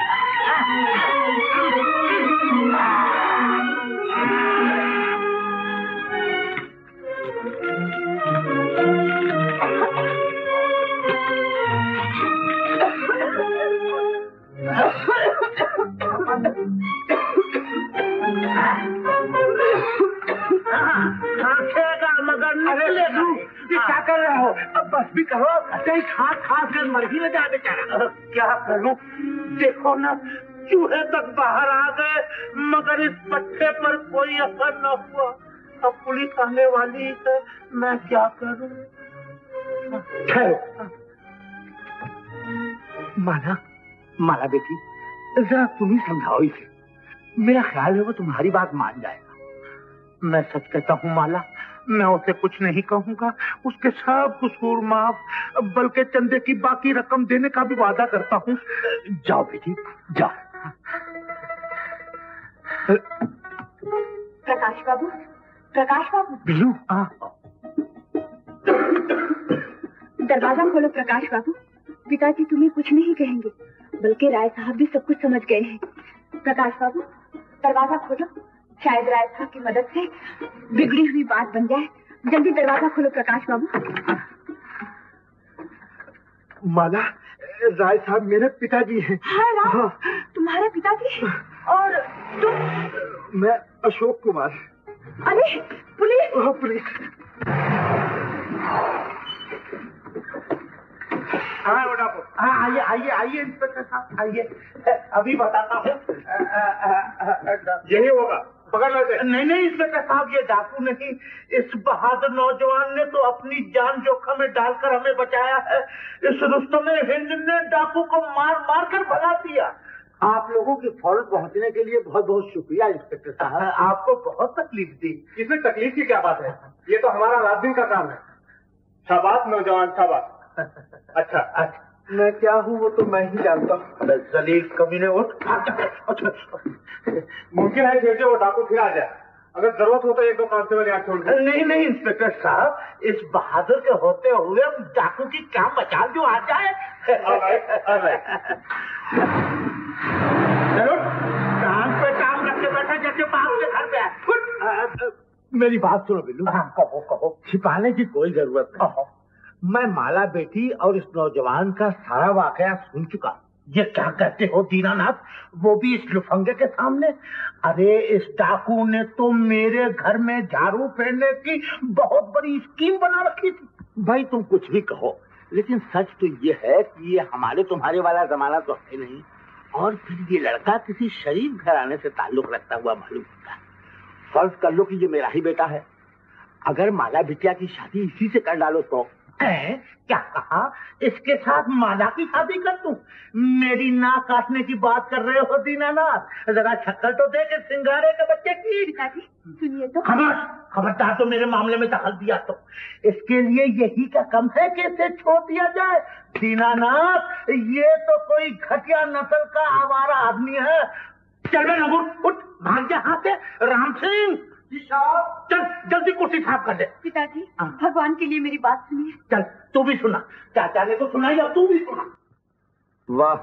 मगर निकलेगा। क्या कर रहे हो? अब बस भी करो, कहीं खास खास कर मर ही न जाए बेचारा। क्या करूं? देखो ना, चूहे तक बाहर आ गए मगर इस बच्चे पर कोई असर न हुआ। अब पुलिस आने वाली है, मैं क्या करूं? माला, माला बेटी, जरा तुम ही समझाओ इसे। मेरा ख्याल है वो तुम्हारी बात मान जाएगा। मैं सच कहता हूँ माला, मैं उसे कुछ नहीं कहूँगा, उसके सब कसूर माफ, बल्कि चंदे की बाकी रकम देने का भी वादा करता हूँ। जाओ बेटी, जाओ। प्रकाश बाबू, प्रकाश बाबू। बिल्लू, हाँ। दरवाजा खोलो प्रकाश बाबू। पिताजी तुम्हें कुछ नहीं कहेंगे, बल्कि राय साहब भी सब कुछ समझ गए हैं। प्रकाश बाबू, दरवाजा खोलो, शायद राय साहब की मदद से बिगड़ी हुई बात बन जाए। जल्दी दरवाजा खोलो प्रकाश बाबू। माला, राय साहब मेरे पिताजी हैं। हाँ, हाँ, तुम्हारे पिताजी? और तुम? मैं अशोक कुमार। अरे पुलिस! हाँ, पुलिस। हाँ हाँ, आइए आइए आइए इंस्पेक्टर साहब, आइए। अभी बताता हूँ। यही होगा, पकड़ लेते। नहीं नहीं इंस्पेक्टर साहब, ये डाकू नहीं, इस बहादुर नौजवान ने तो अपनी जान जोखिम में डालकर हमें बचाया है। इस रुस्तम हिंद ने डाकू को मार मार कर भगा दिया। आप लोगों की फौरन पहुंचने के लिए बहुत बहुत शुक्रिया इंस्पेक्टर साहब, आपको बहुत तकलीफ दी। इसमें तकलीफ की क्या बात है? ये तो हमारा रात दिन का काम है। शाबाश नौजवान, शाबाश। अच्छा अच्छा, मैं क्या हूँ वो तो मैं ही जानता हूँ। जलील कमीने, उठ। मुमकिन है कि वो डाकू फिर आ जाए। अगर जरूरत हो तो एक दो कांस्टेबल यहाँ छोड़ दे। नहीं नहीं इंस्पेक्टर साहब, इस बहादुर के होते हुए डाकू की क्या मचाल जो आ जाए। टांग पे टांग रख के बैठा जैसे बाप के घर पे है। मेरी बात सुनो बिल्लू। हाँ, कहो कहो। छिपाने की कोई जरूरत नहीं। मैं माला बेटी और इस नौजवान का सारा वाकया सुन चुका। ये क्या कहते हो दीनानाथ, वो भी इस लुफंगे के सामने? अरे इस डाकू ने तो मेरे घर में झाड़ू फेरने की बहुत बड़ी स्कीम बना रखी थी। भाई तुम कुछ भी कहो, लेकिन सच तो ये है कि ये हमारे तुम्हारे वाला जमाना तो है नहीं, और फिर ये लड़का किसी शरीफ घराने से ताल्लुक रखता हुआ मालूम होता है। फर्ज कर लो कि ये मेरा ही बेटा है। अगर माला बिटिया की शादी इसी से कर डालो तो? है? क्या कहा? इसके साथ माला की शादी कर दूं? मेरी नाक काटने की बात कर रहे हो दीनानाथ? जरा शक्ल तो देखे सिंगारे के बच्चे की। पिताजी सुनिए तो। खबर खबरदार तो मेरे मामले में दखल दिया तो इसके लिए यही का कम है कि इसे छोड़ दिया जाए। दीनानाथ, ये तो कोई घटिया नस्ल का आवारा आदमी है। चल बे नगुर, उठ, भाग जा यहाँ से। राम सिंह, चल जल्दी कुर्सी साफ कर दे। पिताजी भगवान के लिए मेरी बात सुनिए। चल तू भी सुना, चाचा ने तो सुनाई, अब तू भी सुना। वाह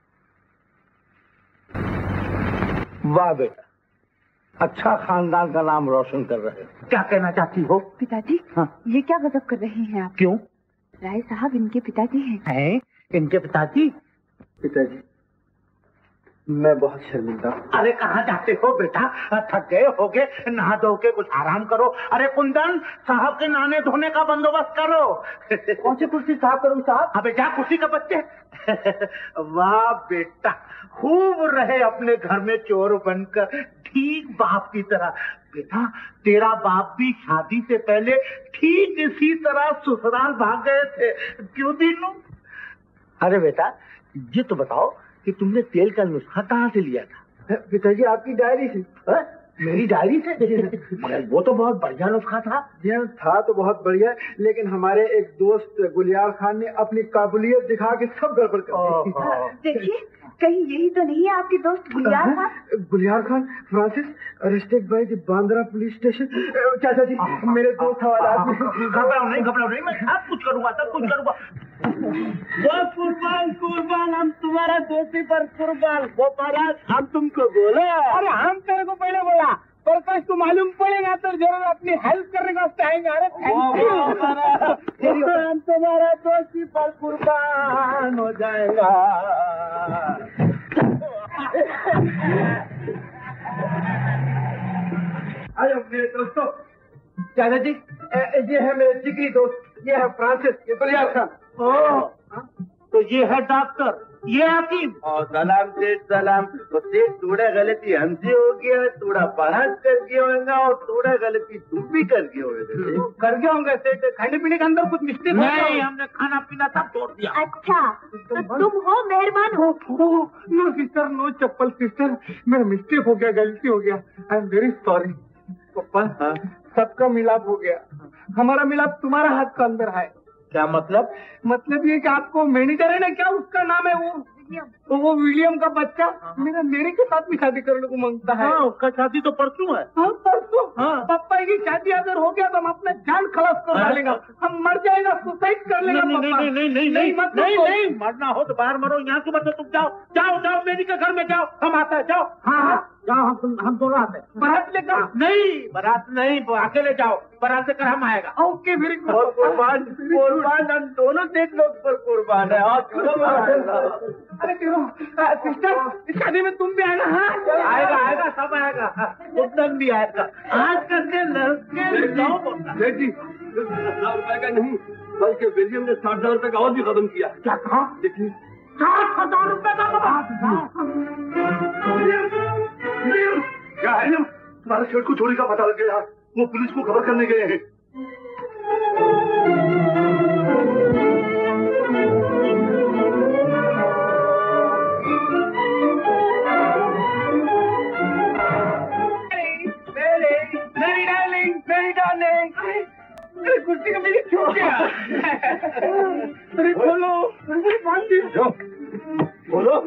वाह बेटा, अच्छा खानदान का नाम रोशन कर रहे हो। क्या कहना चाहती हो? पिताजी हाँ? ये क्या गजब कर रहे हैं आप? क्यों? राय साहब इनके पिताजी हैं। हैं? इनके पिताजी? पिताजी मैं बहुत शर्मिंदा हूँ। अरे कहाँ जाते हो बेटा? थक गए होगे, नहा धो के कुछ आराम करो। अरे कुंदन, साहब के नहाने धोने का बंदोबस्त करो। कौन सी कुर्सी साफ करूँ साहब? अबे जा कुर्सी का बच्चे। वाह बेटा, खूब रहे अपने घर में चोर बनकर, ठीक बाप की तरह। बेटा तेरा बाप भी शादी से पहले ठीक इसी तरह ससुराल भाग गए थे, क्यों दीनू? अरे बेटा ये तो बताओ कि तुमने तेल का नुस्खा कहाँ से लिया था? पिताजी आपकी डायरी से। है? मेरी डायरी से? मगर वो तो बहुत बढ़िया नुस्खा था। जी था तो बहुत बढ़िया, लेकिन हमारे एक दोस्त गुलियार खान ने अपनी काबुलियत दिखा के सब गड़बड़ कर दी। देखिए कहीं यही तो नहीं है आपके दोस्त Guliyar Khan? Guliyar Khan Francis arrested by the Bandra police station. चाचा जी मेरे दोस्त हवाला। घबराओ नहीं, घबराओ नहीं, मैं सब कुछ करूँगा, सब कुछ करूँगा। वो कुर्बान कुर्बान, हम तुम्हारा दोस्ती पर कुर्बान। वो महाराज हम तुमको बोले। अरे हम तेरे को पहले बोला, प्रकाश को मालूम पड़ेगा तो जरूर अपनी हेल्प करने का चाहेंगे। अरे हम तुम्हारा दोस्ती पर कुर्बान हो जाएगा। आयो मेरे दोस्तों, चाचा जी ये है मेरे जिगरी दोस्त, ये है फ्रांसिस, ये गुलियार खान। ओ, तो ये है डॉक्टर, ये हकीम। और सलाम सेठ सलाम। तो सेठ थोड़ा गलती हमसे हो गया, थोड़ा बारात कर गया होगा और थोड़ा गलती तुम भी कर गए होगे। कर गए होंगे सेठ, खाने पीने के अंदर कुछ मिस्टेक नहीं, हमने खाना पीना सब छोड़ दिया। अच्छा तो तुम हो मेहरबान हो। नो सिस्टर, नो चप्पल सिस्टर, मेरा मिस्टेक हो गया, गलती हो गया। I am very sorry. पप्पा सबका मिलाप हो गया, हमारा मिलाप तुम्हारा हाथ का अंदर है। क्या मतलब? मतलब ये कि आपको मैनेजर है ना, क्या उसका नाम है वो तो वो विलियम का बच्चा मेरा मेरी के साथ भी शादी करने को मांगता है। हाँ, उसका शादी तो परसों है। हाँ परसों। हाँ। पापा की शादी अगर हो गया तो हम अपना जान खलास कर डालेंगे, हम मर जाएगा, सुसाइड कर लेगा। नहीं नहीं नहीं नहीं नहीं नहीं मत नहीं नहीं मरना हो तो बाहर मरो, यहाँ से मतलब तुम जाओ जाओ जाओ मेरी के घर में जाओ, हम आते हैं, जाओ। हाँ हाँ जाओ, हम हम दोनों आते हैं। बारात लेकर नहीं, बारात नहीं, अकेले जाओ, बारात लेकर हम आएगा। Okay very good. कुर्बान कुर्बान हम दोनों सेठ लोग पर कुर्बान है। अरे क्यों सिस्टर, शादी में तुम भी आएगा? हाँ आएगा आएगा, सब आएगा, उतना भी आएगा। आज करके लड़के जी हजार रुपए का नहीं, बल्कि विलियम ने साठ हजार रुपए का और भी कदम किया। क्या कहा? देखिए साठ हजार रुपए का क्या है? तुम्हारे सेठ को चोरी का पता लग गया, वो पुलिस को खबर करने गए हैं। मेरी डार्लिंग, मेरी डार्लिंग, अरे कुर्सी का मेरी छूट गया। अरे खोलो, अरे बांध दी। बोलो।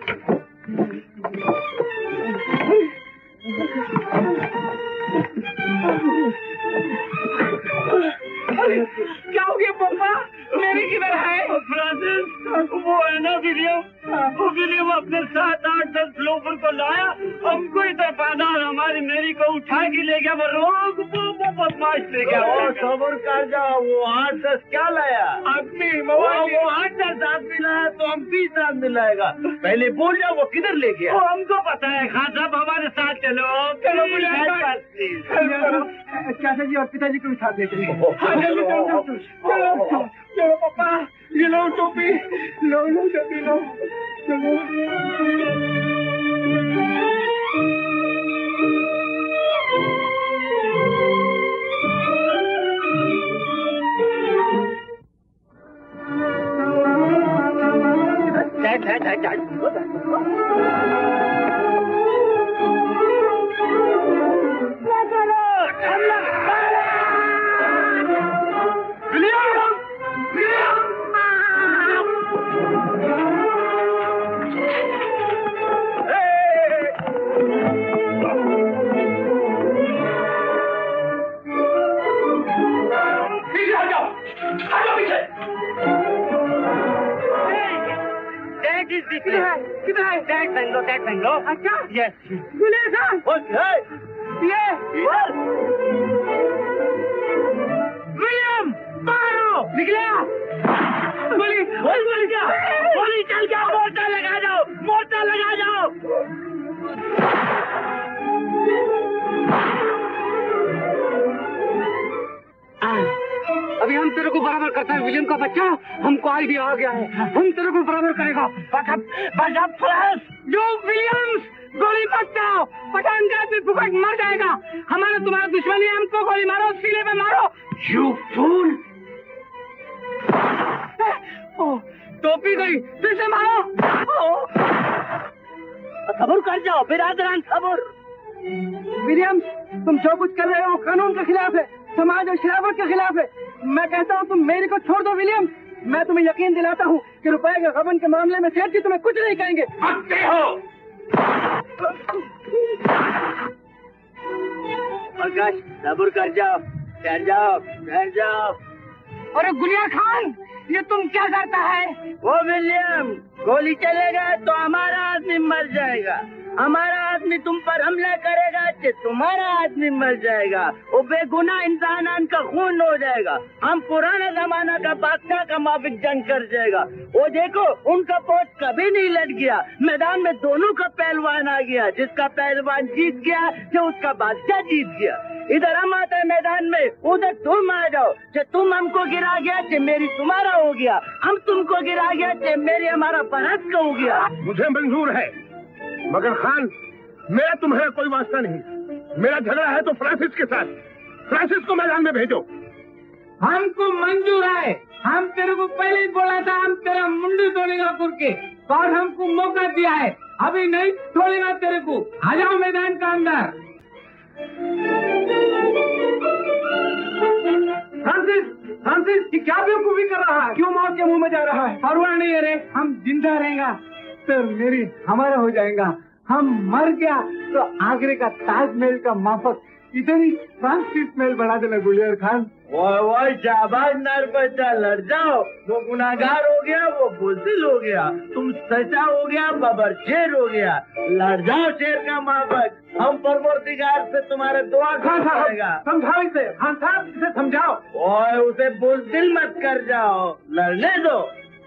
क्या हो गया पापा? मेरी किधर है? फ्रांसिस वो है ना विलियम, वो विलियम अपने सात आठ दस लोगों को लाया, हमको इधर बांधा, हमारी मेरी को उठा के ले गया। वो रोग वो वो बदमाश ले गया। खबर कर जाओ, वो आठ दस क्या लाया? आदमी वो आठ दस आदमी लाया तो हम बीस आदमी लाएगा। पहले बोल जाओ वो किधर ले गया। वो हमको पता है। खान साहब हमारे साथ चलो, चलो चाचा जी और पिताजी को भी साथ लेते हैं। चलो चलो पापा, ये लो टोपी, लो लो टोपी लो, चलो। जाए जाए जाए किधर है? किधर है? टैग पहन लो, टैग पहन लो। अच्छा यस गुलिया खान, ये विलियम मारो। निकले गोली गोली गोली क्या गोली चल क्या मोर्चा लगा जाओ मोर्चा लगा जाओ अभी हम तेरे को बराबर करते हैं विलियम का बच्चा हमको आइडिया आ गया है हम तेरे को बराबर करेगा जो विलियम्स गोली मत जाओ पठान का भी फुकट मर जाएगा हमारा तुम्हारा दुश्मनी है हमको गोली मारो सीने पे मारो यू फूल टोपी गई फिर से मारो सब्र कर जाओ बिरादरान सब्र विलियम तुम जो कुछ कर रहे हो वो कानून के खिलाफ है समाज और शराबत के खिलाफ है मैं कहता हूँ तुम मेरे को छोड़ दो विलियम मैं तुम्हें यकीन दिलाता हूँ कि रुपए के गबन के मामले में सेठ जी तुम्हें कुछ नहीं कहेंगे भगते हो प्रकाश सब्र कर जाओ ठहर जाओ ठहर जाओ अरे गुलिया खान ये तुम क्या करता है वो विलियम गोली चलेगा तो हमारा आदमी मर जाएगा हमारा आदमी तुम पर हमला करेगा तो तुम्हारा आदमी मर जाएगा वो बेगुनाह इंसान का खून हो जाएगा हम पुराना जमाना का बादशाह का माफिक जंग कर जाएगा वो देखो उनका पोत कभी नहीं लड़ गया मैदान में दोनों का पहलवान आ गया जिसका पहलवान जीत गया तो उसका बादशाह जीत गया इधर हम आते हैं मैदान में उधर तुम आ जाओ जो तुम हमको गिरा गया तो मेरी तुम्हारा हो गया हम तुमको गिरा गया तो मेरी हमारा परत का हो गया मुझे मंजूर है मगर खान मेरा तुम्हें कोई वास्ता नहीं मेरा झगड़ा है तो फ्रांसिस के साथ फ्रांसिस को मैदान में भेजो हमको मंजूर है हम तेरे को पहले ही बोला था हम तेरा मुंडी तोड़ेगा करके और हमको मौका दिया है अभी नहीं तोड़ेगा तेरे को आ जाओ मैदान का अंदर फ्रांसिस फ्रांसिस ये क्या बेवकूफी कर रहा है क्यों मौत के मुंह में जा रहा है परवाह नहीं है रे हम जिंदा रहेगा तो मेरी हमारा हो जाएगा हम मर गया तो आगरे का ताजमहल का माफक इधर ही फ्रांसिस महल बना देना गुलियर खान वो वो शाबाश नर बच्चा लड़ जाओ वो गुनाहगार हो गया वो बुज़दिल हो गया तुम सचा हो गया बबर शेर हो गया लड़ जाओ शेर का माफक हम परवरदिगार से तुम्हारे दुआ करेगा समझाओ इसे खान साहब इसे समझाओ ओए उसे बुज़दिल मत कर जाओ लड़ने दो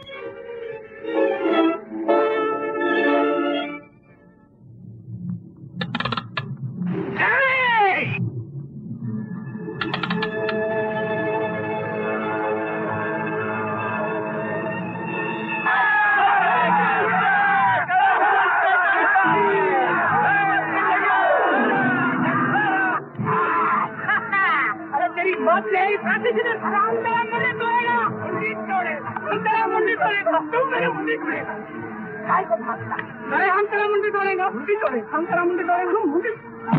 अरे हम तेरा मुंडी तोड़ेगा मुंडी तोड़े हम तेरा मुंडी तोड़ेगा मुंडी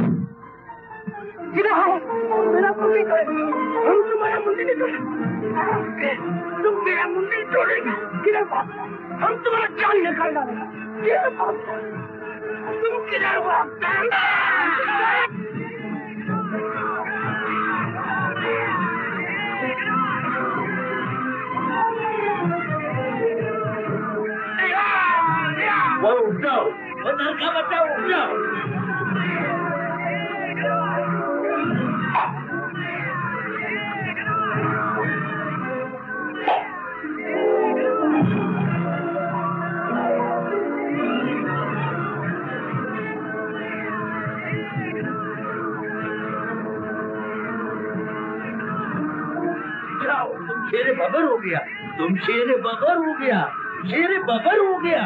किधर है मेरा मुंडी तोड़ेगा हम तुम्हारा मुंडी नहीं तोड़ेंगे तुम मेरा मुंडी तोड़ेगा किधर हम तुम्हारा जान निकाल डालेगा किधर तुम किधर वो उठ जाओ वो नर का बच्चा उठ जाओ तुम शेरे बबर हो गया तुम शेरे बबर हो गया शेरे बबर हो गया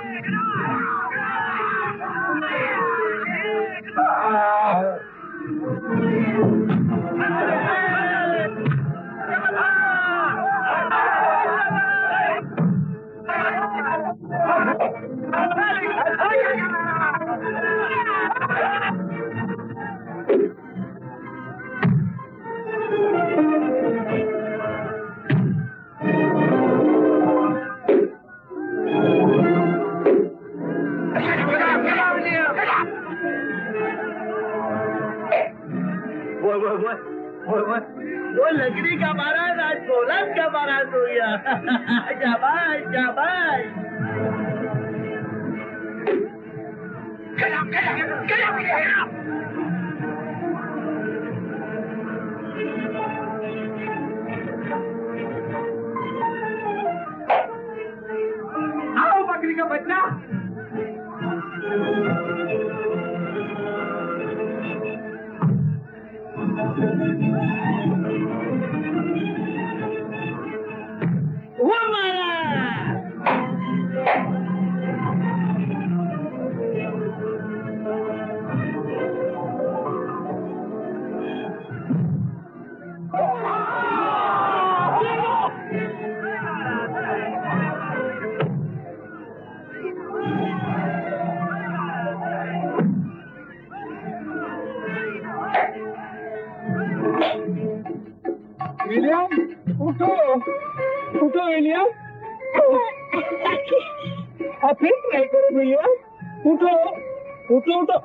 वो लकड़ी का महाराज आज दौलत का महाराज हो गया शाबाश शाबाश उठो विलियम, और फिर ट्राई करो विलियम, उठो उठो उठो,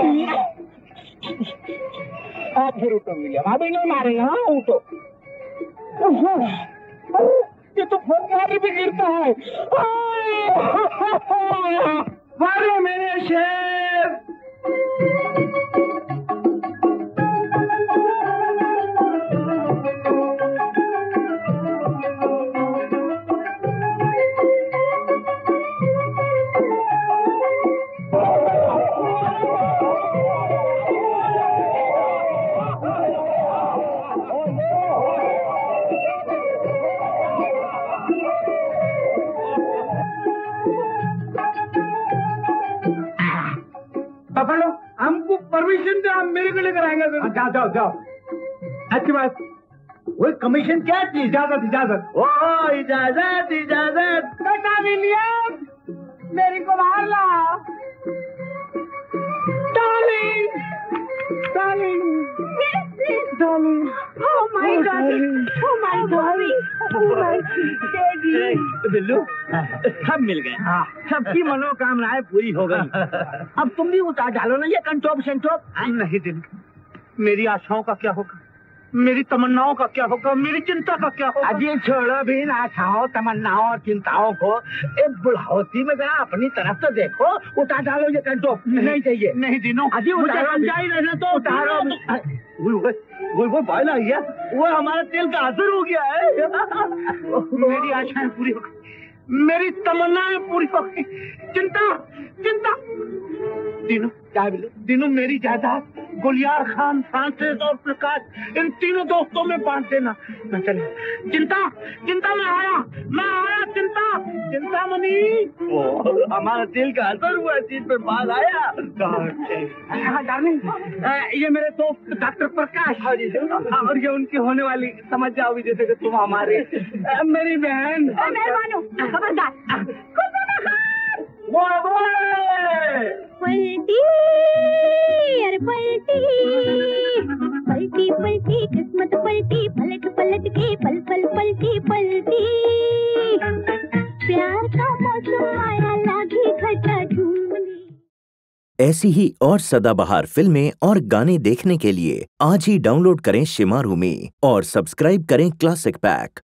आप फिर उठो विलियम, अभी नहीं मारेंगे, हाँ उठो। ये तो फुटबॉल भी गिरता है। मारो मेरे शेर। हमको परमिशन दे, हम मेरे को लेकर आएंगे। जाओ जाओ जाओ, अच्छी बात। वो कमीशन क्या थी? इजाजत इजाजत। ओ इजाजत इजाजत। बेटा विलियम, मेरी को मार ला। Darling darling darling, oh my God, oh my God, oh my daddy. Billu, सब मिल गए, सबकी मनोकामनाएं पूरी हो गई। अब तुम भी उतार डालो ना ये कंटोप सेंटोप। नहीं दिन, मेरी आशाओं का क्या होगा, मेरी तमन्नाओं का क्या होगा, मेरी चिंता का क्या होगा? अजी छोड़ो भी ना, आशाओं तमन्नाओं और चिंताओं को। एक बुढ़ावती में जरा अपनी तरफ तो देखो, उतार डालो ये कंटोप। नहीं चाहिए। नहीं दिनों, अजी उतारो, जाए रहने तो उतारो। वो वो बाइल आई है, वो हमारा तेल का असर हो गया है। मेरी आशाएं पूरी हो गई, मेरी तमन्नाएं पूरी हो गई। चिंता चिंता दिनों क्या मिले? दिनों मेरी जायदाद गुलियार खान, फ्रांसिस और प्रकाश, इन तीनों दोस्तों में बांट देना। मैं चले। चिंता चिंता मैं आया, मैं आया। चिंता चिंता मनी, हमारा तेल का असर हुआ, चीज पर बाल आया। हाँ डार्लिंग, ये मेरे दोस्त डॉक्टर प्रकाश और ये उनकी होने वाली, समझ जाओगी जैसे कि तुम हमारे, मेरी बहन। खबरदार, पलटी अरे पलटी पलटी पलटी किस्मत पलटी, पलट पलट के पल पल पलटी पलटी। प्यार का मौसम आया, लागी घटा झूमने। ऐसी ही और सदाबहार फिल्में और गाने देखने के लिए आज ही डाउनलोड करें शिमारू में और सब्सक्राइब करें क्लासिक पैक।